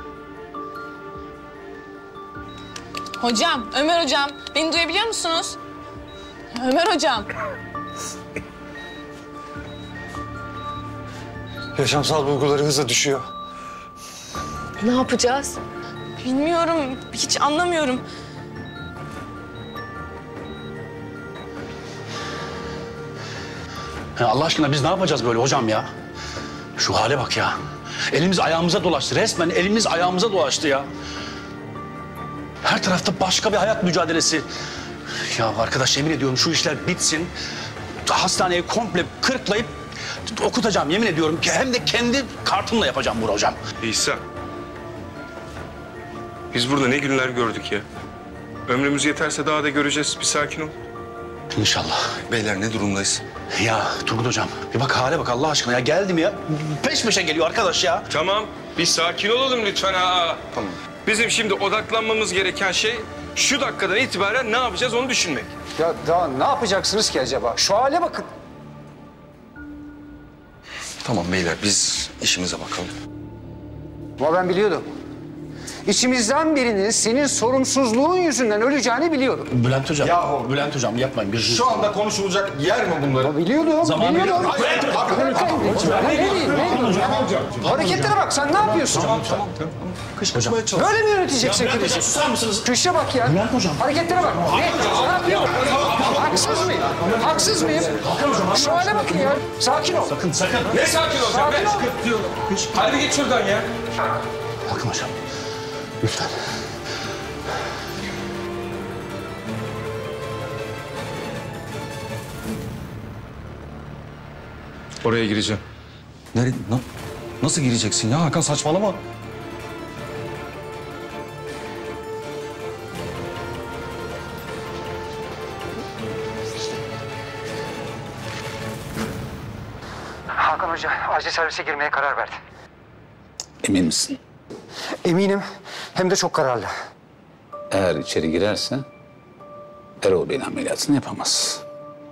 Hocam, Ömer hocam. Beni duyabiliyor musunuz? Ömer hocam. Yaşamsal bulguları hızla düşüyor. Ne yapacağız? Bilmiyorum, hiç anlamıyorum. Ya Allah aşkına biz ne yapacağız böyle hocam ya? Şu hale bak ya. Elimiz ayağımıza dolaştı. Resmen elimiz ayağımıza dolaştı ya. Her tarafta başka bir hayat mücadelesi. Ya arkadaş yemin ediyorum şu işler bitsin. Hastaneyi komple kırklayıp okutacağım yemin ediyorum ki hem de kendi kartımla yapacağım bunu hocam. İsa. Biz burada ne günler gördük ya. Ömrümüz yeterse daha da göreceğiz. Bir sakin ol. İnşallah. Beyler ne durumdayız? Ya Turgut hocam bir bak hale bak Allah aşkına ya geldim ya. Peş peşe geliyor arkadaş ya. Tamam. Bir sakin olalım lütfen ha. Tamam. Bizim şimdi odaklanmamız gereken şey şu dakikadan itibaren ne yapacağız onu düşünmek. Ya daha ne yapacaksınız ki acaba? Şu hale bakın. Tamam beyler biz işimize bakalım. Ama ben biliyordum. İçimizden birinin senin sorumsuzluğun yüzünden öleceğini biliyordum. Bülent hocam. Yahu. Bülent hocam yapmayın. Bir Şu anda konuşulacak yer mi bunların? Biliyordum, Zamanı biliyordum. yok. Hayır, hayır, hayır. Ne bileyim, ne? Hareketlere bak, sen ne yapıyorsun? Tamam, tamam. Kışkırtmaya çalış. Böyle mi yöneteceksin Ya Bülent krizi? hocam, susar mısınız? Kışa bak ya. Bülent hocam. Hareketlere bak. Ne? Ne yapıyor? Haksız mıyım? Haksız mıyım? Şu hale bakın ya. Sakin ol. Sakın sakın. Ne sakin olacağım Sakin ben? ol. Hadi git şuradan ya. Bakın hocam. Lütfen. Oraya gireceğim. Nereye? Na- nasıl gireceksin ya Hakan saçmalama. Hakan Hoca acil servise girmeye karar verdi. Emin misin? Eminim. Hem de çok kararlı. Eğer içeri girerse Erol Bey'in ameliyatını yapamaz.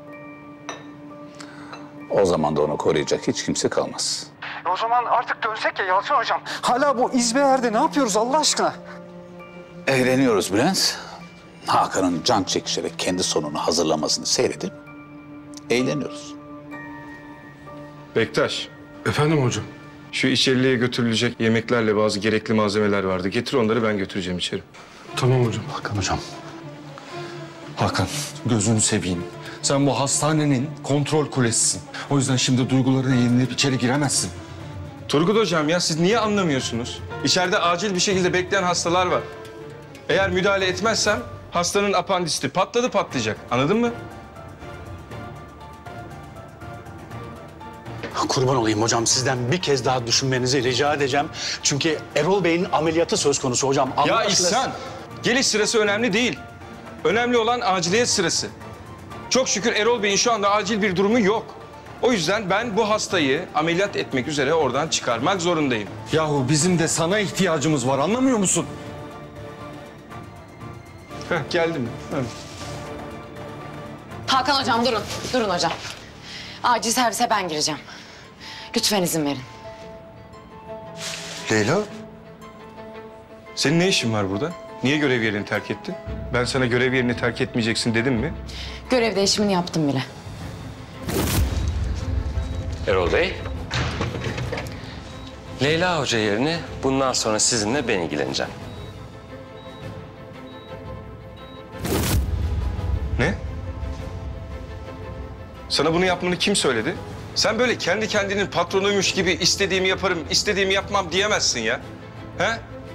O zaman da onu koruyacak hiç kimse kalmaz. O zaman artık dönsek ya Yalçın Hocam. Hala bu İzbeher'de ne yapıyoruz Allah aşkına? Eğleniyoruz Bülent. Hakan'ın can çekişerek kendi sonunu hazırlamasını seyredip eğleniyoruz. Bektaş. Efendim hocam. Şu içeriliğe götürülecek yemeklerle bazı gerekli malzemeler vardı. Getir onları ben götüreceğim içeri. Tamam hocam. Hakan hocam. Hakan gözünü seveyim. Sen bu hastanenin kontrol kulesisin. O yüzden şimdi duygularına yenilip içeri giremezsin. Turgut hocam ya siz niye anlamıyorsunuz? İçeride acil bir şekilde bekleyen hastalar var. Eğer müdahale etmezsem hastanın apandisti patladı patlayacak. Anladın mı? Kurban olayım hocam sizden bir kez daha düşünmenizi rica edeceğim. Çünkü Erol Bey'in ameliyatı söz konusu hocam. Allah Ya aşkına- İhsan, geliş sırası önemli değil. Önemli olan aciliyet sırası. Çok şükür Erol Bey'in şu anda acil bir durumu yok. O yüzden ben bu hastayı ameliyat etmek üzere oradan çıkarmak zorundayım. Yahu bizim de sana ihtiyacımız var anlamıyor musun? Heh, geldim. Heh. Hakan hocam durun. Durun hocam. Acil servise ben gireceğim. Lütfen izin verin. Leyla? Senin ne işin var burada? Niye görev yerini terk ettin? Ben sana görev yerini terk etmeyeceksin dedim mi? Görev değişimini yaptım bile. Erol Bey. Leyla Hoca yerine bundan sonra sizinle ben ilgileneceğim. Ne? Sana bunu yapmanı kim söyledi? Sen böyle kendi kendinin patronuymuş gibi istediğimi yaparım, istediğimi yapmam diyemezsin ya. He?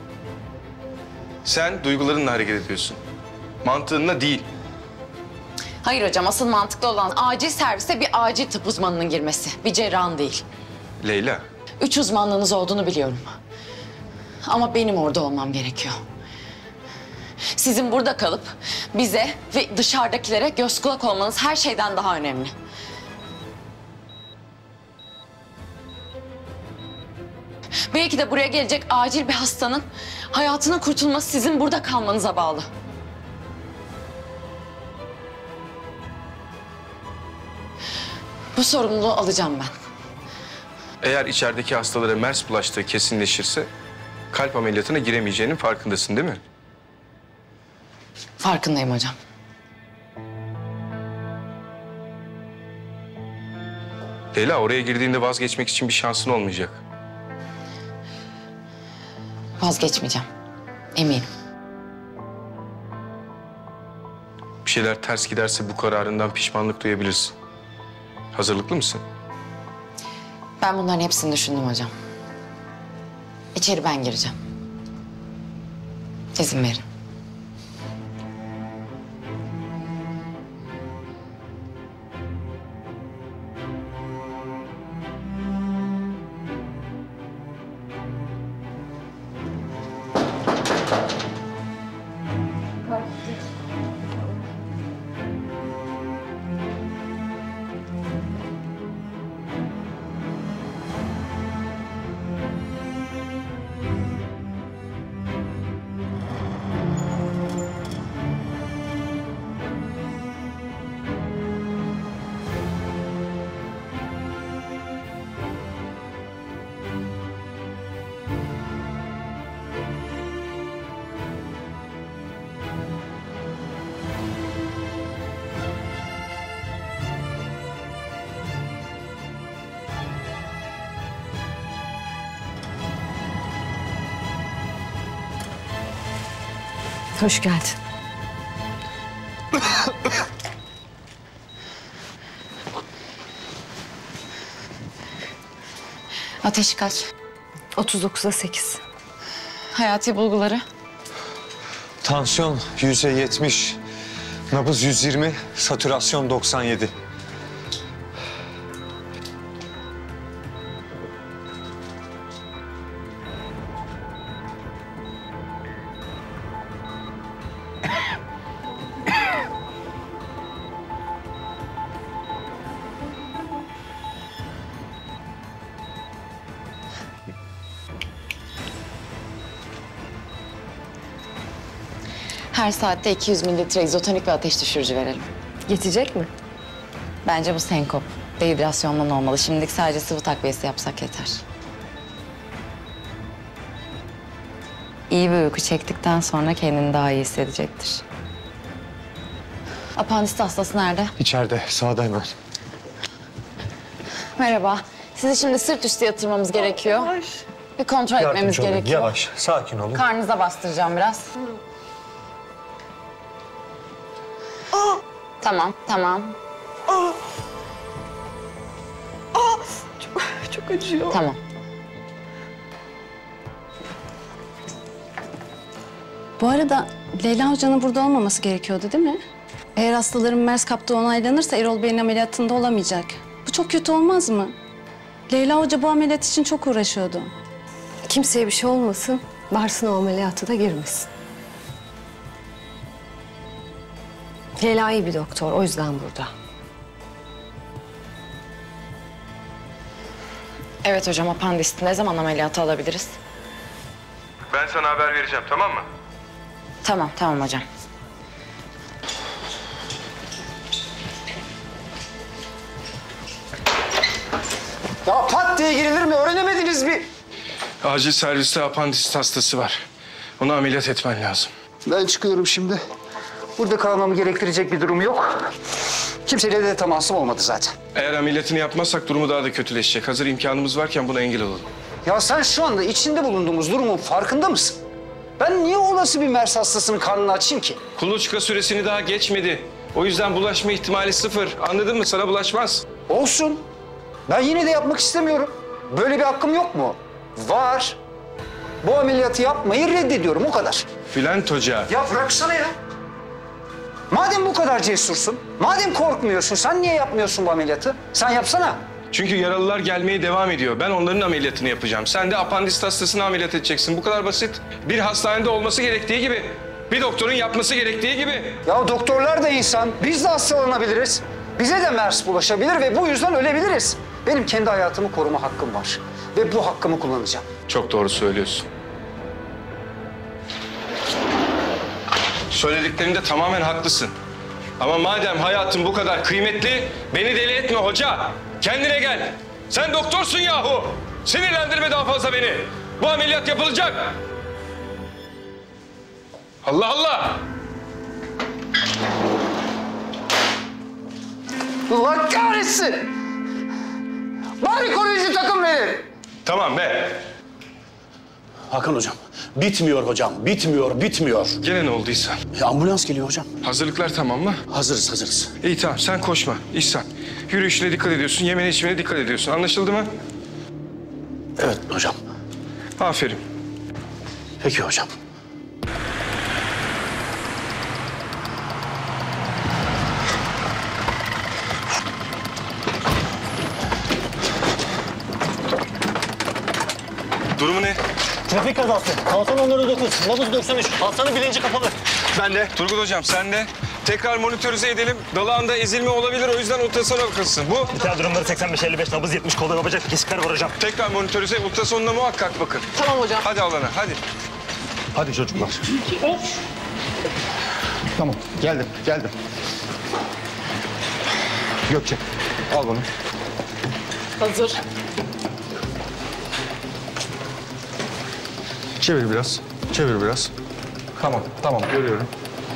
Sen duygularınla hareket ediyorsun. Mantığınla değil. Hayır hocam, asıl mantıklı olan acil servise bir acil tıp uzmanının girmesi. Bir cerrahın değil. Leyla. Üç uzmanlığınız olduğunu biliyorum. Ama benim orada olmam gerekiyor. Sizin burada kalıp bize ve dışarıdakilere göz kulak olmanız her şeyden daha önemli. Belki de buraya gelecek acil bir hastanın hayatının kurtulması sizin burada kalmanıza bağlı. Bu sorumluluğu alacağım ben. Eğer içerideki hastalara MERS bulaştığı kesinleşirse kalp ameliyatına giremeyeceğinin farkındasın değil mi? Farkındayım hocam. Leyla, oraya girdiğinde vazgeçmek için bir şansın olmayacak. Vazgeçmeyeceğim. Eminim. Bir şeyler ters giderse bu kararından pişmanlık duyabilirsin. Hazırlıklı mısın? Ben bunların hepsini düşündüm hocam. İçeri ben gireceğim. İzin verin. Hoş geldin. Ateşi kaç? otuz dokuza sekiz. Hayati bulguları? Tansiyon yüze yetmiş, nabız yüz yirmi, satürasyon doksan yedi. Her saatte iki yüz mililitre izotonik ve ateş düşürücü verelim. Yetecek mi? Bence bu senkop. Dehidrasyondan olmalı. Şimdilik sadece sıvı takviyesi yapsak yeter. İyi bir uyku çektikten sonra kendini daha iyi hissedecektir. Apandisit hastası nerede? İçeride, sağda hemen. Merhaba. Sizi şimdi sırt üstü yatırmamız gerekiyor. Bir kontrol etmemiz Yardımcı olun, gerekiyor. yavaş, sakin olun. Karnınıza bastıracağım biraz. Tamam, tamam. Çok, çok acıyor. Tamam. Bu arada Leyla Hoca'nın burada olmaması gerekiyordu değil mi? Eğer hastaların MERS kaptığı onaylanırsa Erol Bey'in ameliyatında olamayacak. Bu çok kötü olmaz mı? Leyla Hoca bu ameliyat için çok uğraşıyordu. Kimseye bir şey olmasın, varsın o ameliyatı da girmesin. Leyla iyi bir doktor, o yüzden burada. Evet hocam, apandisit ne zaman ameliyata alabiliriz? Ben sana haber vereceğim, tamam mı? Tamam, tamam hocam. Ya pat diye girilir mi? Öğrenemediniz mi? Acil serviste apandisit hastası var. Onu ameliyat etmen lazım. Ben çıkıyorum şimdi. Burada kalmamı gerektirecek bir durum yok. Kimseyle de temasım olmadı zaten. Eğer ameliyatını yapmazsak durumu daha da kötüleşecek. Hazır imkanımız varken buna engel olalım. Ya sen şu anda içinde bulunduğumuz durumun farkında mısın? Ben niye olası bir MERS hastasının karnını açayım ki? Kuluçka süresini daha geçmedi. O yüzden bulaşma ihtimali sıfır. Anladın mı? Sana bulaşmaz. Olsun. Ben yine de yapmak istemiyorum. Böyle bir hakkım yok mu? Var. Bu ameliyatı yapmayı reddediyorum, o kadar. Bülent Hoca. Ya bıraksana ya. Madem bu kadar cesursun, madem korkmuyorsun, sen niye yapmıyorsun bu ameliyatı? Sen yapsana. Çünkü yaralılar gelmeye devam ediyor. Ben onların ameliyatını yapacağım. Sen de apandisit hastasını ameliyat edeceksin. Bu kadar basit. Bir hastanede olması gerektiği gibi. Bir doktorun yapması gerektiği gibi. Ya doktorlar da insan. Biz de hastalanabiliriz. Bize de MERS bulaşabilir ve bu yüzden ölebiliriz. Benim kendi hayatımı koruma hakkım var. Ve bu hakkımı kullanacağım. Çok doğru söylüyorsun. Söylediklerinde tamamen haklısın. Ama madem hayatın bu kadar kıymetli, beni deli etme hoca. Kendine gel. Sen doktorsun yahu. Sinirlendirme daha fazla beni. Bu ameliyat yapılacak. Allah Allah. Allah kahretsin. Bari koruyucu takım verin. Tamam be. Hakan hocam, bitmiyor hocam, bitmiyor, bitmiyor. Gene ne olduysa? Ya, ambulans geliyor hocam. Hazırlıklar tamam mı? Hazırız, hazırız. İyi tamam, sen koşma İhsan. Yürüyüşüne dikkat ediyorsun, yemene içmene dikkat ediyorsun. Anlaşıldı mı? Evet hocam. Aferin. Peki hocam. Durumu ne? Trafik kazası. Kanser onları dokuz. Nabız doksan üç. Hastanın bilinci kapalı. Ben de. Turgut hocam sen de. Tekrar monitörize edelim. Dalağında ezilme olabilir, o yüzden ultrasona bakılsın. Bu? Vital durumları seksen beş elli beş, nabız yetmiş, kolda ve bacak kesikler var hocam. Tekrar monitörize, ultrasonuna muhakkak bakın. Tamam hocam. Hadi alana, hadi. Hadi çocuklar. Tamam, geldim, geldim. Gökçe, al bunu. Hazır. Çevir biraz, çevir biraz. Tamam, tamam, görüyorum.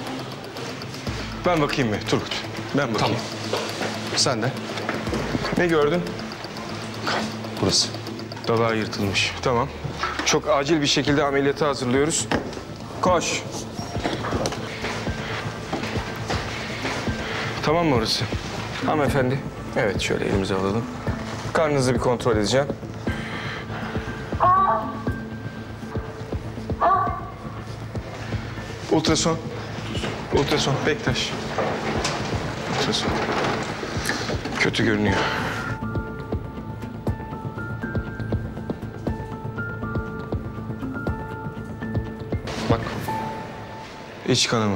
Ben bakayım mı Turgut? Ben bakayım. Tamam. Sen de. Ne gördün? Burası. Dalağı yırtılmış. Tamam. Çok acil bir şekilde ameliyata hazırlıyoruz. Koş. Tamam mı orası? Hanımefendi. Evet, şöyle elimize alalım. Karnınızı bir kontrol edeceğim. Ultrason. Ultrason. Bektaş. Ultrason. Kötü görünüyor. Bak. İç kanama.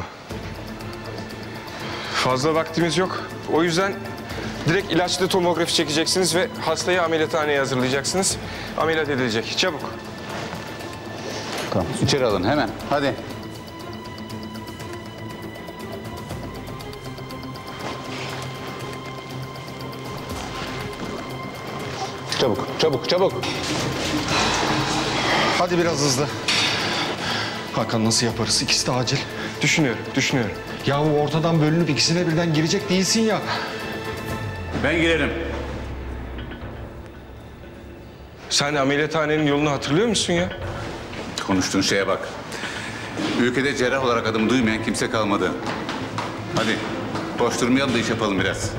Fazla vaktimiz yok. O yüzden direkt ilaçlı tomografi çekeceksiniz ve hastayı ameliyathaneye hazırlayacaksınız. Ameliyat edilecek. Çabuk. Tamam. İçeri alın hemen. Hadi. Çabuk, çabuk, çabuk. Hadi biraz hızlı. Hakan nasıl yaparız? İkisi de acil. Düşünüyorum, düşünüyorum. Yahu ortadan bölünüp ikisine birden girecek değilsin ya. Ben girerim. Sen ameliyathanenin yolunu hatırlıyor musun ya? Konuştuğun şeye bak. Ülkede cerrah olarak adımı duymayan kimse kalmadı. Hadi boş durmayalım da iş yapalım biraz.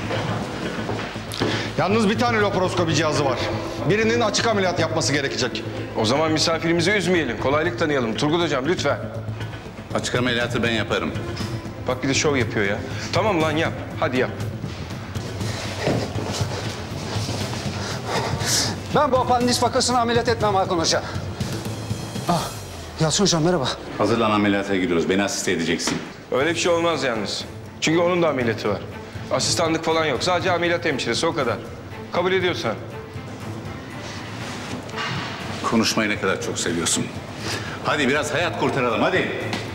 Yalnız bir tane laparoskopi cihazı var. Birinin açık ameliyat yapması gerekecek. O zaman misafirimizi üzmeyelim. Kolaylık tanıyalım. Turgut hocam lütfen. Açık ameliyatı ben yaparım. Bak bir de şov yapıyor ya. Tamam lan yap. Hadi yap. Ben bu apandis vakasını ameliyat etmem Hakan Hoca. Ah, Yalçın Hocam merhaba. Hazırlan, ameliyata gidiyoruz. Beni asiste edeceksin. Öyle bir şey olmaz yalnız. Çünkü onun da ameliyatı var. Asistanlık falan yok. Sadece ameliyat hemşiresi o kadar. Kabul ediyorsan. Konuşmayı ne kadar çok seviyorsun. Hadi biraz hayat kurtaralım, hadi.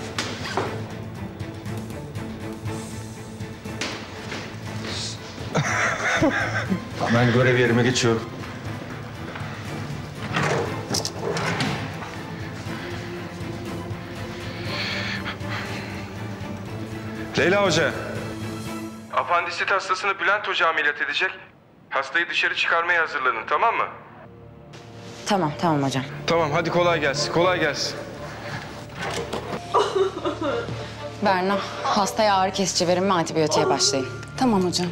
Ben görev yerime geçiyorum. Leyla Hoca. Apandisit hastasını Bülent Hoca ameliyat edecek. Hastayı dışarı çıkarmaya hazırlanın, tamam mı? Tamam, tamam hocam. Tamam, hadi kolay gelsin, kolay gelsin. Berna, hastaya ağrı kesici verin ve antibiyotiğe başlayın. Tamam hocam.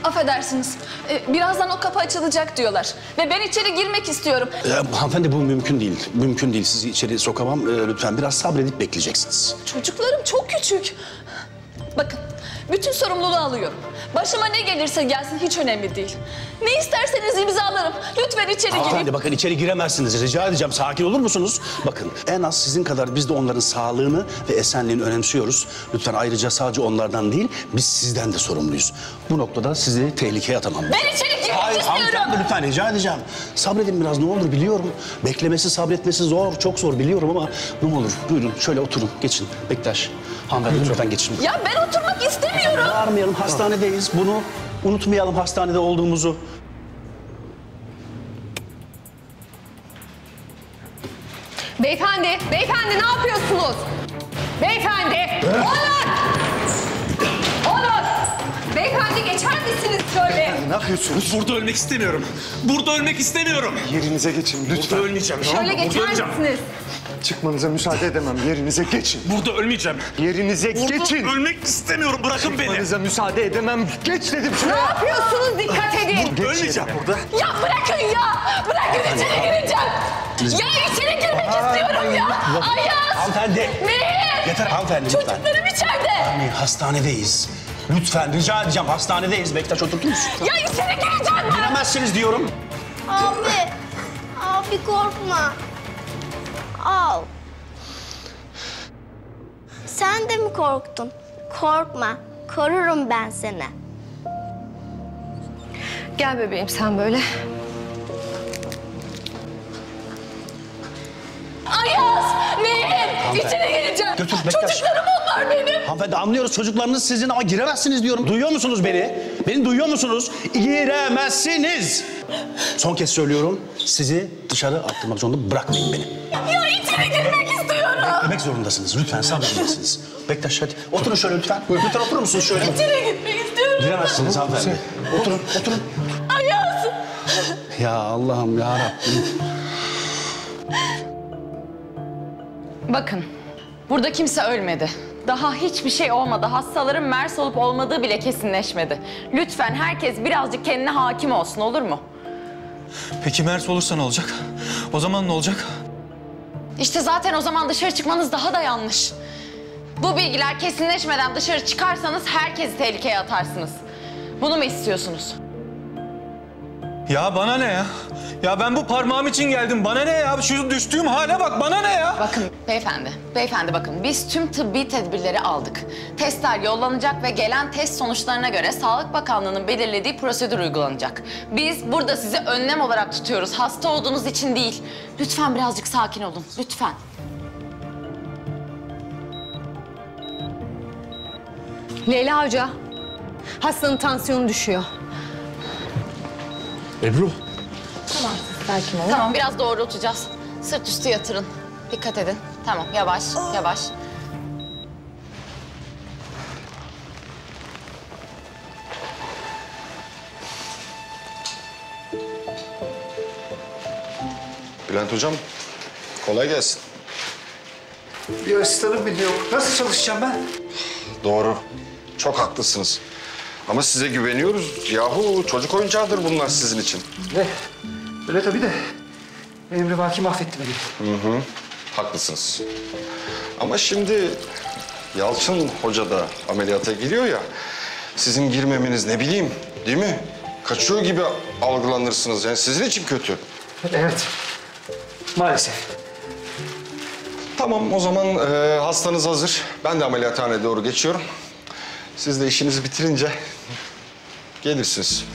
Affedersiniz. Ee, birazdan o kapı açılacak diyorlar. Ve ben içeri girmek istiyorum. Ee, hanımefendi bu mümkün değil. Mümkün değil. Sizi içeri sokamam. Ee, lütfen biraz sabredip bekleyeceksiniz. Çocuklarım çok küçük. Bakın, bütün sorumluluğu alıyorum. Başıma ne gelirse gelsin hiç önemli değil. Ne isterseniz imzalarım. Lütfen içeri girin. Hanımefendi bakın içeri giremezsiniz. Rica edeceğim. Sakin olur musunuz? Bakın en az sizin kadar biz de onların sağlığını ve esenliğini önemsiyoruz. Lütfen ayrıca sadece onlardan değil, biz sizden de sorumluyuz. Bu noktada sizi tehlikeye atamam. Ben içeri girmek Hayır, istiyorum. hanımefendi lütfen rica edeceğim. Sabredin biraz ne olur biliyorum. Beklemesi, sabretmesi zor, çok zor biliyorum ama ne olur buyurun şöyle oturun, geçin. Bektaş, hanımefendi lütfen geçin. Ya ben oturmak istemiyorum. Bağırmayalım, hastanedeyiz. Bunu unutmayalım hastanede olduğumuzu. Beyefendi, beyefendi ne yapıyorsunuz? Beyefendi! Onur! Onur! Beyefendi geçer misiniz şöyle? Ne yapıyorsunuz? Burada ölmek istemiyorum. Burada ölmek istemiyorum. Yerinize geçin lütfen. Burada ölmeyeceğim. Şöyle Burada geçer öleceğim. misiniz? Çıkmanıza müsaade edemem. Yerinize geçin. Burada ölmeyeceğim. Yerinize Burada geçin. ölmek istemiyorum. Bırakın beni. Çıkmanıza müsaade edemem. Geç dedim Ne şuraya. yapıyorsunuz? Dikkat edin. Geç Ölmeyeceğim. burada. Ya bırakın ya. Bırakın içeri gireceğim. Ya içeri girmek istiyorum ya. Ayaz. Hanımefendi. Mehir. Yeter hanımefendi lütfen. Çocuklarım içeride. Anne, hastanedeyiz. Lütfen rica edeceğim hastanedeyiz. Bektaş oturtur musun? Ya içeri gireceğim ben. Giremezsiniz diyorum. Abi, abi korkma. Al. Sen de mi korktun? Korkma, korurum ben seni. Gel bebeğim sen böyle. Ayaz. Mehir. İçeri gireceğim. Götür, Bektaş. Çocuklarım onlar benim. Hanımefendi anlıyoruz çocuklarınız sizin ama giremezsiniz diyorum. Duyuyor musunuz beni? Beni duyuyor musunuz? Giremezsiniz. Son kez söylüyorum. Sizi dışarı attırmak zorunda bırakmayın beni. Ya içeri girmek istiyorum. Beklemek zorundasınız. Lütfen sabredeceksiniz. Bektaş hadi. Oturun şöyle lütfen. Lütfen oturur musunuz şöyle? İçeri gitmek istiyorum. Giremezsiniz hanımefendi. Oturun, oturun. Ayaz. Ya Allah'ım ya Rabbim. Bakın, burada kimse ölmedi. Daha hiçbir şey olmadı. Hastaların MERS olup olmadığı bile kesinleşmedi. Lütfen herkes birazcık kendine hakim olsun, olur mu? Peki MERS olursa ne olacak? O zaman ne olacak? İşte zaten o zaman dışarı çıkmanız daha da yanlış. Bu bilgiler kesinleşmeden dışarı çıkarsanız herkesi tehlikeye atarsınız. Bunu mu istiyorsunuz? Ya bana ne ya? Ya ben bu parmağım için geldim. Bana ne ya? Şu düştüğüm hale bak. Bana ne ya? Bakın beyefendi, beyefendi bakın biz tüm tıbbi tedbirleri aldık. Testler yollanacak ve gelen test sonuçlarına göre Sağlık Bakanlığı'nın belirlediği prosedür uygulanacak. Biz burada sizi önlem olarak tutuyoruz. Hasta olduğunuz için değil. Lütfen birazcık sakin olun, lütfen. Leyla Hoca, hastanın tansiyonu düşüyor. Ebru. Tamam, sakin olun. Tamam, biraz doğrultacağız. Sırt üstü yatırın. Dikkat edin. Tamam, yavaş, yavaş. Bülent hocam, kolay gelsin. Bir asistanım bile yok. Nasıl çalışacağım ben? Doğru, çok haklısınız. Ama size güveniyoruz. Yahu çocuk oyuncağıdır bunlar sizin için. Ne? Öyle tabii de. Emri Vaki mahvetti beni. Hı hı, haklısınız. Ama şimdi Yalçın Hoca da ameliyata giriyor ya. Sizin girmemeniz ne bileyim, değil mi? Kaçıyor gibi algılanırsınız. Yani sizin için kötü. Evet. Maalesef. Tamam, o zaman e, hastanız hazır. Ben de ameliyathaneye doğru geçiyorum. Siz de işinizi bitirince gelirsiniz.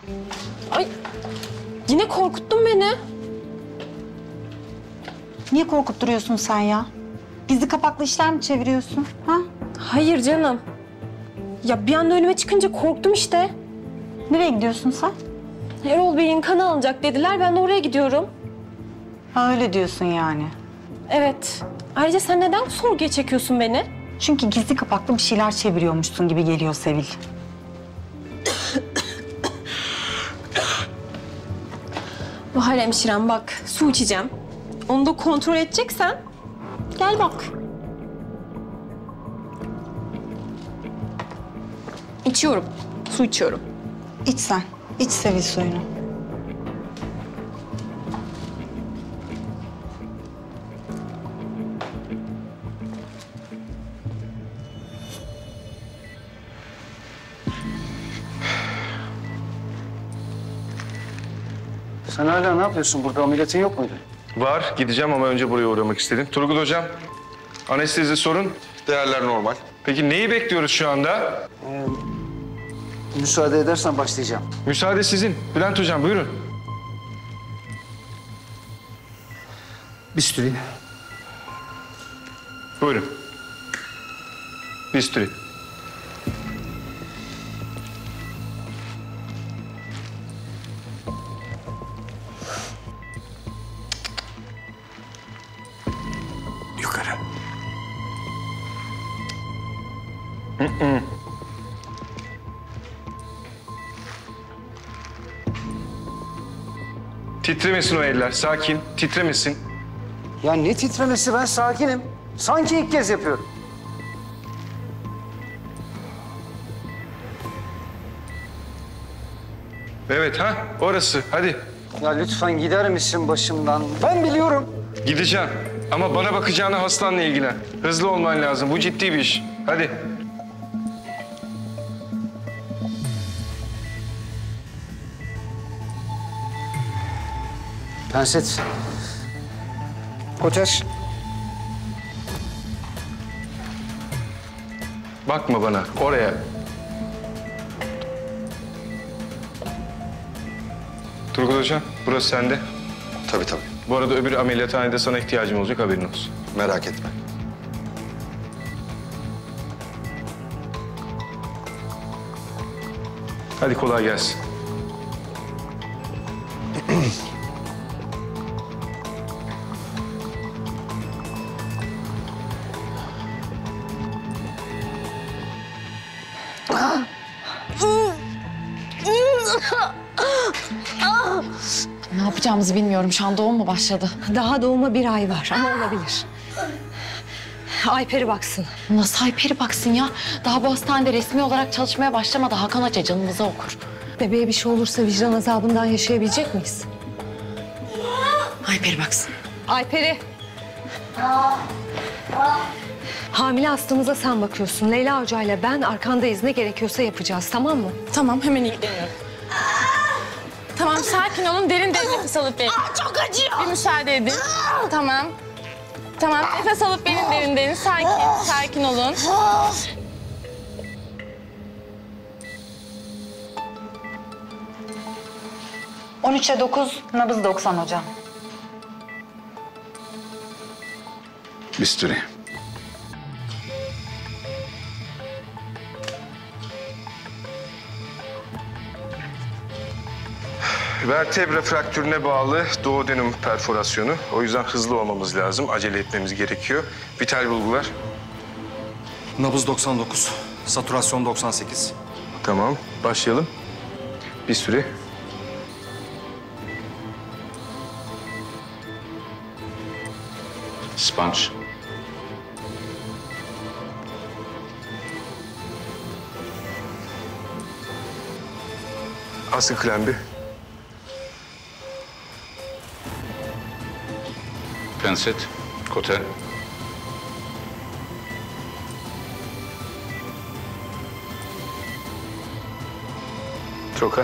Ay, yine korkuttun beni. Niye korkutturuyorsun sen ya? Gizli kapaklı işler mi çeviriyorsun? Ha? Hayır canım. Ya bir anda önüme çıkınca korktum işte. Nereye gidiyorsun sen? Erol Bey'in kanı alınacak dediler. Ben de oraya gidiyorum. Ha, öyle diyorsun yani. Evet. Ayrıca sen neden sorguya çekiyorsun beni? Çünkü gizli kapaklı bir şeyler çeviriyormuşsun gibi geliyor Sevil. Bahar hemşirem bak, su içeceğim. Onu da kontrol edeceksen gel bak. İçiyorum. Su içiyorum. İç sen. İç Sevil suyunu. Sen hala ne yapıyorsun burada? Ameliyatın yok muydu? Var, gideceğim ama önce buraya uğramak istedim. Turgut Hocam, anestezi sorun. Değerler normal. Peki neyi bekliyoruz şu anda? Ee, müsaade edersen başlayacağım. Müsaade sizin. Bülent Hocam buyurun. Bisturi. Buyurun. Bisturi. Yukarı. Hı hı. Titremesin o eller. Sakin. Titremesin. Ya ne titremesi, ben sakinim. Sanki ilk kez yapıyorum. Evet ha orası. Hadi. Ya lütfen gider misin başımdan? Ben biliyorum. Gideceğim. Ama bana bakacağına hastanla ilgilen. Hızlı olman lazım. Bu ciddi bir iş. Hadi. Penset. Koter. Bakma bana. Oraya. Turgut Hocam, burası sende. Tabii tabii. Bu arada öbür ameliyathanede sana ihtiyacım olacak, haberin olsun. Merak etme. Hadi kolay gelsin. Ne yapacağımızı bilmiyorum. Şu an doğum mu başladı? Daha doğuma bir ay var ama olabilir. Ayperi baksın. Nasıl Ayperi baksın ya? Daha bu hastanede resmi olarak çalışmaya başlamadı. Hakan Hoca canımıza okur. Bebeğe bir şey olursa vicdan azabından yaşayabilecek miyiz? Ayperi baksın. Ayperi. Hamile hastamıza sen bakıyorsun. Leyla Hoca ile ben arkandayız. Ne gerekiyorsa yapacağız, tamam mı? Tamam, hemen ilgileniyorum. Tamam, sakin olun. Derin derin nefes alıp verin. Çok acıyor. Bir müsaade edin. Tamam. Tamam, nefes alıp verin derin derin. Sakin, sakin olun. on üçe dokuz, nabız doksan hocam. Bisturi. Vertebra fraktürüne bağlı duodenum perforasyonu. O yüzden hızlı olmamız lazım. Acele etmemiz gerekiyor. Vital bulgular. Nabız doksan dokuz, saturasyon doksan sekiz. Tamam, başlayalım. Bir süre. Sponge. Askı klembi. Penset. Koter. Trokar.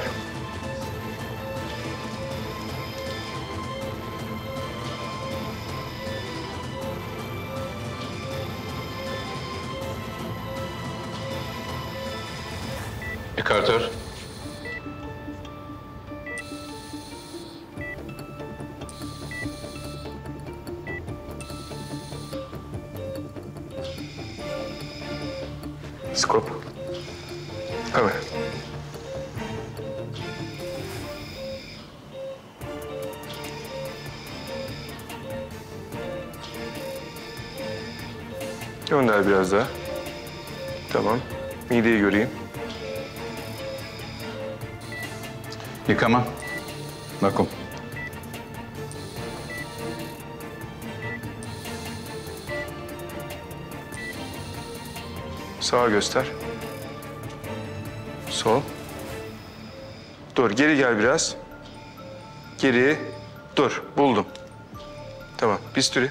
Ekartör. Skop. Kamera. Gönder biraz daha. Tamam. Mideyi göreyim. Yıkama. Vakum. Sağa göster. Sol. Dur, geri gel biraz. Geri. Dur, buldum. Tamam, bisturi.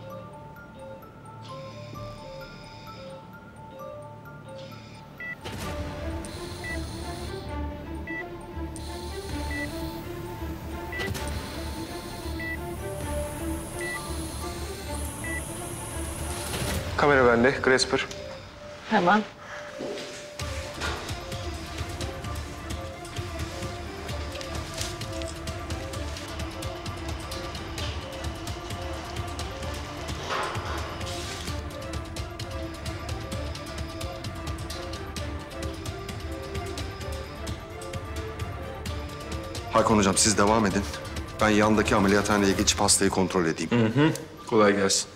Kamera bende, Grasper. Tamam. Hakan hocam siz devam edin. Ben yandaki ameliyathaneye geçip hastayı kontrol edeyim. Hı hı. Kolay gelsin.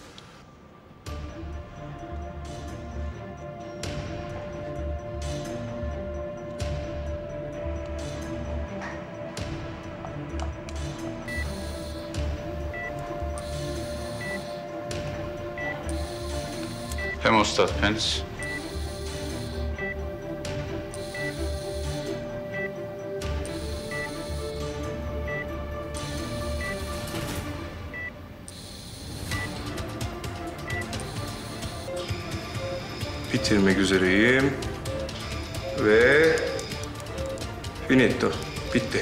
Hemostat pens. Bitirmek üzereyim. Ve finito. Bitti.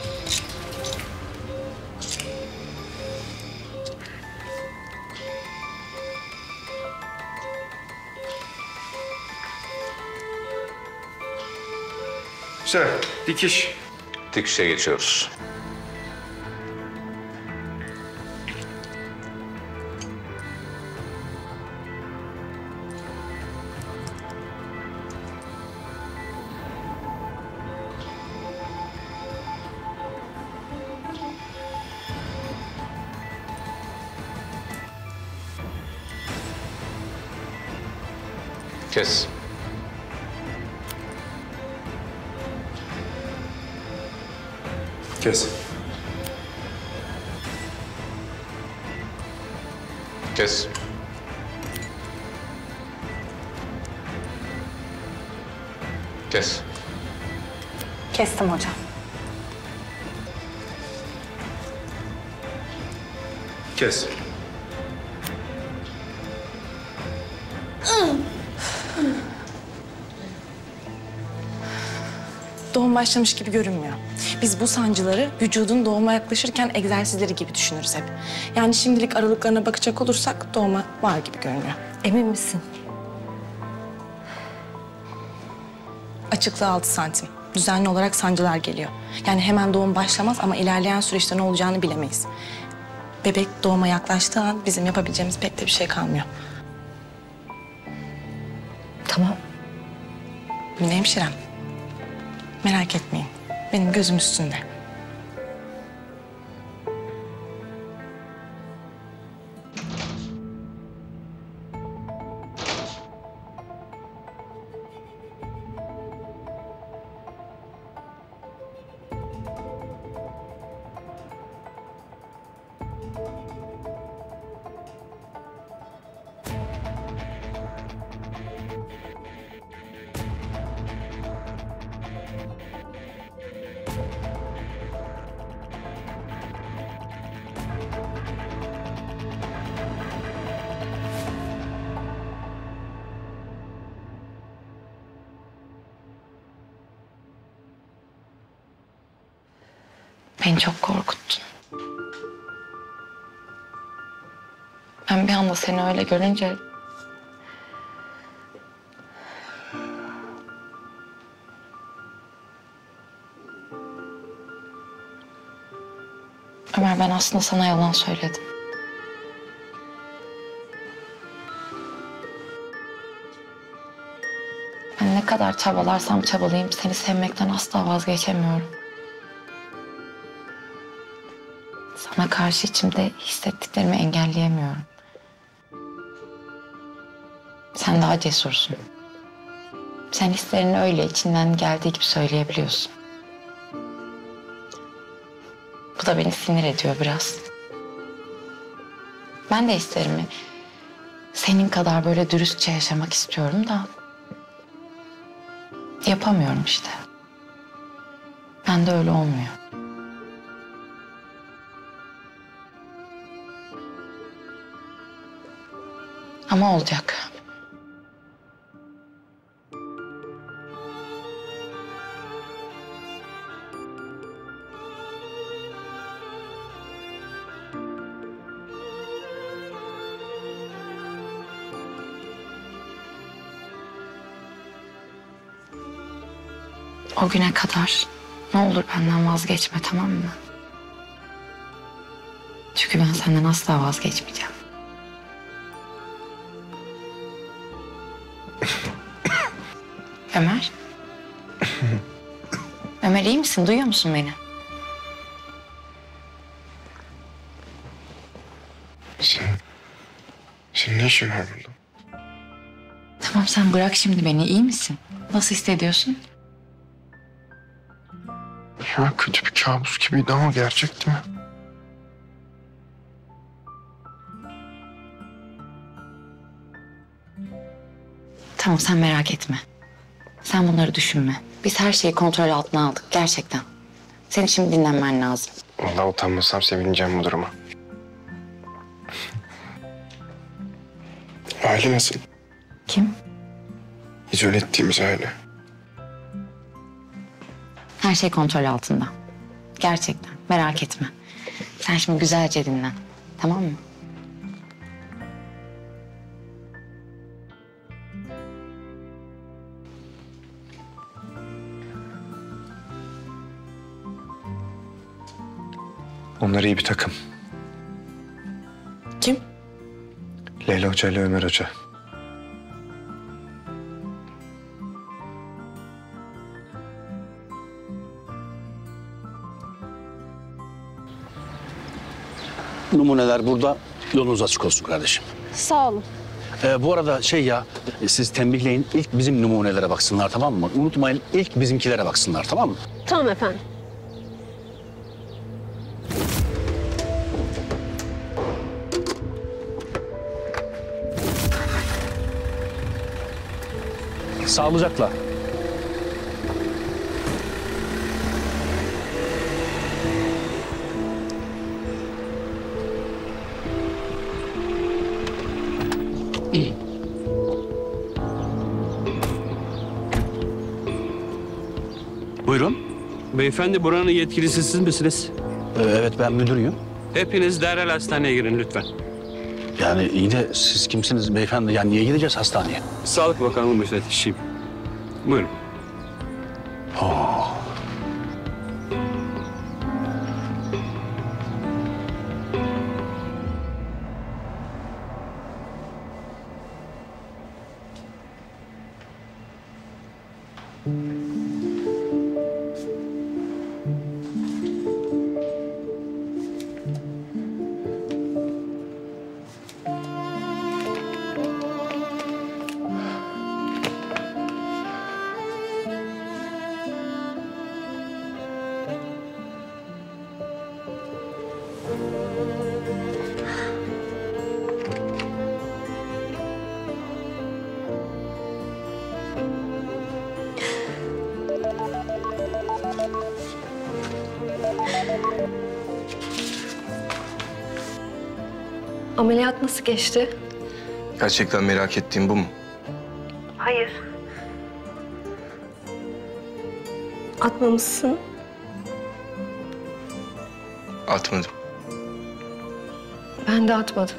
Güzel. Dikiş. Dikişe geçiyoruz. Kes. Kes. Kes. Kes. Kestim hocam. Kes. Doğum başlamış gibi görünmüyor. Biz bu sancıları vücudun doğuma yaklaşırken egzersizleri gibi düşünürüz hep. Yani şimdilik aralıklarına bakacak olursak doğuma var gibi görünüyor. Emin misin? Açıklığı altı santim. Düzenli olarak sancılar geliyor. Yani hemen doğum başlamaz ama ilerleyen süreçte ne olacağını bilemeyiz. Bebek doğuma yaklaştığı an bizim yapabileceğimiz pek de bir şey kalmıyor. Tamam. Mine hemşirem. Merak etmeyin. Benim gözüm üstünde. Beni çok korkuttun. Ben bir anda seni öyle görünce... Ömer, ben aslında sana yalan söyledim. kadar çabalarsam çabalayayım seni sevmekten asla vazgeçemiyorum. Sana karşı içimde hissettiklerimi engelleyemiyorum. Sen daha cesursun. Sen hislerini öyle içinden geldiği gibi söyleyebiliyorsun. Bu da beni sinir ediyor biraz. Ben de hislerimi senin kadar böyle dürüstçe yaşamak istiyorum da yapamıyorum işte. Ben de öyle olmuyor. Ama olacak. O güne kadar ne olur benden vazgeçme, tamam mı? Çünkü ben senden asla vazgeçmeyeceğim. Ömer? Ömer iyi misin? Duyuyor musun beni? Sen... Senin ne işin var burada? Tamam sen bırak şimdi beni. İyi misin? Nasıl hissediyorsun? Ya kötü bir kabus gibiydi ama gerçekti mi? Tamam sen merak etme. Sen bunları düşünme. Biz her şeyi kontrol altına aldık gerçekten. Senin şimdi dinlenmen lazım. Vallahi utanmasam sevineceğim bu duruma. Aile nasıl? Kim? İzole ettiğimiz aile. Her şey kontrol altında. Gerçekten merak etme. Sen şimdi güzelce dinlen. Tamam mı? Onlar iyi bir takım. Kim? Leyla Hoca ile Ömer Hoca. Numuneler burada. Yolunuz açık olsun kardeşim. Sağ olun. Ee, bu arada şey ya, siz tembihleyin. İlk bizim numunelere baksınlar, tamam mı? Unutmayın, ilk bizimkilere baksınlar, tamam mı? Tamam efendim. Sağlıcakla. Buyurun. Beyefendi buranın yetkilisi siz misiniz? Ee, evet ben müdürüyüm. Hepiniz derhal hastaneye girin lütfen. Yani iyi de siz kimsiniz beyefendi? Yani niye gideceğiz hastaneye? Sağlık Bakanlığı müfettişiyim. Buyurun. Oh. Ameliyat nasıl geçti? Gerçekten merak ettiğim bu mu? Hayır. Atmamışsın. Atmadım. Ben de atmadım.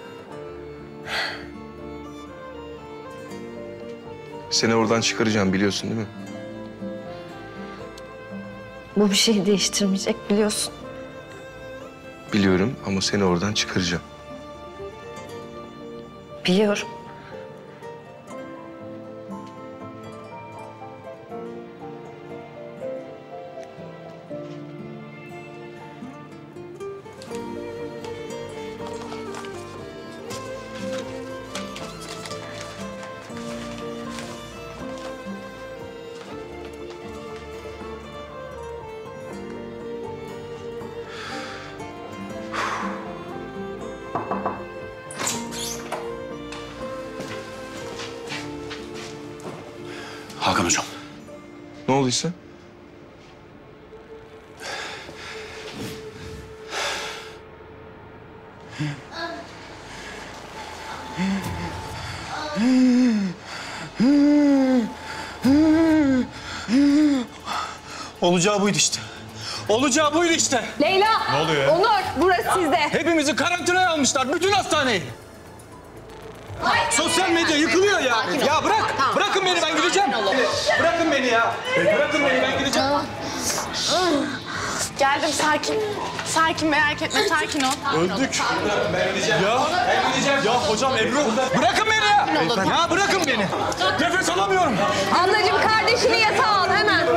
Seni oradan çıkaracağım biliyorsun değil mi? Bu bir şey değiştirmeyecek biliyorsun. Biliyorum ama seni oradan çıkaracağım. Biliyorum. olduysa? Olacağı buydu işte. Olacağı buydu işte. Leyla! Ne oluyor ya? Onur, burası sizde. Hepimizi karantinaya almışlar. Bütün hastaneyi. Sosyal medya yıkılıyor ya. Ya bırak. Bırakın beni, ben gideceğim. Bırakın beni ya. Bırakın beni, ben gideceğim. Geldim, sakin. Sakin, merak etme, sakin ol. Öldük. Ben gideceğim. Ya, ben gideceğim. Ya hocam Ebru. Bırakın beni ya. Ya bırakın beni. Nefes alamıyorum. Ablacığım kardeşini yatağa al hemen.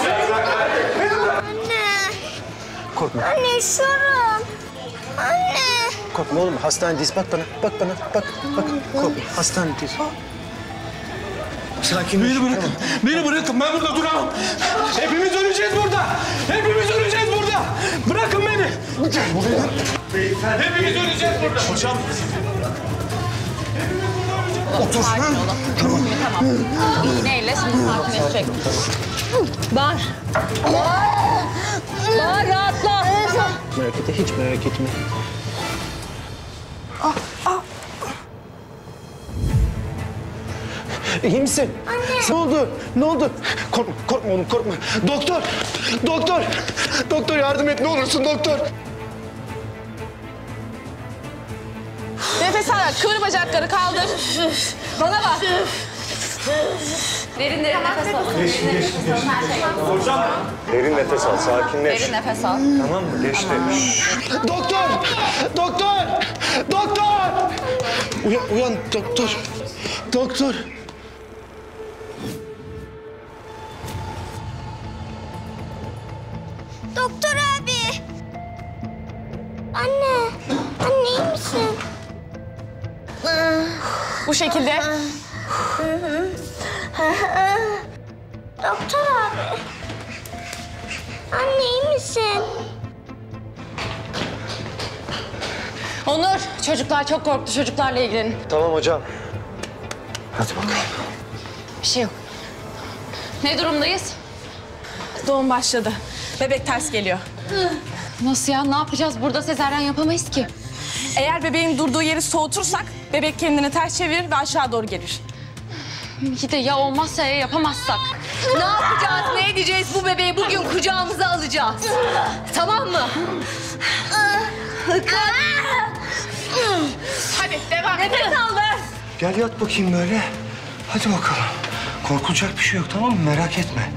Korkma. Anne sorun. Anne. Korkma oğlum, hastanedeyiz. Bak bana, bak bana, bak, bak. Korkma, hastanedeyiz. Sakin ol. Beni bırakın, beni bırakın. Ben burada duramam. Hepimiz öleceğiz burada. Hepimiz öleceğiz burada. Bırakın beni. Hepimiz öleceğiz burada. Hocam. Otur. Sakin olun. Tamam. Tamam. İğneyle şimdi sakinleşecek. Bağır. Bağır, rahatla. Merak etme, hiç merak etme. Ah, ah. İyi misin? Anne. Ne oldu? Ne oldu? Korkma, korkma oğlum, korkma. Doktor, doktor, doktor yardım et ne olursun doktor. Nefes al, kıvır bacakları, kaldır. Bana bak. Derin derin nefes al. Geçti, geçti, geçti. Hocam. Derin nefes al, sakinleş. Derin nefes al. Tamam mı? Geçti. Doktor, doktor, doktor. Uyan, uyan doktor, doktor. Doktor abi. Anne. Anne iyi misin? Bu şekilde. Doktor abi. Anne iyi misin? Onur, çocuklar çok korktu. Çocuklarla ilgilenin. Tamam hocam. Hadi bakalım. Bir şey yok. Ne durumdayız? Doğum başladı. Bebek ters geliyor. Nasıl ya? Ne yapacağız? Burada sezaryen yapamayız ki. Eğer bebeğin durduğu yeri soğutursak bebek kendini ters çevirir ve aşağı doğru gelir. İyi de ya olmazsa ya yapamazsak? Ne yapacağız, ne edeceğiz? Bu bebeği bugün kucağımıza alacağız. Tamam mı? Hadi devam. Nefes al ver. Gel yat bakayım böyle. Hadi bakalım. Korkulacak bir şey yok, tamam mı? Merak etme.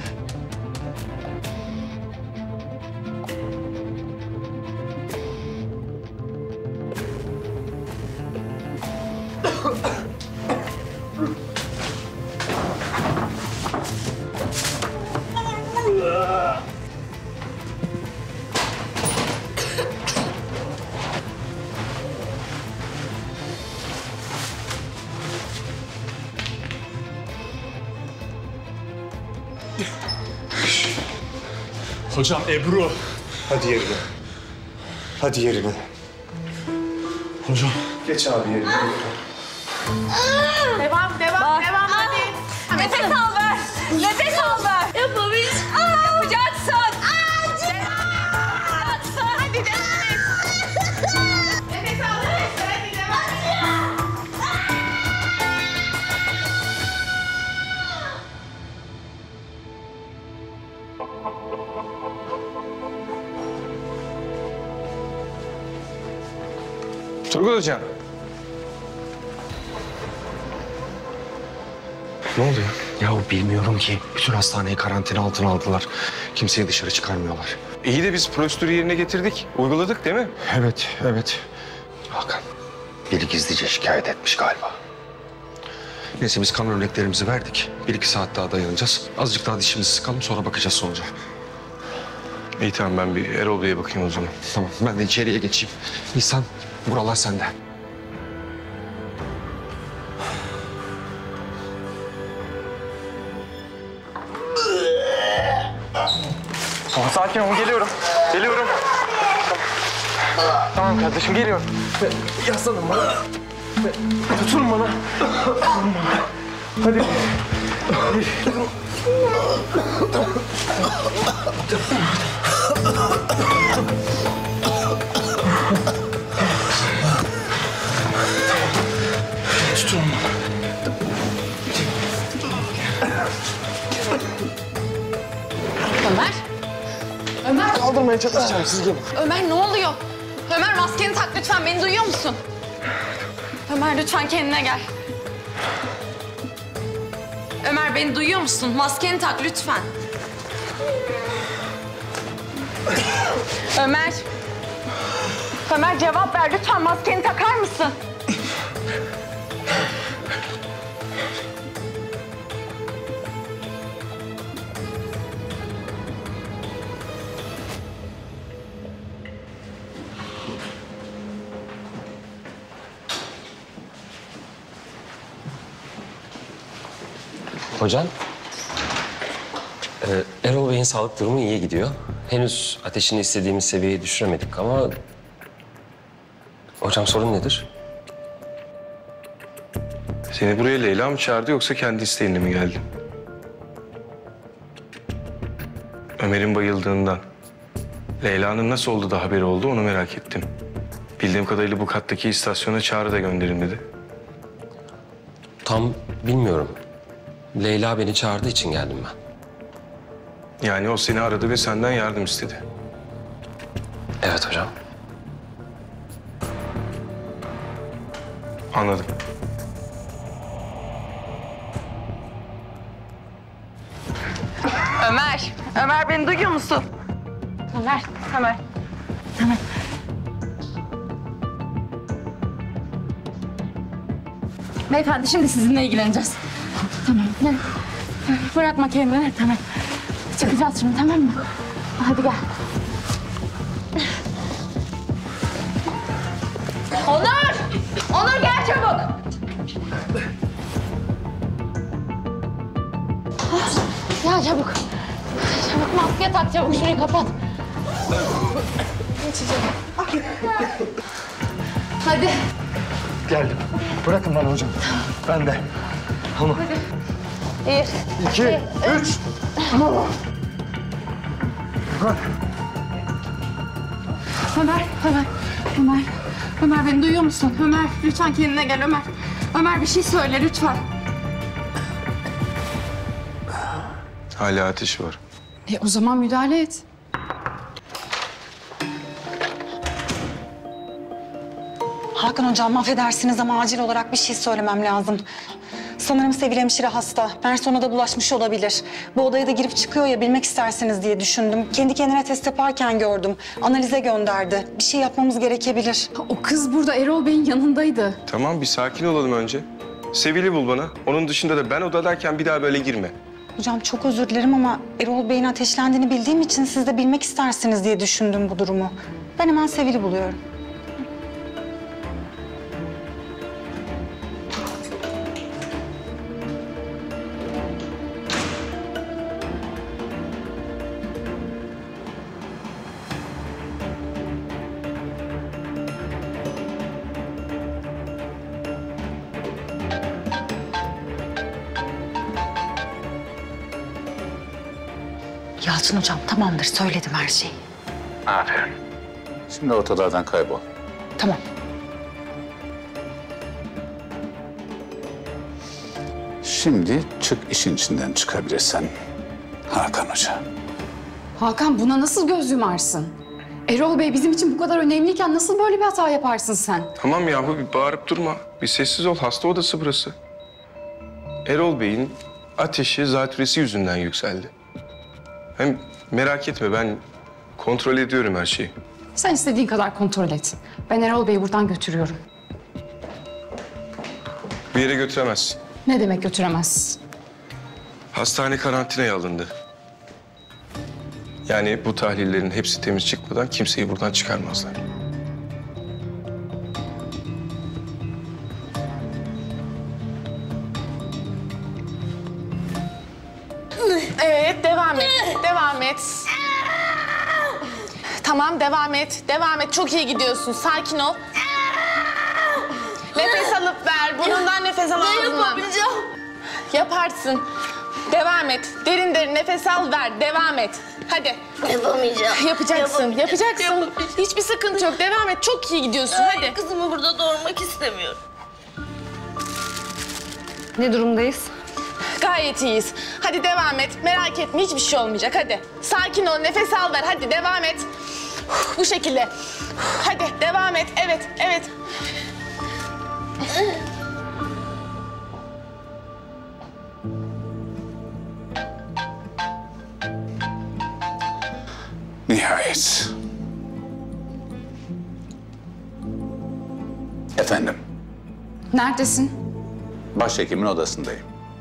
Hocam Ebru. Hadi yerine. Hadi yerine. Hocam. Geç abi yerine. Devam, devam, devam hadi. Nefes al ver. Nefes al ver. Yapamayız. Yapacaksın. Yapacaksın. Hadi devam et. Nefes al, nefes al. Hadi devam et. Turgut Hocam. Ne oluyor? Yahu bilmiyorum ki. Bütün hastaneyi karantina altına aldılar. Kimseyi dışarı çıkarmıyorlar. İyi de biz prosedürü yerine getirdik. Uyguladık değil mi? Evet, evet. Hakan, biri gizlice şikayet etmiş galiba. Neyse biz kan örneklerimizi verdik. Bir iki saat daha dayanacağız. Azıcık daha dişimizi sıkalım sonra bakacağız sonuca. İyi tamam ben bir Erol Bey'e bakayım o zaman. Tamam ben de içeriye geçeyim. Nisan buralar sende. Tamam, sakin ol, geliyorum. Geliyorum. Tamam, tamam kardeşim, geliyorum. Yaslanın bana. Tutun bana. Tutun bana. Hadi. Tutun onu. Ömer. Ömer. Kaldırmaya çalışacağım sizi. Ömer ne oluyor? Ömer maskeni tak lütfen, beni duyuyor musun? Ömer lütfen kendine gel. Ömer beni duyuyor musun? Maskeni tak lütfen. Ömer. Ömer cevap ver lütfen, maskeni takar mısın? Hocam, ee, Erol Bey'in sağlık durumu iyi gidiyor. Henüz ateşini istediğimiz seviyeye düşüremedik ama... Hocam sorun nedir? Seni buraya Leyla mı çağırdı yoksa kendi isteğinle mi geldin? Ömer'in bayıldığından, Leyla'nın nasıl oldu da haberi oldu onu merak ettim. Bildiğim kadarıyla bu kattaki istasyona Çağrı da gönderin dedi. Tam bilmiyorum. Leyla beni çağırdığı için geldim ben. Yani o seni aradı ve senden yardım istedi. Evet hocam. Anladım. Ömer. Ömer beni duyuyor musun? Ömer. Ömer. Ömer. Beyefendi şimdi sizinle ilgileneceğiz. Tamam. Ne? Bırakma kendini. Tamam. Çıkacağız şimdi, tamam mı? Hadi gel. Onur! Onur gel çabuk! Ya çabuk. Çabuk maske tak, çabuk şurayı kapat. Hadi. Geldim. Bırakın bana hocam. Ben de. Tamam. Bir, İki, üç. Ömer, Ömer, Ömer. Ömer beni duyuyor musun? Ömer lütfen kendine gel Ömer. Ömer bir şey söyle lütfen. Hala ateşi var. E, o zaman müdahale et. Hakan hocam affedersiniz ama acil olarak bir şey söylemem lazım. Sanırım Sevil hemşire hasta. Persona da bulaşmış olabilir. Bu odaya da girip çıkıyor ya, bilmek istersiniz diye düşündüm. Kendi kendine test yaparken gördüm. Analize gönderdi. Bir şey yapmamız gerekebilir. O kız burada Erol Bey'in yanındaydı. Tamam bir sakin olalım önce. Sevil'i bul bana. Onun dışında da ben odadayken bir daha böyle girme. Hocam çok özür dilerim ama Erol Bey'in ateşlendiğini bildiğim için siz de bilmek istersiniz diye düşündüm bu durumu. Ben hemen Sevil'i buluyorum. Yalçın hocam tamamdır, söyledim her şeyi. Aferin. Şimdi ortalardan kaybol. Tamam. Şimdi çık işin içinden çıkabilirsen Hakan Hoca. Hakan buna nasıl göz yumarsın? Erol Bey bizim için bu kadar önemliyken nasıl böyle bir hata yaparsın sen? Tamam yahu bir bağırıp durma. Bir sessiz ol. Hasta odası burası. Erol Bey'in ateşi zatürresi yüzünden yükseldi. Hem merak etme ben kontrol ediyorum her şeyi. Sen istediğin kadar kontrol et. Ben Erol Bey'i buradan götürüyorum. Bir yere götüremezsin. Ne demek götüremez? Hastane karantinaya alındı. Yani bu tahlillerin hepsi temiz çıkmadan kimseyi buradan çıkarmazlar. Evet, devam et. Devam et. Tamam, devam et. Devam et. Çok iyi gidiyorsun. Sakin ol. Nefes alıp ver. Burnundan nefes al ağzından. Yapabileceğim. Yaparsın. Devam et. Derin derin nefes al, ver. Devam et. Hadi. Yapamayacağım. Yapacaksın, Yapamayacağım. yapacaksın. Yapamayacağım. Hiçbir sıkıntı yok. Devam et. Çok iyi gidiyorsun. Ay, Hadi. Kızımı burada doğurmak istemiyorum. Ne durumdayız? Gayet iyiyiz. Hadi devam et. Merak etme, hiçbir şey olmayacak. Hadi. Sakin ol, nefes al, ver. Hadi devam et. Bu şekilde. Hadi devam et. Evet, evet. Nihayet. Efendim, Neredesin? başhekimin odasındayım.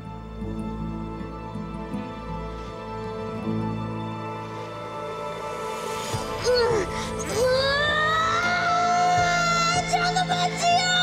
Canım acıyor.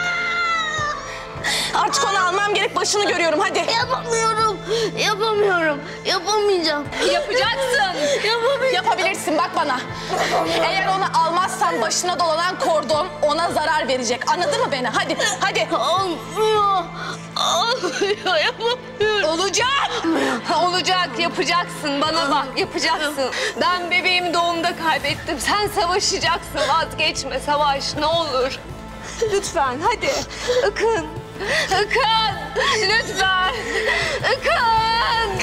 Artık onu almam gerek. Başını görüyorum. Hadi. Yapamıyorum. Yapamıyorum. Yapamayacağım. Yapacaksın. Yapamayacağım. Yapabilirsin. Bak bana. Eğer onu almazsan başına dolanan kordon ona zarar verecek. Anladın mı beni? Hadi. Hadi. Olmuyor. Olmuyor. Yapamıyorum. Olacak. Olacak. Yapacaksın. Bana bak. Yapacaksın. Ben bebeğimi doğumda kaybettim. Sen savaşacaksın. Vazgeçme. Savaş. Ne olur. Lütfen. Hadi. Akın. Akın. Lütfen. Akın.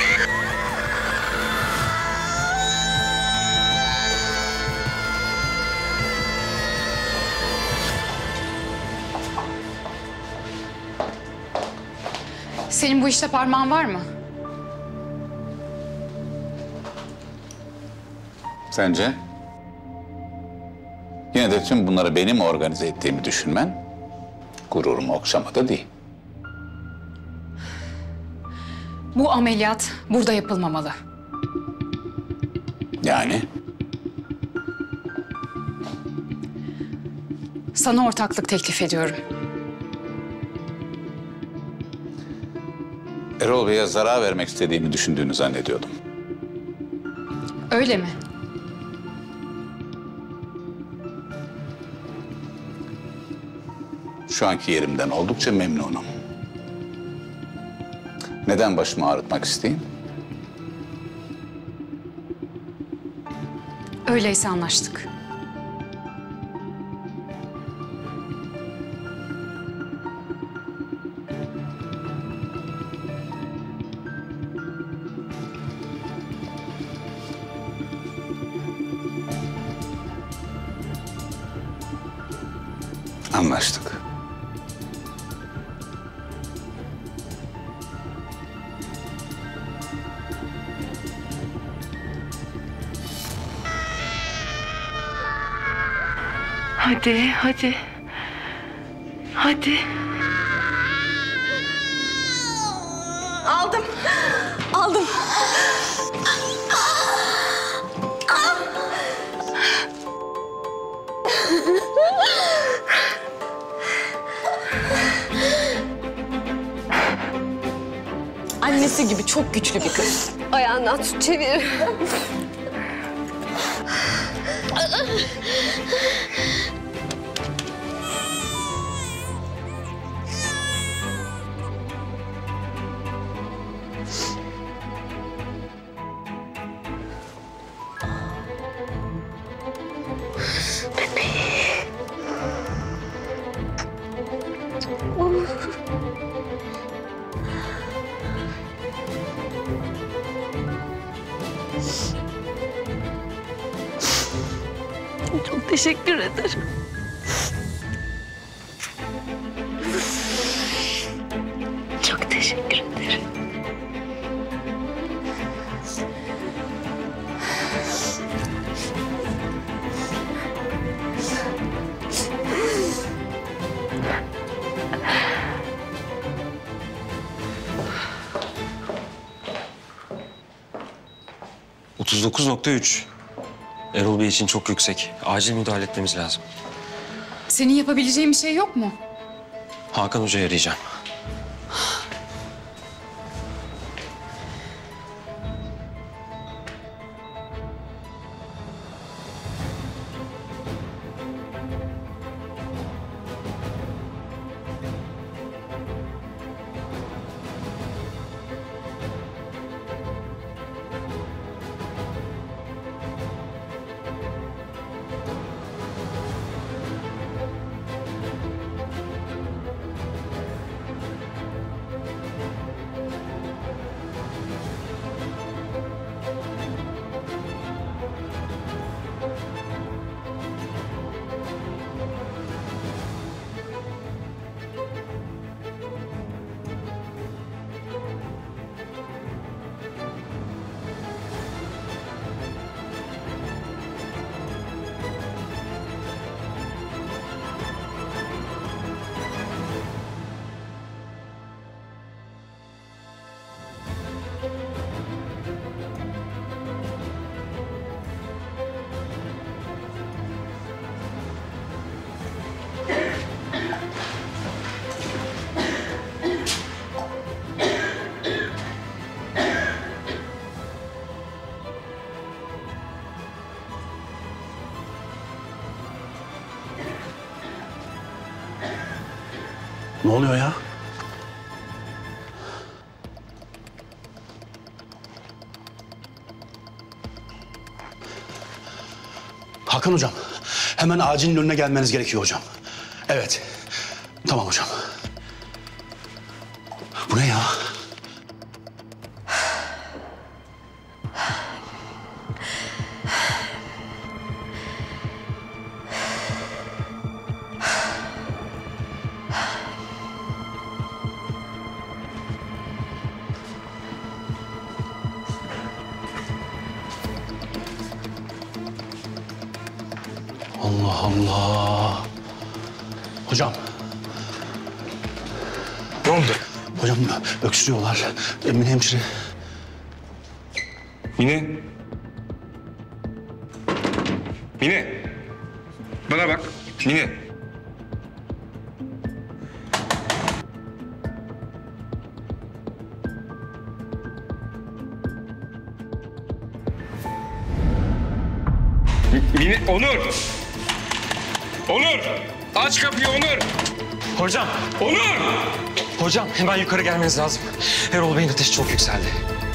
Senin bu işte parmağın var mı? Sence? Yine de tüm bunları benim organize ettiğimi düşünmen gururumu okşamadı değil. Bu ameliyat burada yapılmamalı. Yani Sana ortaklık teklif ediyorum. Erol Bey'e zarar vermek istediğimi düşündüğünü zannediyordum. Öyle mi? Şu anki yerimden oldukça memnunum. Neden başımı ağrıtmak isteyeyim? Öyleyse anlaştık. Anlaştık. Hadi, hadi. Hadi. Aldım. Aldım. Annesi gibi çok güçlü bir kız. Ayağından tut, çevir. Çok teşekkür ederim. Çok teşekkür ederim. otuz dokuz nokta üç. Erol Bey için çok yüksek. Acil müdahale etmemiz lazım. Senin yapabileceğin bir şey yok mu? Hakan Hoca'yı arayacağım. Ne oluyor ya? Hakan hocam, hemen acilin önüne gelmeniz gerekiyor hocam. Evet, tamam hocam. Bu ne ya? Allah Allah. Hocam. Ne oldu? Hocam öksürüyorlar. Emine hemşire. Mine. Mine. Bana bak. Mine. Mine, Onur! Onur! Aç kapıyı Onur! Hocam! Onur! Hocam hemen yukarı gelmeniz lazım. Erol Bey'in ateşi çok yükseldi.